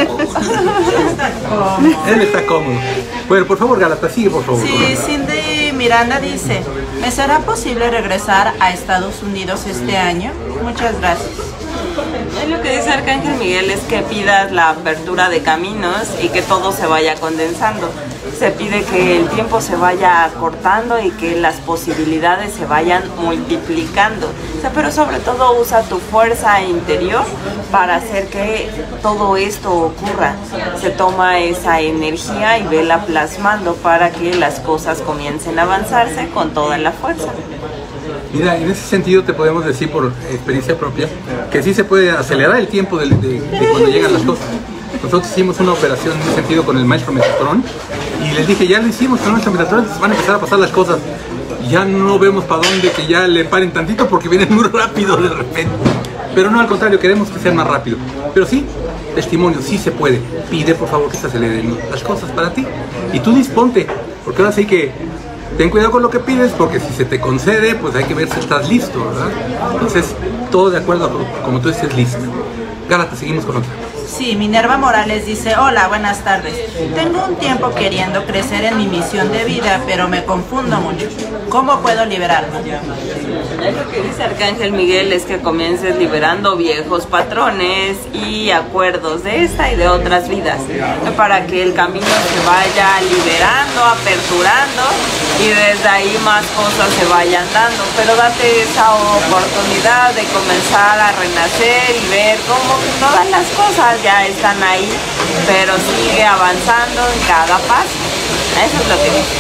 Él está cómodo. Bueno, por favor, Galata, sigue, por favor. Sí, Cindy Miranda dice, ¿me será posible regresar a Estados Unidos este año? Muchas gracias. Y lo que dice Arcángel Miguel es que pidas la apertura de caminos y que todo se vaya condensando. Se pide que el tiempo se vaya acortando y que las posibilidades se vayan multiplicando. O sea, pero sobre todo usa tu fuerza interior para hacer que todo esto ocurra. Se toma esa energía y vela plasmando para que las cosas comiencen a avanzarse con toda la fuerza. Mira, en ese sentido te podemos decir por experiencia propia que sí se puede acelerar el tiempo de, de- de cuando llegan las cosas. Nosotros hicimos una operación en ese sentido con el maestro Metatron y les dije, ya lo hicimos con el maestro Metatron, van a empezar a pasar las cosas. Ya no vemos para dónde que ya le paren tantito porque vienen muy rápido de repente. Pero no, al contrario, queremos que sean más rápido. Pero sí, testimonio, sí se puede. Pide por favor que se aceleren las cosas para ti. Y tú disponte, porque ahora sí que ten cuidado con lo que pides, porque si se te concede, pues hay que ver si estás listo, ¿verdad? Entonces, todo de acuerdo a como tú estés listo. Gálata, seguimos con otra. Sí, Minerva Morales dice, hola, buenas tardes. Tengo un tiempo queriendo crecer en mi misión de vida, pero me confundo mucho. ¿Cómo puedo liberarme? Lo que dice Arcángel Miguel es que comiences liberando viejos patrones y acuerdos de esta y de otras vidas, para que el camino se vaya liberando, aperturando y desde ahí más cosas se vayan dando. Pero date esa oportunidad de comenzar a renacer y ver cómo todas las cosas ya están ahí, pero sigue avanzando en cada paso. Eso es lo que dice.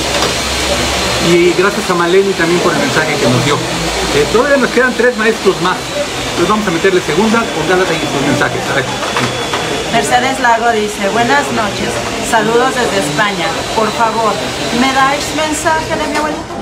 Y gracias a Maleni también por el mensaje que nos dio. Eh, todavía nos quedan tres maestros más. Entonces vamos a meterle segunda con Gálata y sus mensajes. A ver. Mercedes Lago dice, buenas noches, saludos desde España. Por favor, ¿me dais mensaje de mi abuelita?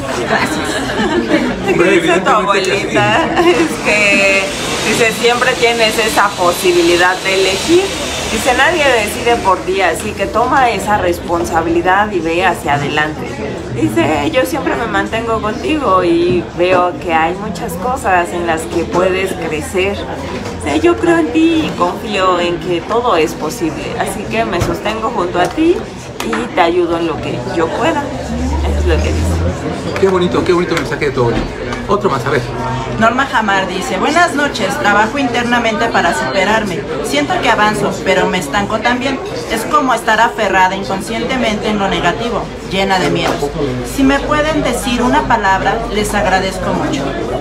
¿Qué dice tu abuelita? Es que dice, siempre tienes esa posibilidad de elegir. Dice, nadie decide por ti, así que toma esa responsabilidad y ve hacia adelante. Dice, yo siempre me mantengo contigo y veo que hay muchas cosas en las que puedes crecer. Dice, yo creo en ti y confío en que todo es posible, así que me sostengo junto a ti y te ayudo en lo que yo pueda. Eso es lo que dice. Qué bonito, qué bonito mensaje de tu abuelita. Otro más, a ver. Norma Jamar dice, buenas noches, trabajo internamente para superarme. Siento que avanzo, pero me estanco también. Es como estar aferrada inconscientemente en lo negativo, llena de miedos. Si me pueden decir una palabra, les agradezco mucho.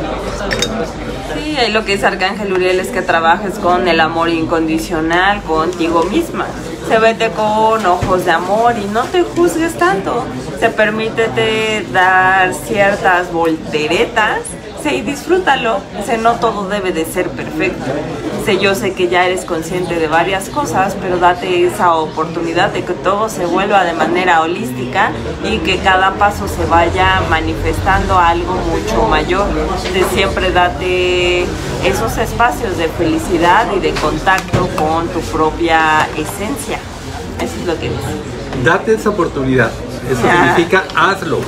Sí, ahí lo que dice Arcángel Uriel es que trabajes con el amor incondicional contigo misma. Se vete con ojos de amor y no te juzgues tanto. Se permítete dar ciertas volteretas, sí, y disfrútalo. Dice, no todo debe de ser perfecto. Dice, yo sé que ya eres consciente de varias cosas, pero date esa oportunidad de que todo se vuelva de manera holística y que cada paso se vaya manifestando algo mucho mayor. De siempre date esos espacios de felicidad y de contacto con tu propia esencia. Eso es lo que dice. Date esa oportunidad. Eso Ya. significa hazlo.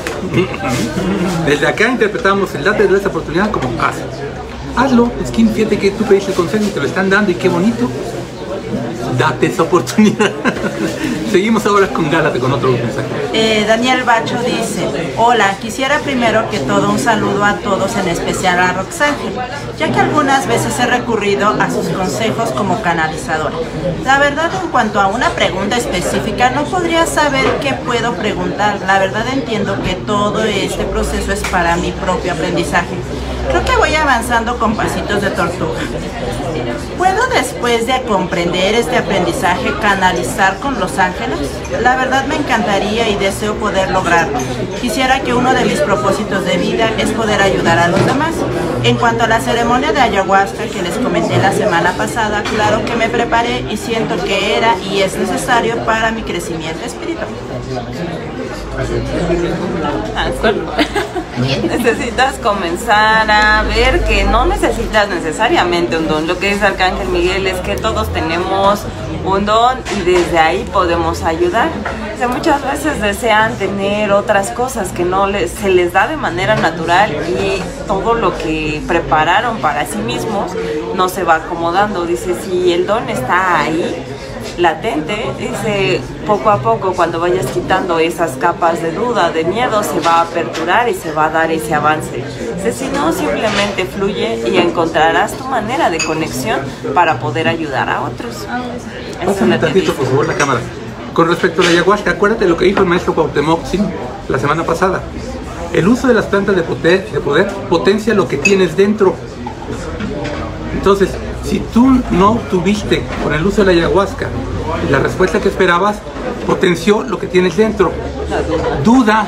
Desde acá interpretamos el date esa oportunidad como hazlo. Hazlo. Es que fíjate que tú pediste el consejo y te lo están dando y qué bonito. Date esa oportunidad. Seguimos ahora con Gálata con otro mensaje. Eh, Daniel Bacho dice, hola, quisiera primero que todo un saludo a todos, en especial a Roxángel, ya que algunas veces he recurrido a sus consejos como canalizadora. La verdad, en cuanto a una pregunta específica, no podría saber qué puedo preguntar. La verdad entiendo que todo este proceso es para mi propio aprendizaje. Creo que voy avanzando con pasitos de tortuga. ¿Puedo, después de comprender este aprendizaje, canalizar con los ángeles? La verdad me encantaría y deseo poder lograrlo. Quisiera que uno de mis propósitos de vida es poder ayudar a los demás. En cuanto a la ceremonia de ayahuasca que les comenté la semana pasada, claro que me preparé y siento que era y es necesario para mi crecimiento espiritual. Necesitas comenzar a ver que no necesitas necesariamente un don. Lo que dice Arcángel Miguel es que todos tenemos un don y desde ahí podemos ayudar. O sea, muchas veces desean tener otras cosas que no les, se les da de manera natural y todo lo que prepararon para sí mismos no se va acomodando. Dice, si el don está ahí, latente, dice, poco a poco cuando vayas quitando esas capas de duda, de miedo, se va a aperturar y se va a dar ese avance. Dice, si no, simplemente fluye y encontrarás tu manera de conexión para poder ayudar a otros. Pásame un tantito, por favor, la cámara. Con respecto a la ayahuasca, acuérdate lo que dijo el maestro Cuauhtémoc la semana pasada. El uso de las plantas de poder, de poder potencia lo que tienes dentro. Entonces, si tú no obtuviste con el uso de la ayahuasca la respuesta que esperabas, potenció lo que tienes dentro. Duda,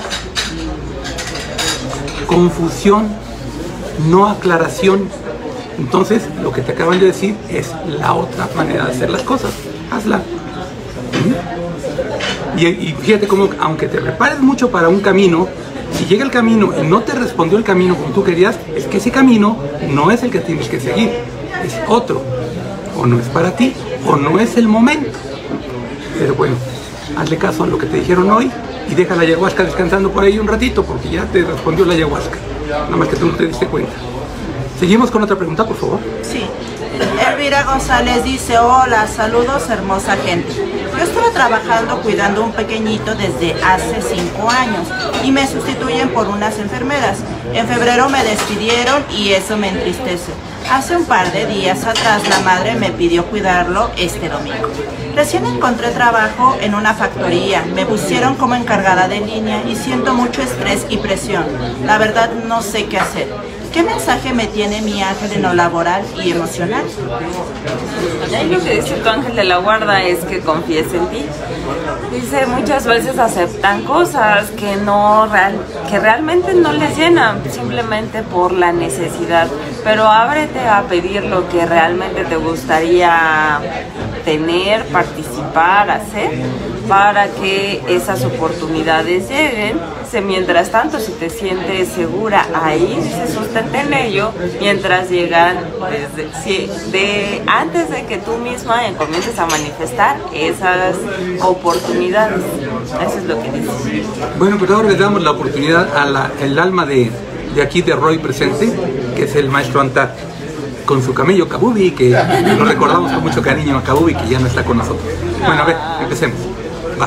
confusión, no aclaración. Entonces, lo que te acaban de decir es la otra manera de hacer las cosas. Hazla. ¿Mm? Y, y fíjate cómo, aunque te prepares mucho para un camino, si llega el camino y no te respondió el camino como tú querías, es que ese camino no es el que tienes que seguir. Es otro, o no es para ti, o no es el momento. Pero bueno, hazle caso a lo que te dijeron hoy y deja la ayahuasca descansando por ahí un ratito, porque ya te respondió la ayahuasca, nada más que tú no te diste cuenta. Seguimos con otra pregunta, por favor. Sí. Elvira González dice, hola, saludos hermosa gente. Yo estuve trabajando cuidando a un pequeñito desde hace cinco años y me sustituyen por unas enfermeras. En febrero me despidieron y eso me entristece. Hace un par de días atrás la madre me pidió cuidarlo este domingo. Recién encontré trabajo en una factoría, me pusieron como encargada de línea y siento mucho estrés y presión. La verdad no sé qué hacer. ¿Qué mensaje me tiene mi ángel en lo laboral y emocional? Ahí lo que dice tu ángel de la guarda es que confíes en ti. Dice, muchas veces aceptan cosas que no real, que realmente no les llenan, simplemente por la necesidad. Pero ábrete a pedir lo que realmente te gustaría tener, participar, hacer, para que esas oportunidades lleguen. Dice, mientras tanto, si te sientes segura ahí, se sustente en ello, mientras llegan desde, si, de, antes de que tú misma comiences a manifestar esas oportunidades. Eso es lo que dice. Bueno, pues ahora le damos la oportunidad al alma de, de aquí de Roy presente, que es el maestro Antar, con su camello Kabubi, que lo recordamos con mucho cariño a Kabubi, que ya no está con nosotros. Bueno, a ver, empecemos. Va.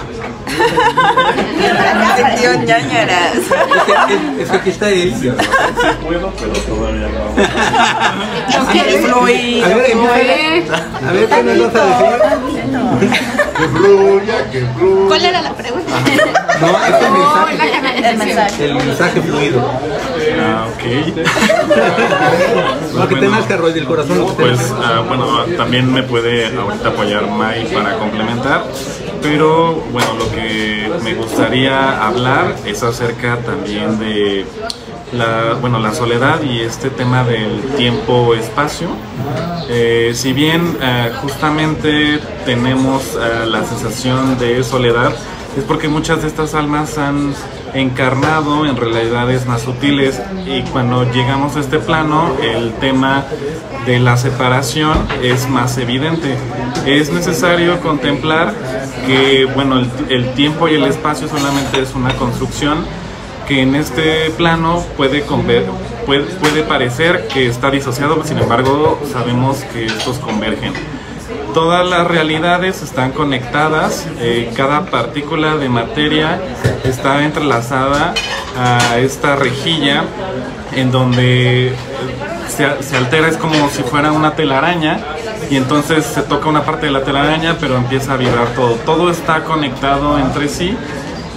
Tío ñañaras. Es que, es que aquí está él. Sí puedo, pero todavía no. A ver, empieza. A ver, ¿qué nos vas a decir? Que fluya, que fluya. ¿Cuál era la pregunta? No, es el mensaje. El mensaje. El mensaje fluido. Ah, ok. Lo que te nazca, Roy, del corazón. Lo que te Pues, nazca. uh, bueno, también me puede ahorita apoyar May para complementar, pero bueno, lo que me gustaría hablar es acerca también de la, bueno, la soledad y este tema del tiempo-espacio. Eh, si bien uh, justamente tenemos uh, la sensación de soledad, es porque muchas de estas almas han encarnado en realidades más sutiles, y cuando llegamos a este plano el tema de la separación es más evidente. Es necesario contemplar que bueno, el, el tiempo y el espacio solamente es una construcción que en este plano puede, conver puede, puede parecer que está disociado, sin embargo sabemos que estos convergen. Todas las realidades están conectadas, eh, cada partícula de materia está entrelazada a esta rejilla en donde se, se altera, es como si fuera una telaraña, y entonces se toca una parte de la telaraña pero empieza a vibrar todo. Todo está conectado entre sí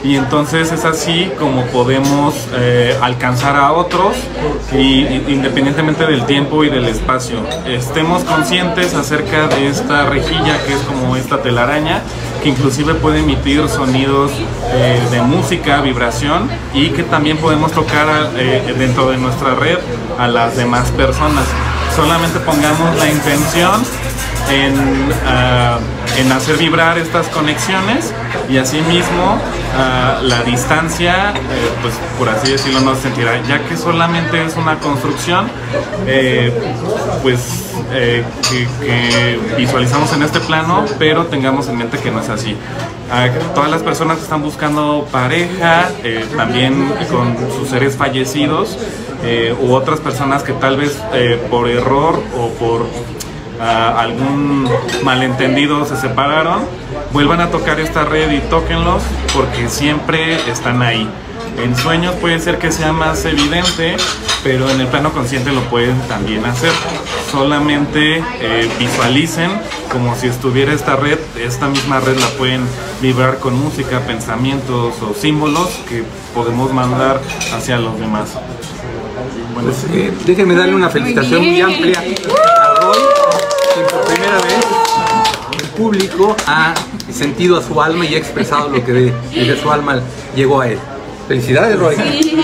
y entonces es así como podemos eh, alcanzar a otros y, y, independientemente del tiempo y del espacio. Estemos conscientes acerca de esta rejilla que es como esta telaraña, que inclusive puede emitir sonidos eh, de música, vibración, y que también podemos tocar a, eh, dentro de nuestra red a las demás personas. Solamente pongamos la intención en, uh, en hacer vibrar estas conexiones, y asimismo uh, la distancia, eh, pues por así decirlo, no se sentirá, ya que solamente es una construcción eh, pues eh, que, que visualizamos en este plano, pero tengamos en mente que no es así. Uh, todas las personas que están buscando pareja, eh, también con sus seres fallecidos, eh, u otras personas que tal vez eh, por error o por uh, algún malentendido se separaron, vuelvan a tocar esta red y tóquenlos, porque siempre están ahí. En sueños puede ser que sea más evidente, pero en el plano consciente lo pueden también hacer. Solamente eh, visualicen como si estuviera esta red. Esta misma red la pueden vibrar con música, pensamientos o símbolos que podemos mandar hacia los demás. Bueno, pues, eh, déjenme darle una felicitación muy, muy amplia a Roy, que por primera vez el público ha sentido a su alma y ha expresado lo que de, de su alma llegó a él. Felicidades, Roy. Sí.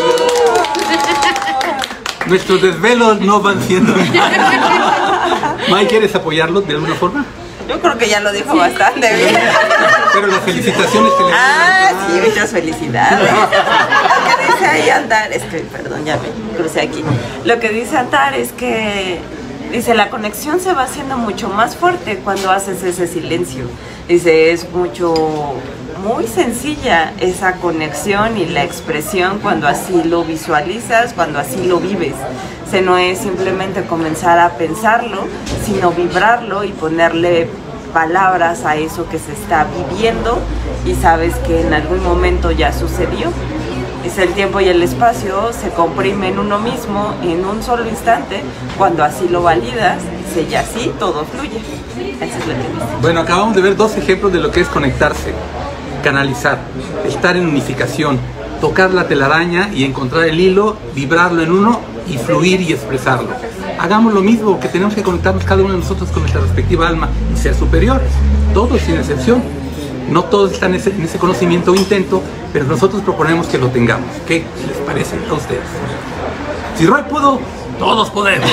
Nuestros desvelos no van siendo. Mike, ¿quieres apoyarlo de alguna forma? Yo creo que ya lo dijo bastante bien. Pero las felicitaciones que le Ah, sí, muchas felicidades. Lo que dice ahí Antar, es que, perdón, ya me crucé aquí. Lo que dice Antar es que, dice, la conexión se va haciendo mucho más fuerte cuando haces ese silencio. Dice, es mucho, muy sencilla esa conexión y la expresión cuando así lo visualizas, cuando así lo vives. O sea, no es simplemente comenzar a pensarlo, sino vibrarlo y ponerle palabras a eso que se está viviendo, y sabes que en algún momento ya sucedió. Es el tiempo y el espacio se comprimen en uno mismo en un solo instante. Cuando así lo validas, dice, y así todo fluye. Eso es lo que dice. Bueno, acabamos de ver dos ejemplos de lo que es conectarse, canalizar, estar en unificación, tocar la telaraña y encontrar el hilo, vibrarlo en uno y fluir y expresarlo. Hagamos lo mismo, que tenemos que conectarnos cada uno de nosotros con nuestra respectiva alma y ser superior, todos sin excepción. No todos están en ese, en ese conocimiento o intento, pero nosotros proponemos que lo tengamos. ¿Qué les parece a ustedes? Si Roy pudo, todos podemos.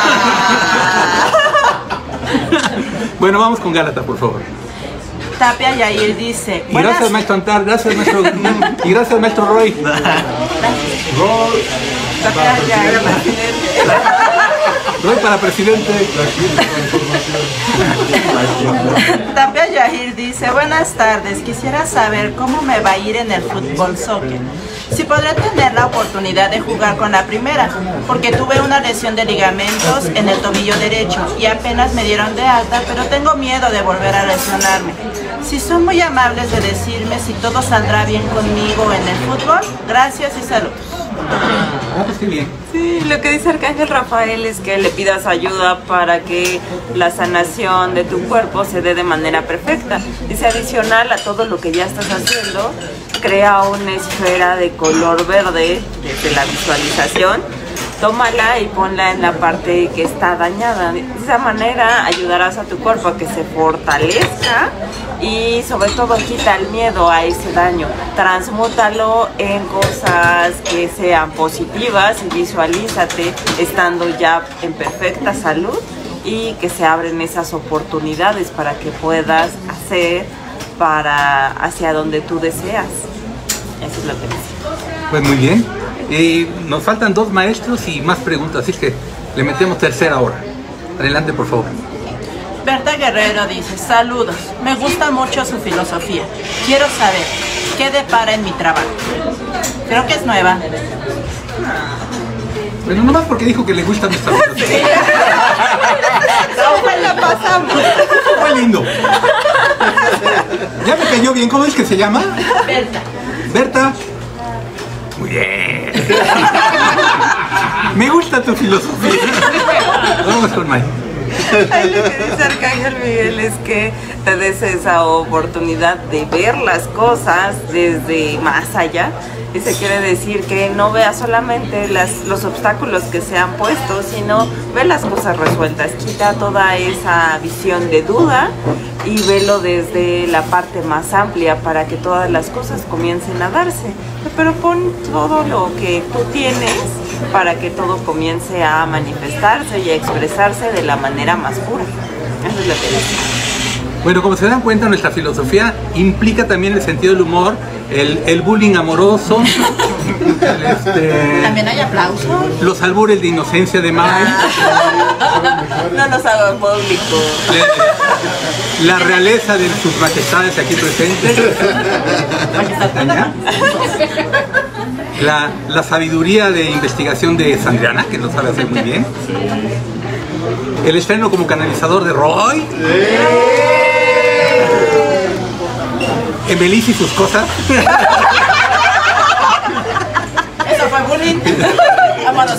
Bueno, vamos con Gálata, por favor. Tapia Yair dice... Y gracias, maestro Antar, gracias, maestro... y gracias, maestro Roy. Roy. Tapia Yair, Roy para presidente. Tapia Yahir dice, buenas tardes, quisiera saber cómo me va a ir en el fútbol soccer. Si podré tener la oportunidad de jugar con la primera, porque tuve una lesión de ligamentos en el tobillo derecho y apenas me dieron de alta, pero tengo miedo de volver a lesionarme. Si son muy amables de decirme si todo saldrá bien conmigo en el fútbol, gracias y saludos. Ah, pues qué bien. Sí, lo que dice Arcángel Rafael es que le pidas ayuda para que la sanación de tu cuerpo se dé de manera perfecta. Dice, adicional a todo lo que ya estás haciendo, crea una esfera de color verde desde la visualización. Tómala y ponla en la parte que está dañada. De esa manera ayudarás a tu cuerpo a que se fortalezca y sobre todo quita el miedo a ese daño. Transmútalo en cosas que sean positivas y visualízate estando ya en perfecta salud y que se abren esas oportunidades para que puedas hacer para hacia donde tú deseas. Eso es lo que dice. Pues muy bien. Eh, nos faltan dos maestros y más preguntas, así que le metemos tercera hora. Adelante, por favor. Berta Guerrero dice, saludos, me gusta mucho su filosofía. Quiero saber, ¿qué depara en mi trabajo? Creo que es nueva. Bueno, nomás porque dijo que le gusta nuestra filosofía. No, la pasamos. Fue lindo. Ya me cayó bien, ¿cómo es que se llama? Berta. Berta. Muy bien. Me gusta tu filosofía. Vamos con Mike. Ay, lo que dice Arcángel Miguel es que te des esa oportunidad de ver las cosas desde más allá. Y se quiere decir que no veas solamente las, los obstáculos que se han puesto, sino ve las cosas resueltas. Quita toda esa visión de duda y velo desde la parte más amplia para que todas las cosas comiencen a darse. Pero pon todo lo que tú tienes para que todo comience a manifestarse y a expresarse de la manera más pura. Eso es lo que dice. Bueno, como se dan cuenta, nuestra filosofía implica también el sentido del humor, el, el bullying amoroso, el, este, También hay aplausos. los albures de inocencia de Mai, No los hago en público. la realeza de sus majestades aquí presentes, la, la sabiduría de investigación de Sandriana, que lo sabe hacer muy bien, el estreno como canalizador de Roy, Emelis y sus cosas. Eso fue bullying. Vámonos.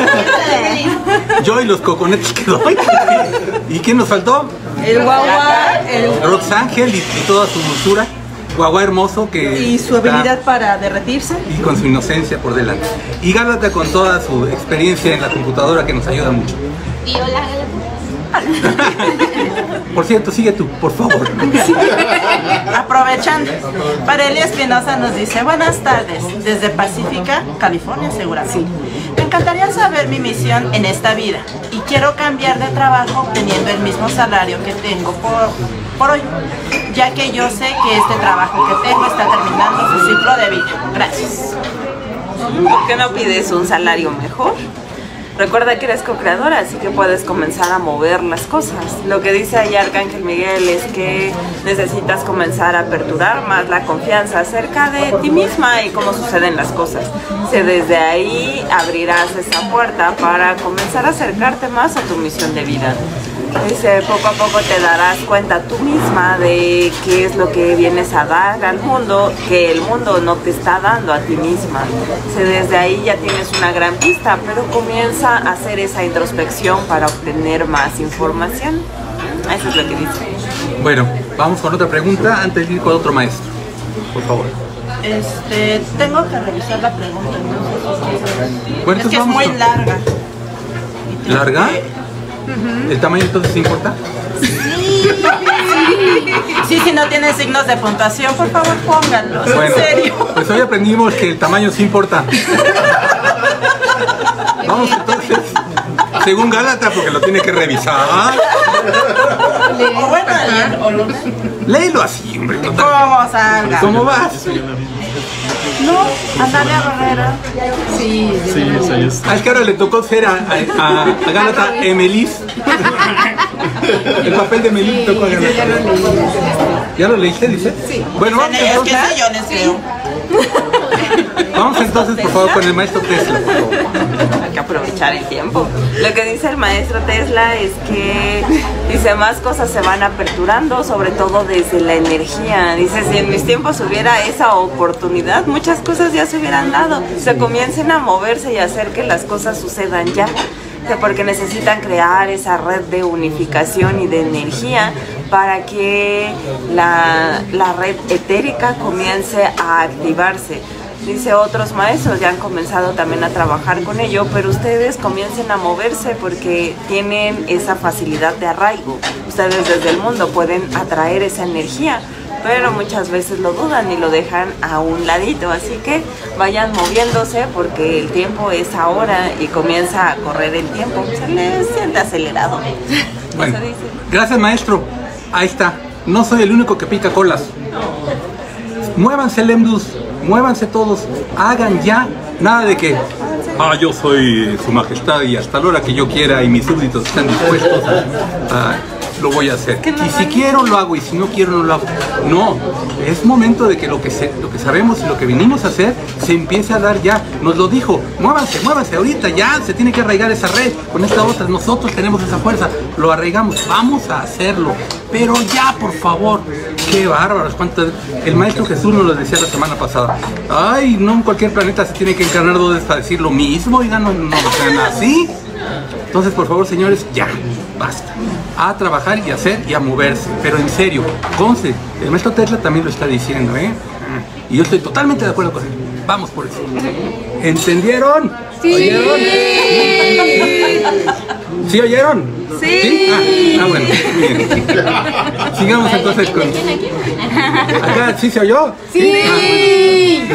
Yo y los coconetes que doy. ¿Y quién nos faltó? El guagua, el, Roxángel y, y toda su dulzura. Guagua hermoso que y su está- habilidad para derretirse. y con su inocencia por delante. Y Gálata con toda su experiencia en la computadora que nos ayuda mucho. Y hola, Por cierto, sigue tú, por favor. Aprovechando, Parelia Espinosa nos dice: buenas tardes, desde Pacífica, California, seguramente. Me encantaría saber mi misión en esta vida y quiero cambiar de trabajo teniendo el mismo salario que tengo por, por hoy, ya que yo sé que este trabajo que tengo está terminando su ciclo de vida. Gracias. ¿Por qué no pides un salario mejor? Recuerda que eres co-creadora, así que puedes comenzar a mover las cosas. Lo que dice ahí Arcángel Miguel es que necesitas comenzar a aperturar más la confianza acerca de ti misma y cómo suceden las cosas. Si desde ahí abrirás esa puerta para comenzar a acercarte más a tu misión de vida. Dice, poco a poco te darás cuenta tú misma de qué es lo que vienes a dar al mundo, que el mundo no te está dando a ti misma. Dice, desde ahí ya tienes una gran pista, pero comienza a hacer esa introspección para obtener más información. Eso es lo que dice. Bueno, vamos con otra pregunta antes de ir con otro maestro. Por favor. Este, tengo que revisar la pregunta. Bueno, Es que entonces es vamos muy con- larga. ¿Larga? ¿El tamaño entonces importa? Sí, si no tiene signos de puntuación, por favor pónganlos. Bueno, En serio. pues hoy aprendimos que el tamaño sí importa. Vamos entonces, según Gálata, porque lo tiene que revisar. O bueno, leer, o lo- Léelo así, hombre. total. ¿Cómo salga? ¿Cómo vas? No, andale a Barrera. Sí, de Sí, verdad. sí, es. Ah, es que ahora le tocó ser a, a, a Gálata Emelis. El papel de Emelis tocó a Sí, ya Gálata. lo leí. ¿Ya lo leíste, dice? Sí. Bueno, vamos Es que entonces, sí, yo les creo. vamos entonces, por favor, con el maestro Tesla, por favor. Hay que aprovechar el tiempo. Lo que dice el maestro Tesla es que dice más cosas se van aperturando, sobre todo desde la energía. Dice, si en mis tiempos hubiera esa oportunidad, muchas cosas ya se hubieran dado. Se comiencen a moverse y hacer que las cosas sucedan ya. O sea, porque necesitan crear esa red de unificación y de energía para que la, la red etérica comience a activarse. Dice, otros maestros ya han comenzado también a trabajar con ello, pero ustedes comiencen a moverse porque tienen esa facilidad de arraigo. Ustedes desde el mundo pueden atraer esa energía, pero muchas veces lo dudan y lo dejan a un ladito. Así que vayan moviéndose porque el tiempo es ahora y comienza a correr el tiempo. Se les siente acelerado. Bueno, Eso dice. gracias, maestro. Ahí está. No soy el único que pica colas. Muévanse, Lemdus. Muévanse todos. Hagan ya. Nada de que. Ah, yo soy su majestad y hasta la hora que yo quiera y mis súbditos están dispuestos, ah, lo voy a hacer. Y si quiero lo hago y si no quiero no lo hago. No, es momento de que lo que, se, lo que sabemos y lo que venimos a hacer se empiece a dar ya. Nos lo dijo, muévanse, muévanse ahorita, ya se tiene que arraigar esa red con esta otra. Nosotros tenemos esa fuerza, lo arraigamos, vamos a hacerlo. Pero ya, por favor. Qué bárbaros, cuánto. El maestro Jesús nos lo decía la semana pasada. Ay, no en cualquier planeta se tiene que encarnar dos veces para decir lo mismo, oigan, no, no sean así. Entonces, por favor, señores, ya. basta. A trabajar y hacer y a moverse, pero en serio, conste, el maestro Tesla también lo está diciendo, ¿eh? Y yo estoy totalmente de acuerdo con él. Vamos por eso. ¿Entendieron? Sí. ¿Oyeron? ¿Sí oyeron? Sí. ¿Sí? Ah, ah, bueno, bien. Sigamos entonces con... ¿Acá sí se oyó? Sí.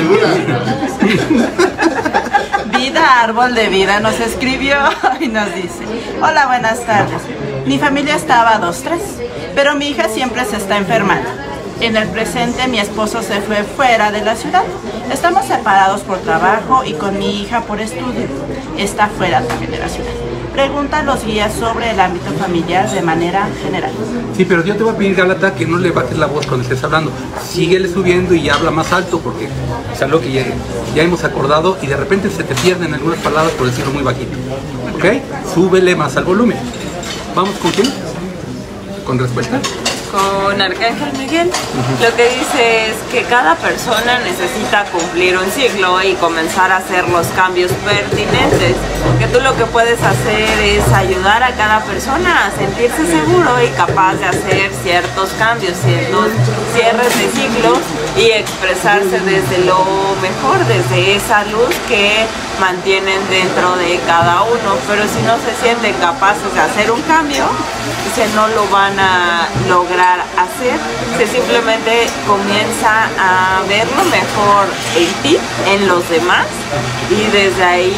Vida Árbol de Vida nos escribió y nos dice: hola, buenas tardes. Mi familia estaba a dos tres, pero mi hija siempre se está enfermando. En el presente mi esposo se fue fuera de la ciudad. Estamos separados por trabajo y con mi hija por estudio. Está fuera también de la ciudad. Pregunta a los guías sobre el ámbito familiar de manera general. Sí, pero yo te voy a pedir, Gálata, que no le bajes la voz cuando estés hablando. Síguele subiendo y habla más alto, porque es algo que ya, ya hemos acordado y de repente se te pierden algunas palabras por decirlo muy bajito. ¿Ok? Súbele más al volumen. ¿Vamos con quién? ¿Con respuesta? Con Arcángel Miguel. Uh-huh. Lo que dice es que cada persona necesita cumplir un ciclo y comenzar a hacer los cambios pertinentes. Que tú lo que puedes hacer es ayudar a cada persona a sentirse seguro y capaz de hacer ciertos cambios, ciertos cierres de ciclos y expresarse desde lo mejor, desde esa luz que mantienen dentro de cada uno. Pero si no se sienten capaces de hacer un cambio, dice, no lo van a lograr hacer. Se simplemente comienza a ver lo mejor en ti, en los demás, y desde ahí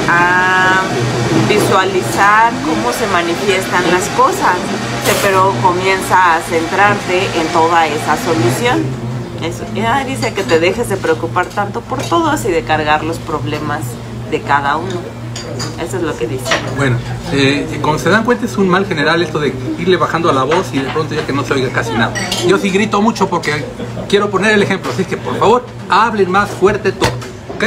a visualizar cómo se manifiestan las cosas, pero comienza a centrarte en toda esa solución. Eso. Ya dice que te dejes de preocupar tanto por todos y de cargar los problemas de cada uno. Eso es lo que dice. Bueno, eh, como se dan cuenta, es un mal general esto de irle bajando a la voz y de pronto ya que no se oiga casi nada. Yo sí grito mucho porque quiero poner el ejemplo, así que por favor, hablen más fuerte todo, ¿ok?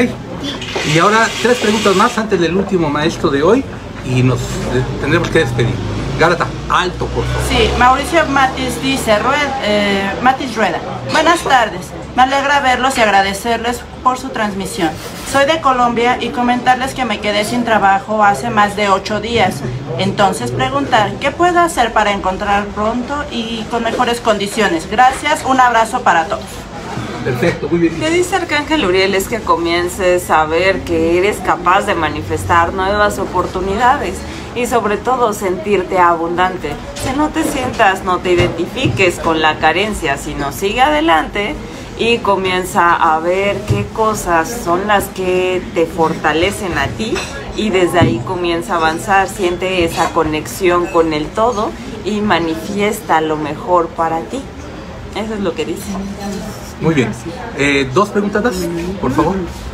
Y ahora tres preguntas más antes del último maestro de hoy y nos eh, tendremos que despedir. Gálata, alto, por favor. Sí, Mauricio Matis dice, Rueda, eh, Matis Rueda, buenas tardes, me alegra verlos y agradecerles por su transmisión. Soy de Colombia y comentarles que me quedé sin trabajo hace más de ocho días. Entonces preguntar, ¿qué puedo hacer para encontrar pronto y con mejores condiciones? Gracias, un abrazo para todos. Perfecto, muy bien. Lo que dice Arcángel Uriel es que comiences a ver que eres capaz de manifestar nuevas oportunidades y sobre todo sentirte abundante. Si no te sientas, no te identifiques con la carencia, sino sigue adelante y comienza a ver qué cosas son las que te fortalecen a ti y desde ahí comienza a avanzar. Siente esa conexión con el todo y manifiesta lo mejor para ti. Eso es lo que dice. Muy bien. Eh, dos preguntas más, por favor.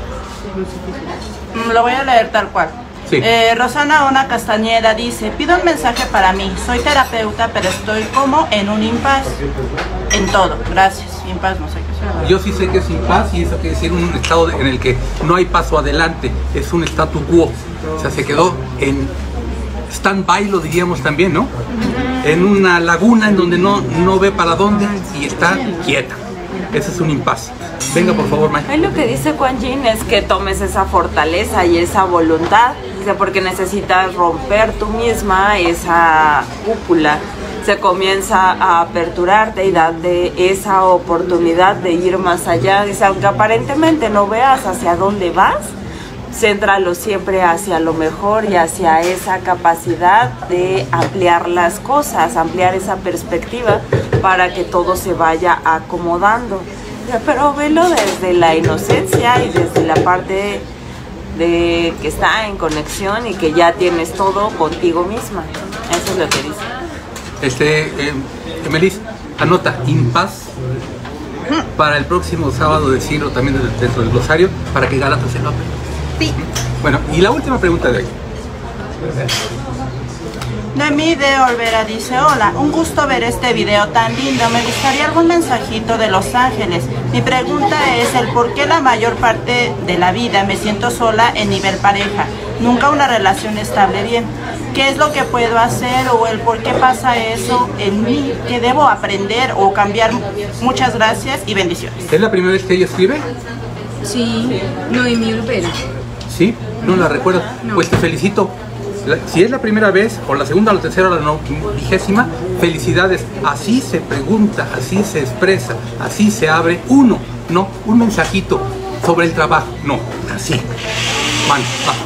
Lo voy a leer tal cual. Sí. Eh, Rosana Ona Castañeda dice, pido un mensaje para mí, soy terapeuta, pero estoy como en un impas en todo. Gracias. Impas, no sé qué sea. Yo sí sé que es impas y eso quiere decir un estado en el que no hay paso adelante, es un statu quo. O sea, se quedó en stand-by, lo diríamos también, ¿no? En una laguna en donde no, no ve para dónde y está quieta. Ese es un impasse. Venga, por favor, May. Ahí lo que dice Kuan Yin es que tomes esa fortaleza y esa voluntad, porque necesitas romper tú misma esa cúpula. Se comienza a aperturarte y darte esa oportunidad de ir más allá. Dice, aunque aparentemente no veas hacia dónde vas, céntralo siempre hacia lo mejor y hacia esa capacidad de ampliar las cosas, ampliar esa perspectiva para que todo se vaya acomodando. Pero velo desde la inocencia y desde la parte de que está en conexión y que ya tienes todo contigo misma. Eso es lo que dice. Este, eh, Emelis, anota, impas para el próximo sábado, decirlo también dentro del glosario, para que Gálata se note. Sí. Bueno, y la última pregunta de hoy. Noemí de Olvera dice, hola, un gusto ver este video tan lindo, me gustaría algún mensajito de Los Ángeles. Mi pregunta es el por qué la mayor parte de la vida me siento sola en nivel pareja, nunca una relación estable bien. ¿Qué es lo que puedo hacer o el por qué pasa eso en mí? ¿Qué debo aprender o cambiar? Muchas gracias y bendiciones. ¿Es la primera vez que ella escribe? Sí, Noemí Olvera. Sí, no la recuerdo. No. Pues te felicito. La, si es la primera vez, o la segunda, o la tercera, o la no, vigésima, felicidades. Así se pregunta, así se expresa, así se abre uno, no un mensajito sobre el trabajo, no, así. Van, va.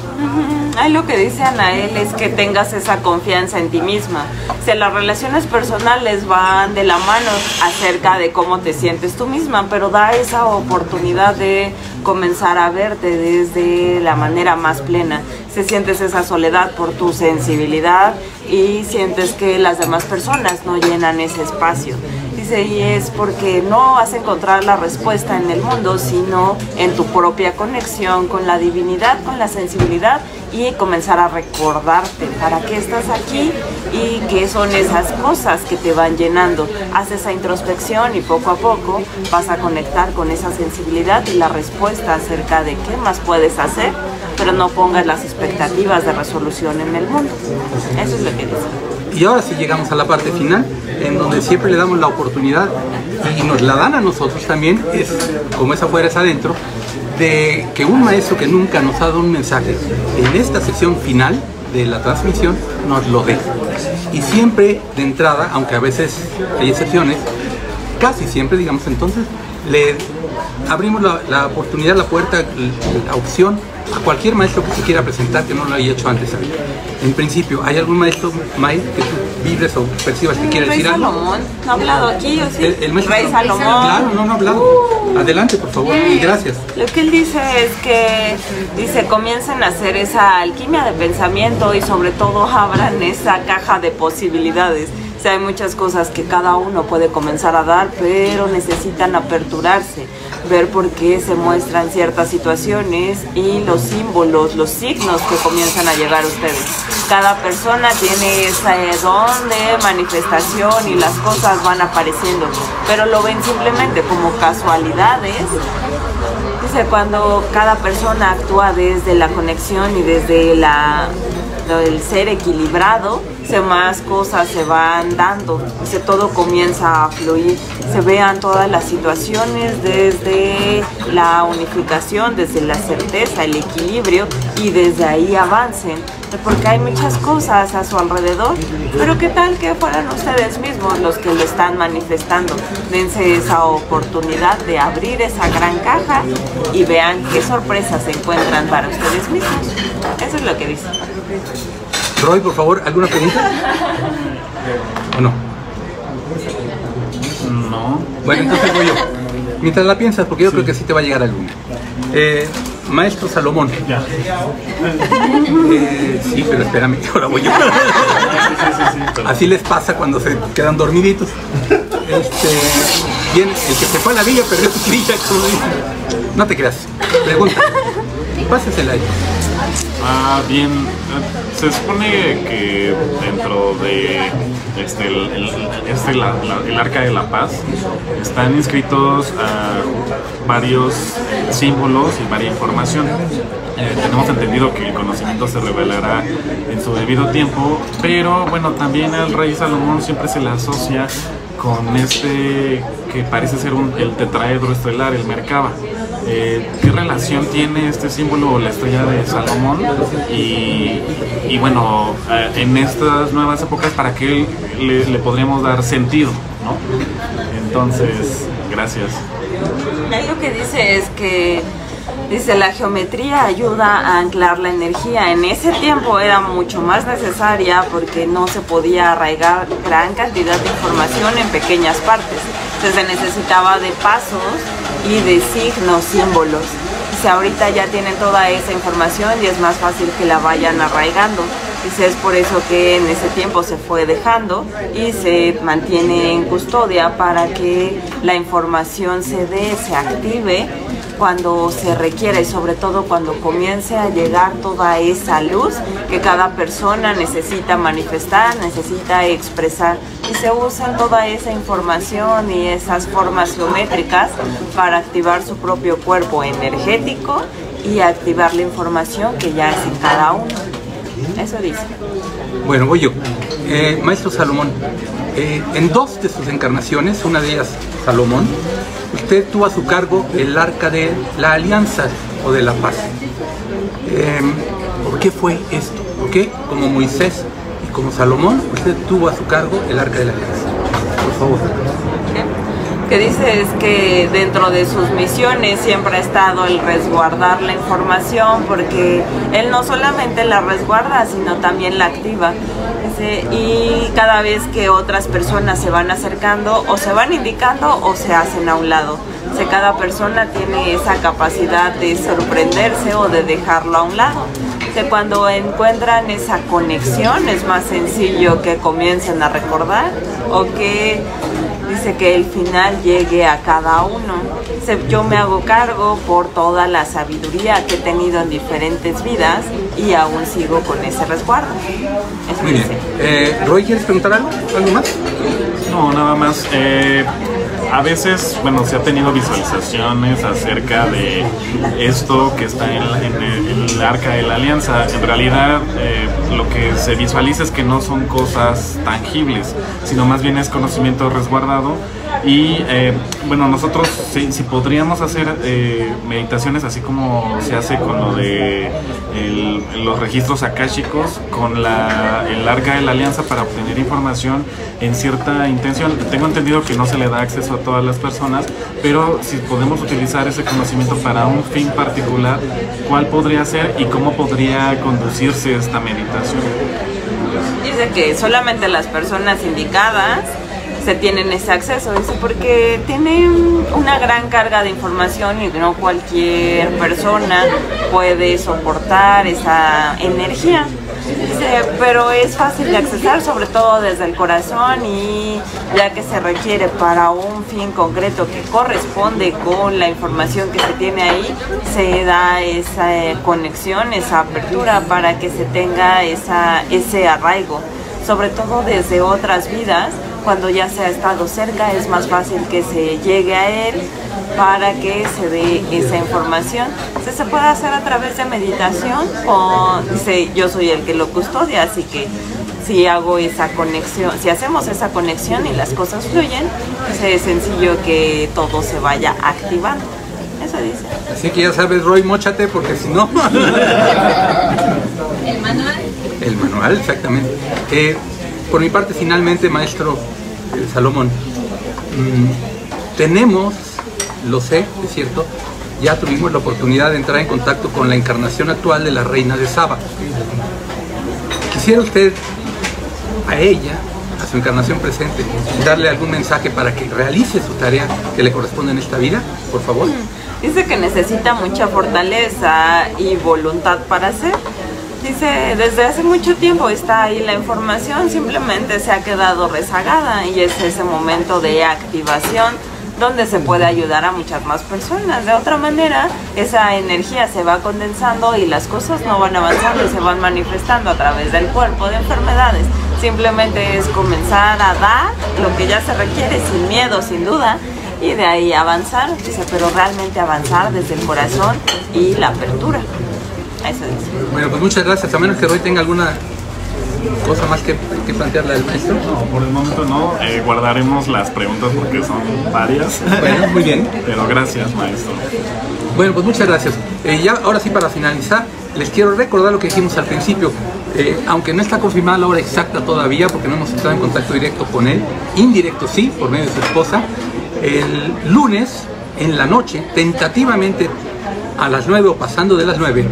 Ahí lo que dice Anael es que tengas esa confianza en ti misma. O sea, las relaciones personales van de la mano acerca de cómo te sientes tú misma, pero da esa oportunidad de comenzar a verte desde la manera más plena. Se sientes esa soledad por tu sensibilidad y sientes que las demás personas no llenan ese espacio. Dice, y es porque no vas a encontrar la respuesta en el mundo, sino en tu propia conexión con la divinidad, con la sensibilidad, y comenzar a recordarte para qué estás aquí y qué son esas cosas que te van llenando. Haz esa introspección y poco a poco vas a conectar con esa sensibilidad y la respuesta acerca de qué más puedes hacer, pero no pongas las expectativas de resolución en el mundo. Eso es lo que dice. Y ahora sí llegamos a la parte final, en donde siempre le damos la oportunidad, y nos la dan a nosotros también, es como es afuera es adentro, de que un maestro que nunca nos ha dado un mensaje, en esta sección final de la transmisión, nos lo dé. Y siempre de entrada, aunque a veces hay excepciones, casi siempre, digamos entonces, le abrimos la, la oportunidad, la puerta, la opción a cualquier maestro que se quiera presentar que no lo haya hecho antes. En principio, ¿hay algún maestro, May, que tú vibres o percibas que quiere decir algo? Rey Salomón, ¿no ha hablado aquí o sí? El, el maestro Rey Salomón. Claro, no, no ha hablado. Uh, Adelante, por favor, y gracias. Lo que él dice es que, dice, comiencen a hacer esa alquimia de pensamiento y sobre todo abran esa caja de posibilidades. O sea, hay muchas cosas que cada uno puede comenzar a dar, pero necesitan aperturarse, ver por qué se muestran ciertas situaciones y los símbolos, los signos que comienzan a llegar a ustedes. Cada persona tiene ese don de manifestación y las cosas van apareciendo, pero lo ven simplemente como casualidades. Dice, cuando cada persona actúa desde la conexión y desde la, el ser equilibrado, se más cosas se van dando, dice, todo comienza a fluir, se vean todas las situaciones desde la unificación, desde la certeza, el equilibrio, y desde ahí avancen, porque hay muchas cosas a su alrededor, pero qué tal que fueran ustedes mismos los que lo están manifestando. Dense esa oportunidad de abrir esa gran caja y vean qué sorpresas se encuentran para ustedes mismos. Eso es lo que dice. Roy, por favor, ¿alguna pregunta? ¿O no? No. Bueno, entonces voy yo. Mientras la piensas, porque yo sí creo que sí te va a llegar alguna. Eh, Maestro Salomón. Ya. Eh, sí, pero espérame, ahora voy yo. Así les pasa cuando se quedan dormiditos. Este, bien, el que se fue a la villa perdió su trilla, como dicen. No te creas. Pregunta. Pásesela ahí. Ah, bien. Se supone que dentro de este, el, el, este, la, la, el Arca de la Paz están inscritos uh, varios símbolos y varia información. Eh, tenemos entendido que el conocimiento se revelará en su debido tiempo, pero bueno, también al rey Salomón siempre se le asocia con este que parece ser un, el tetraedro estelar, el Merkaba. Eh, ¿Qué relación tiene este símbolo o la estrella de Salomón? Y, y bueno, eh, en estas nuevas épocas, ¿para qué le, le podríamos dar sentido, ¿no? Entonces, gracias. Ahí lo que dice es que, dice, la geometría ayuda a anclar la energía. En ese tiempo era mucho más necesaria porque no se podía arraigar gran cantidad de información en pequeñas partes. Entonces se necesitaba de pasos y de signos, símbolos. Dice, ahorita ya tienen toda esa información y es más fácil que la vayan arraigando. Dice, es por eso que en ese tiempo se fue dejando y se mantiene en custodia para que la información se dé, se active cuando se requiera y sobre todo cuando comience a llegar toda esa luz que cada persona necesita manifestar, necesita expresar, y se usa toda esa información y esas formas geométricas para activar su propio cuerpo energético y activar la información que ya es en cada uno. Eso dice. Bueno, voy yo. Eh, Maestro Salomón, eh, en dos de sus encarnaciones, una de ellas Salomón, usted tuvo a su cargo el Arca de la Alianza o de la Paz. Eh, ¿Por qué fue esto? ¿Por qué que como Moisés y como Salomón, usted tuvo a su cargo el Arca de la Alianza. Por favor. Que dice es que dentro de sus misiones siempre ha estado el resguardar la información, porque él no solamente la resguarda, sino también la activa. Dice, y cada vez que otras personas se van acercando, o se van indicando o se hacen a un lado. Dice, cada persona tiene esa capacidad de sorprenderse o de dejarlo a un lado. Dice, cuando encuentran esa conexión es más sencillo que comiencen a recordar, o que dice que el final llegue a cada uno. Dice, yo me hago cargo por toda la sabiduría que he tenido en diferentes vidas y aún sigo con ese resguardo. Eso Muy dice. bien. Eh, Roy, ¿quieres preguntar algo? ¿Algo más? No, nada más. Eh, a veces, bueno, se ha tenido visualizaciones acerca de esto que está en, la, en, el, en el Arca de la Alianza. En realidad, eh, lo que se visualiza es que no son cosas tangibles, sino más bien es conocimiento resguardado. Y eh, bueno, nosotros si, si podríamos hacer eh, meditaciones así como se hace con lo de el, los registros akáshicos, con la, el Arca de la Alianza, para obtener información en cierta intención. Tengo entendido que no se le da acceso a todas las personas, pero si podemos utilizar ese conocimiento para un fin particular, ¿cuál podría ser y cómo podría conducirse esta meditación? Dice que solamente las personas indicadas se tienen ese acceso, dice, porque tiene una gran carga de información y no cualquier persona puede soportar esa energía. Dice, pero es fácil de accesar, sobre todo desde el corazón, y ya que se requiere para un fin concreto que corresponde con la información que se tiene ahí, se da esa conexión, esa apertura para que se tenga esa, ese arraigo, sobre todo desde otras vidas. Cuando ya se ha estado cerca es más fácil que se llegue a él para que se dé esa información. Se, se puede hacer a través de meditación, o dice, yo soy el que lo custodia, así que si hago esa conexión, si hacemos esa conexión y las cosas fluyen, pues es sencillo que todo se vaya activando. Eso dice. Así que ya sabes, Roy, móchate, porque si no... El manual. El manual, exactamente. Eh, por mi parte, finalmente, maestro eh, Salomón, mmm, tenemos, lo sé, es cierto, ya tuvimos la oportunidad de entrar en contacto con la encarnación actual de la reina de Saba. Quisiera usted a ella, a su encarnación presente, darle algún mensaje para que realice su tarea que le corresponde en esta vida, por favor. Dice que necesita mucha fortaleza y voluntad para hacer. Dice, desde hace mucho tiempo está ahí la información, simplemente se ha quedado rezagada, y es ese momento de activación donde se puede ayudar a muchas más personas. De otra manera, esa energía se va condensando y las cosas no van avanzando y se van manifestando a través del cuerpo de enfermedades. Simplemente es comenzar a dar lo que ya se requiere, sin miedo, sin duda, y de ahí avanzar. Dice, pero realmente avanzar desde el corazón y la apertura. Eso dice. Bueno, pues muchas gracias. A menos que Roy tenga alguna cosa más que, que plantearle al maestro. No, por el momento no. Eh, guardaremos las preguntas porque son varias. Bueno, muy bien. Pero gracias, maestro. Bueno, pues muchas gracias. Eh, ya ahora sí, para finalizar, les quiero recordar lo que dijimos al principio. Eh, aunque no está confirmada la hora exacta todavía, porque no hemos estado en contacto directo con él, indirecto sí, por medio de su esposa, el lunes en la noche, tentativamente a las nueve o pasando de las nueve,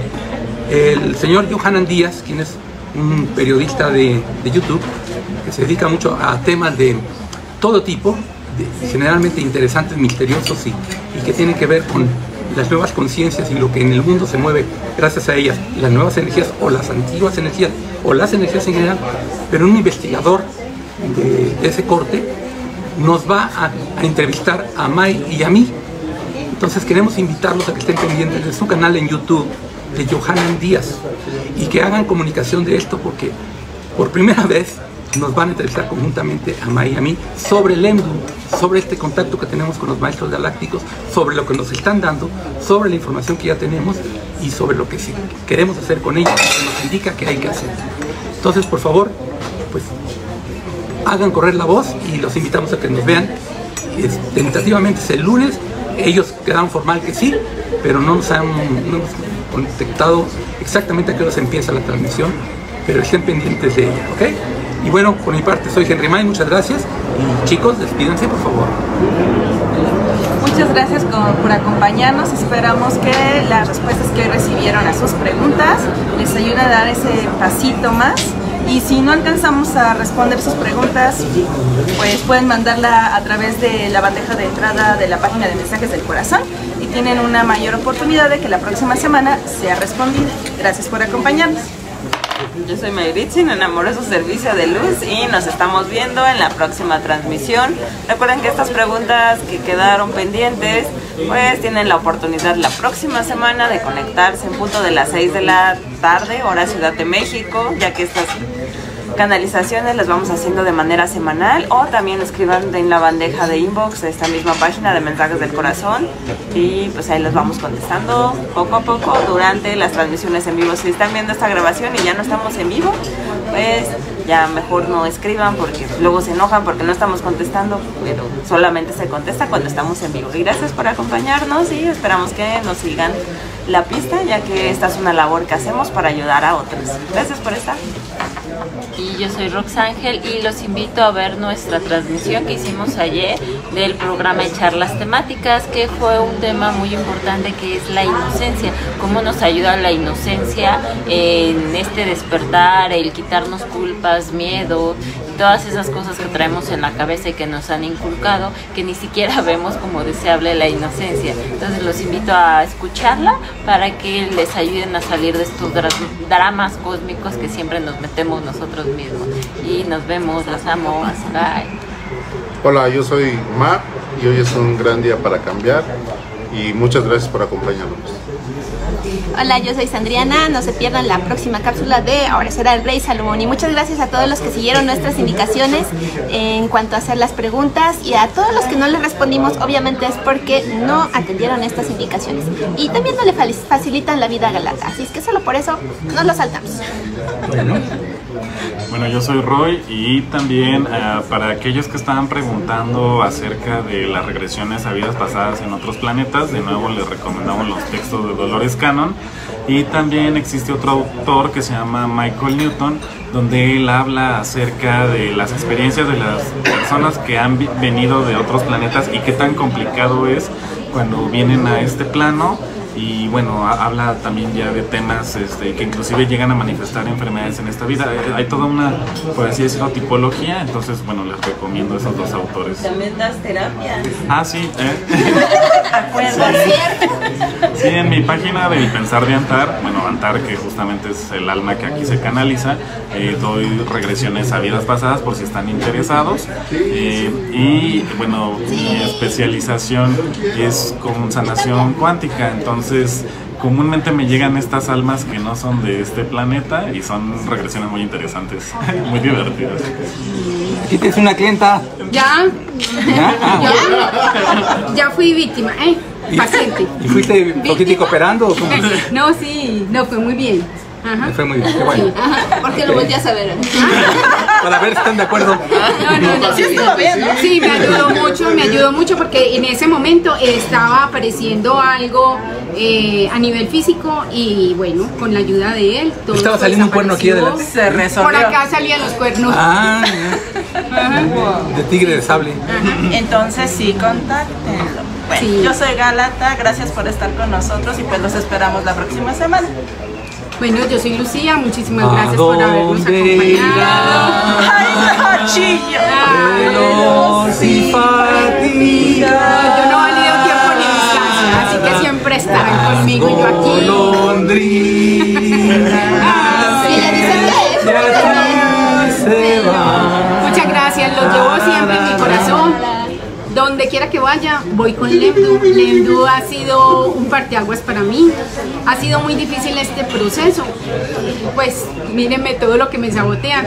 el señor Yohanan Díaz, quien es un periodista de, de YouTube, que se dedica mucho a temas de todo tipo, de, generalmente interesantes, misteriosos y, y que tienen que ver con las nuevas conciencias y lo que en el mundo se mueve gracias a ellas, las nuevas energías o las antiguas energías o las energías en general, pero un investigador de, de ese corte nos va a, a entrevistar a May y a mí. Entonces queremos invitarlos a que estén pendientes de su canal en YouTube de Yohanan Díaz y que hagan comunicación de esto, porque por primera vez nos van a entrevistar conjuntamente a May y a mí sobre el Emdu, sobre este contacto que tenemos con los maestros galácticos, sobre lo que nos están dando, sobre la información que ya tenemos y sobre lo que sí queremos hacer con ellos, que nos indica que hay que hacer. Entonces, por favor, pues hagan correr la voz y los invitamos a que nos vean. Es, tentativamente es el lunes. Ellos quedaron formal que sí, pero no nos han no hemos contactado exactamente a qué hora se empieza la transmisión. pero estén pendientes de ella, ¿ok? Y bueno, por mi parte soy Henry May, muchas gracias. Y chicos, despídense por favor. Muchas gracias por acompañarnos. Esperamos que las respuestas que hoy recibieron a sus preguntas les ayuden a dar ese pasito más. Y si no alcanzamos a responder sus preguntas, pues pueden mandarla a través de la bandeja de entrada de la página de Mensajes del Corazón y tienen una mayor oportunidad de que la próxima semana sea respondida. Gracias por acompañarnos. Yo soy Mayritzin, en amoroso servicio de luz, y nos estamos viendo en la próxima transmisión. Recuerden que estas preguntas que quedaron pendientes, pues tienen la oportunidad la próxima semana de conectarse en punto de las seis de la tarde, hora Ciudad de México, ya que estas canalizaciones las vamos haciendo de manera semanal, o también escriban en la bandeja de inbox de esta misma página de Mensajes del Corazón y pues ahí los vamos contestando poco a poco durante las transmisiones en vivo. Si están viendo esta grabación y ya no estamos en vivo, pues ya mejor no escriban porque luego se enojan porque no estamos contestando, pero solamente se contesta cuando estamos en vivo. Y gracias por acompañarnos y esperamos que nos sigan la pista, ya que esta es una labor que hacemos para ayudar a otros. Gracias por estar. Y yo soy Roxángel y los invito a ver nuestra transmisión que hicimos ayer del programa de charlas temáticas, que fue un tema muy importante, que es la inocencia, cómo nos ayuda la inocencia en este despertar, el quitarnos culpas, miedo, todas esas cosas que traemos en la cabeza y que nos han inculcado, que ni siquiera vemos como deseable la inocencia. Entonces los invito a escucharla para que les ayuden a salir de estos dra dramas cósmicos que siempre nos metemos nosotros mismos. Y nos vemos, los amo, bye. Hola, yo soy Mar y hoy es un gran día para cambiar y muchas gracias por acompañarnos. Hola, yo soy Sandriana, no se pierdan la próxima cápsula de Ahora será el Rey Salomón. Y muchas gracias a todos los que siguieron nuestras indicaciones en cuanto a hacer las preguntas, y a todos los que no les respondimos, obviamente es porque no atendieron estas indicaciones y también no le facilitan la vida a Galata, así es que solo por eso nos lo saltamos. Bueno, yo soy Roy y también uh, para aquellos que estaban preguntando acerca de las regresiones a vidas pasadas en otros planetas, de nuevo les recomendamos los textos de Dolores Cannon, y también existe otro autor que se llama Michael Newton, donde él habla acerca de las experiencias de las personas que han venido de otros planetas y qué tan complicado es cuando vienen a este plano. Y bueno, habla también ya de temas este, que inclusive llegan a manifestar enfermedades en esta vida. Hay toda una, por así decirlo, tipología. Entonces, bueno, les recomiendo esos dos autores. También das terapia. Ah, sí. ¿eh? sí. sí, en mi página del Pensar de Antar, bueno, Antar, que justamente es el alma que aquí se canaliza, eh, doy regresiones a vidas pasadas por si están interesados. Eh, y bueno, mi especialización es con sanación cuántica. Entonces, Entonces, comúnmente me llegan estas almas que no son de este planeta y son regresiones muy interesantes, muy divertidas. Aquí tienes una clienta. Ya, ¿Ya? Ah, ya, ya fui víctima, ¿eh? Paciente. ¿Y fuiste poquito cooperando o cómo? No, sí, no, fue muy bien. Ajá. Me fue muy bien, qué bueno. Sí. Ajá. ¿Por qué lo volteas a ver? Para ver si están de acuerdo. No, no, no. Sí, sí, me ayudó mucho, me ayudó mucho porque en ese momento estaba apareciendo algo eh, a nivel físico y bueno, con la ayuda de él. Todo estaba saliendo un cuerno aquí adelante. Se resolvió. Por acá salían los cuernos. Ah, ya. De tigre de sable. Ajá. Entonces sí, contáctenlo. Bueno, Sí. yo soy Galata, gracias por estar con nosotros y pues los esperamos la próxima semana. Bueno, yo soy Lucía, muchísimas gracias por habernos acompañado. ¡Ay, cochillo! Yo no valido tiempo ni distancia, así que siempre estarán conmigo y yo aquí. Muchas gracias, los llevo siempre en mi corazón. Donde quiera que vaya, voy con Lemdu. Lemdu ha sido un parteaguas para mí. Ha sido muy difícil este proceso. Pues mírenme todo lo que me sabotean.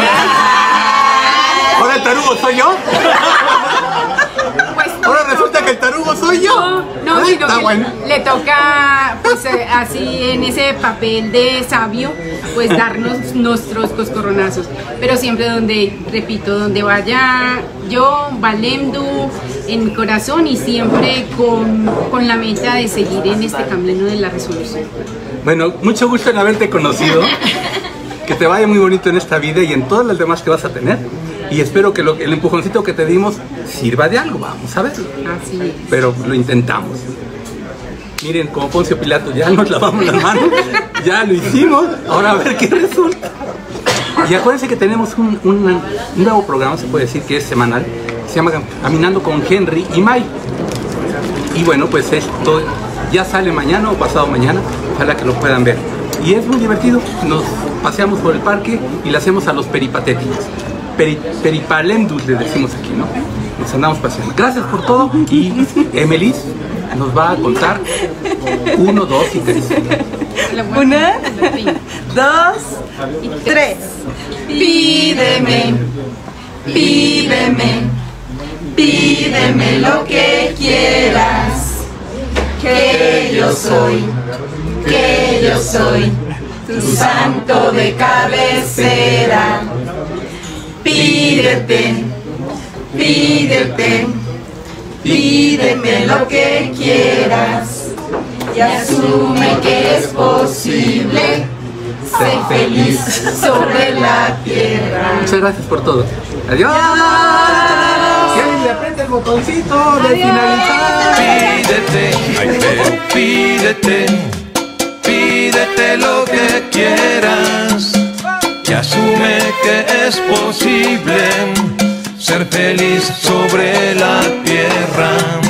¿Ahora el tarugo soy yo? Pues, ¿Ahora resulta que el tarugo soy yo? No, no, sino Está que bueno. le toca, pues eh, así en ese papel de sabio, pues darnos nuestros coscorronazos. Pero siempre donde, repito, donde vaya yo, va Lemdu en mi corazón y siempre con, con la meta de seguir en este camino de la resolución. Bueno, mucho gusto en haberte conocido. que te vaya muy bonito en esta vida y en todas las demás que vas a tener. Y espero que lo, el empujoncito que te dimos sirva de algo, vamos a verlo. Así es. Pero lo intentamos. Miren, como Poncio Pilato, ya nos lavamos las manos, ya lo hicimos, ahora a ver qué resulta. Y acuérdense que tenemos un, un, un nuevo programa, se puede decir que es semanal, se llama Caminando con Henry y May. Y bueno, pues esto ya sale mañana o pasado mañana, ojalá que lo puedan ver. Y es muy divertido, nos paseamos por el parque y le hacemos a los peripatéticos. Peri, peripalendus le decimos aquí, ¿no? Nos andamos paseando. Gracias por todo y Emelis nos va a contar uno, dos y tres. Una, dos, tres. Pídeme, pídeme, pídeme lo que quieras, que yo soy, que yo soy tu santo de cabecera. Pídete, pídete, pídeme lo que quieras y asume que es posible ser feliz sobre la tierra. Muchas gracias por todo. Adiós. ¿Quién le aprieta el botoncito de finalizar? Pídete, ay, ven, pídete, pídete lo que quieras y asume que es posible ser feliz sobre la tierra.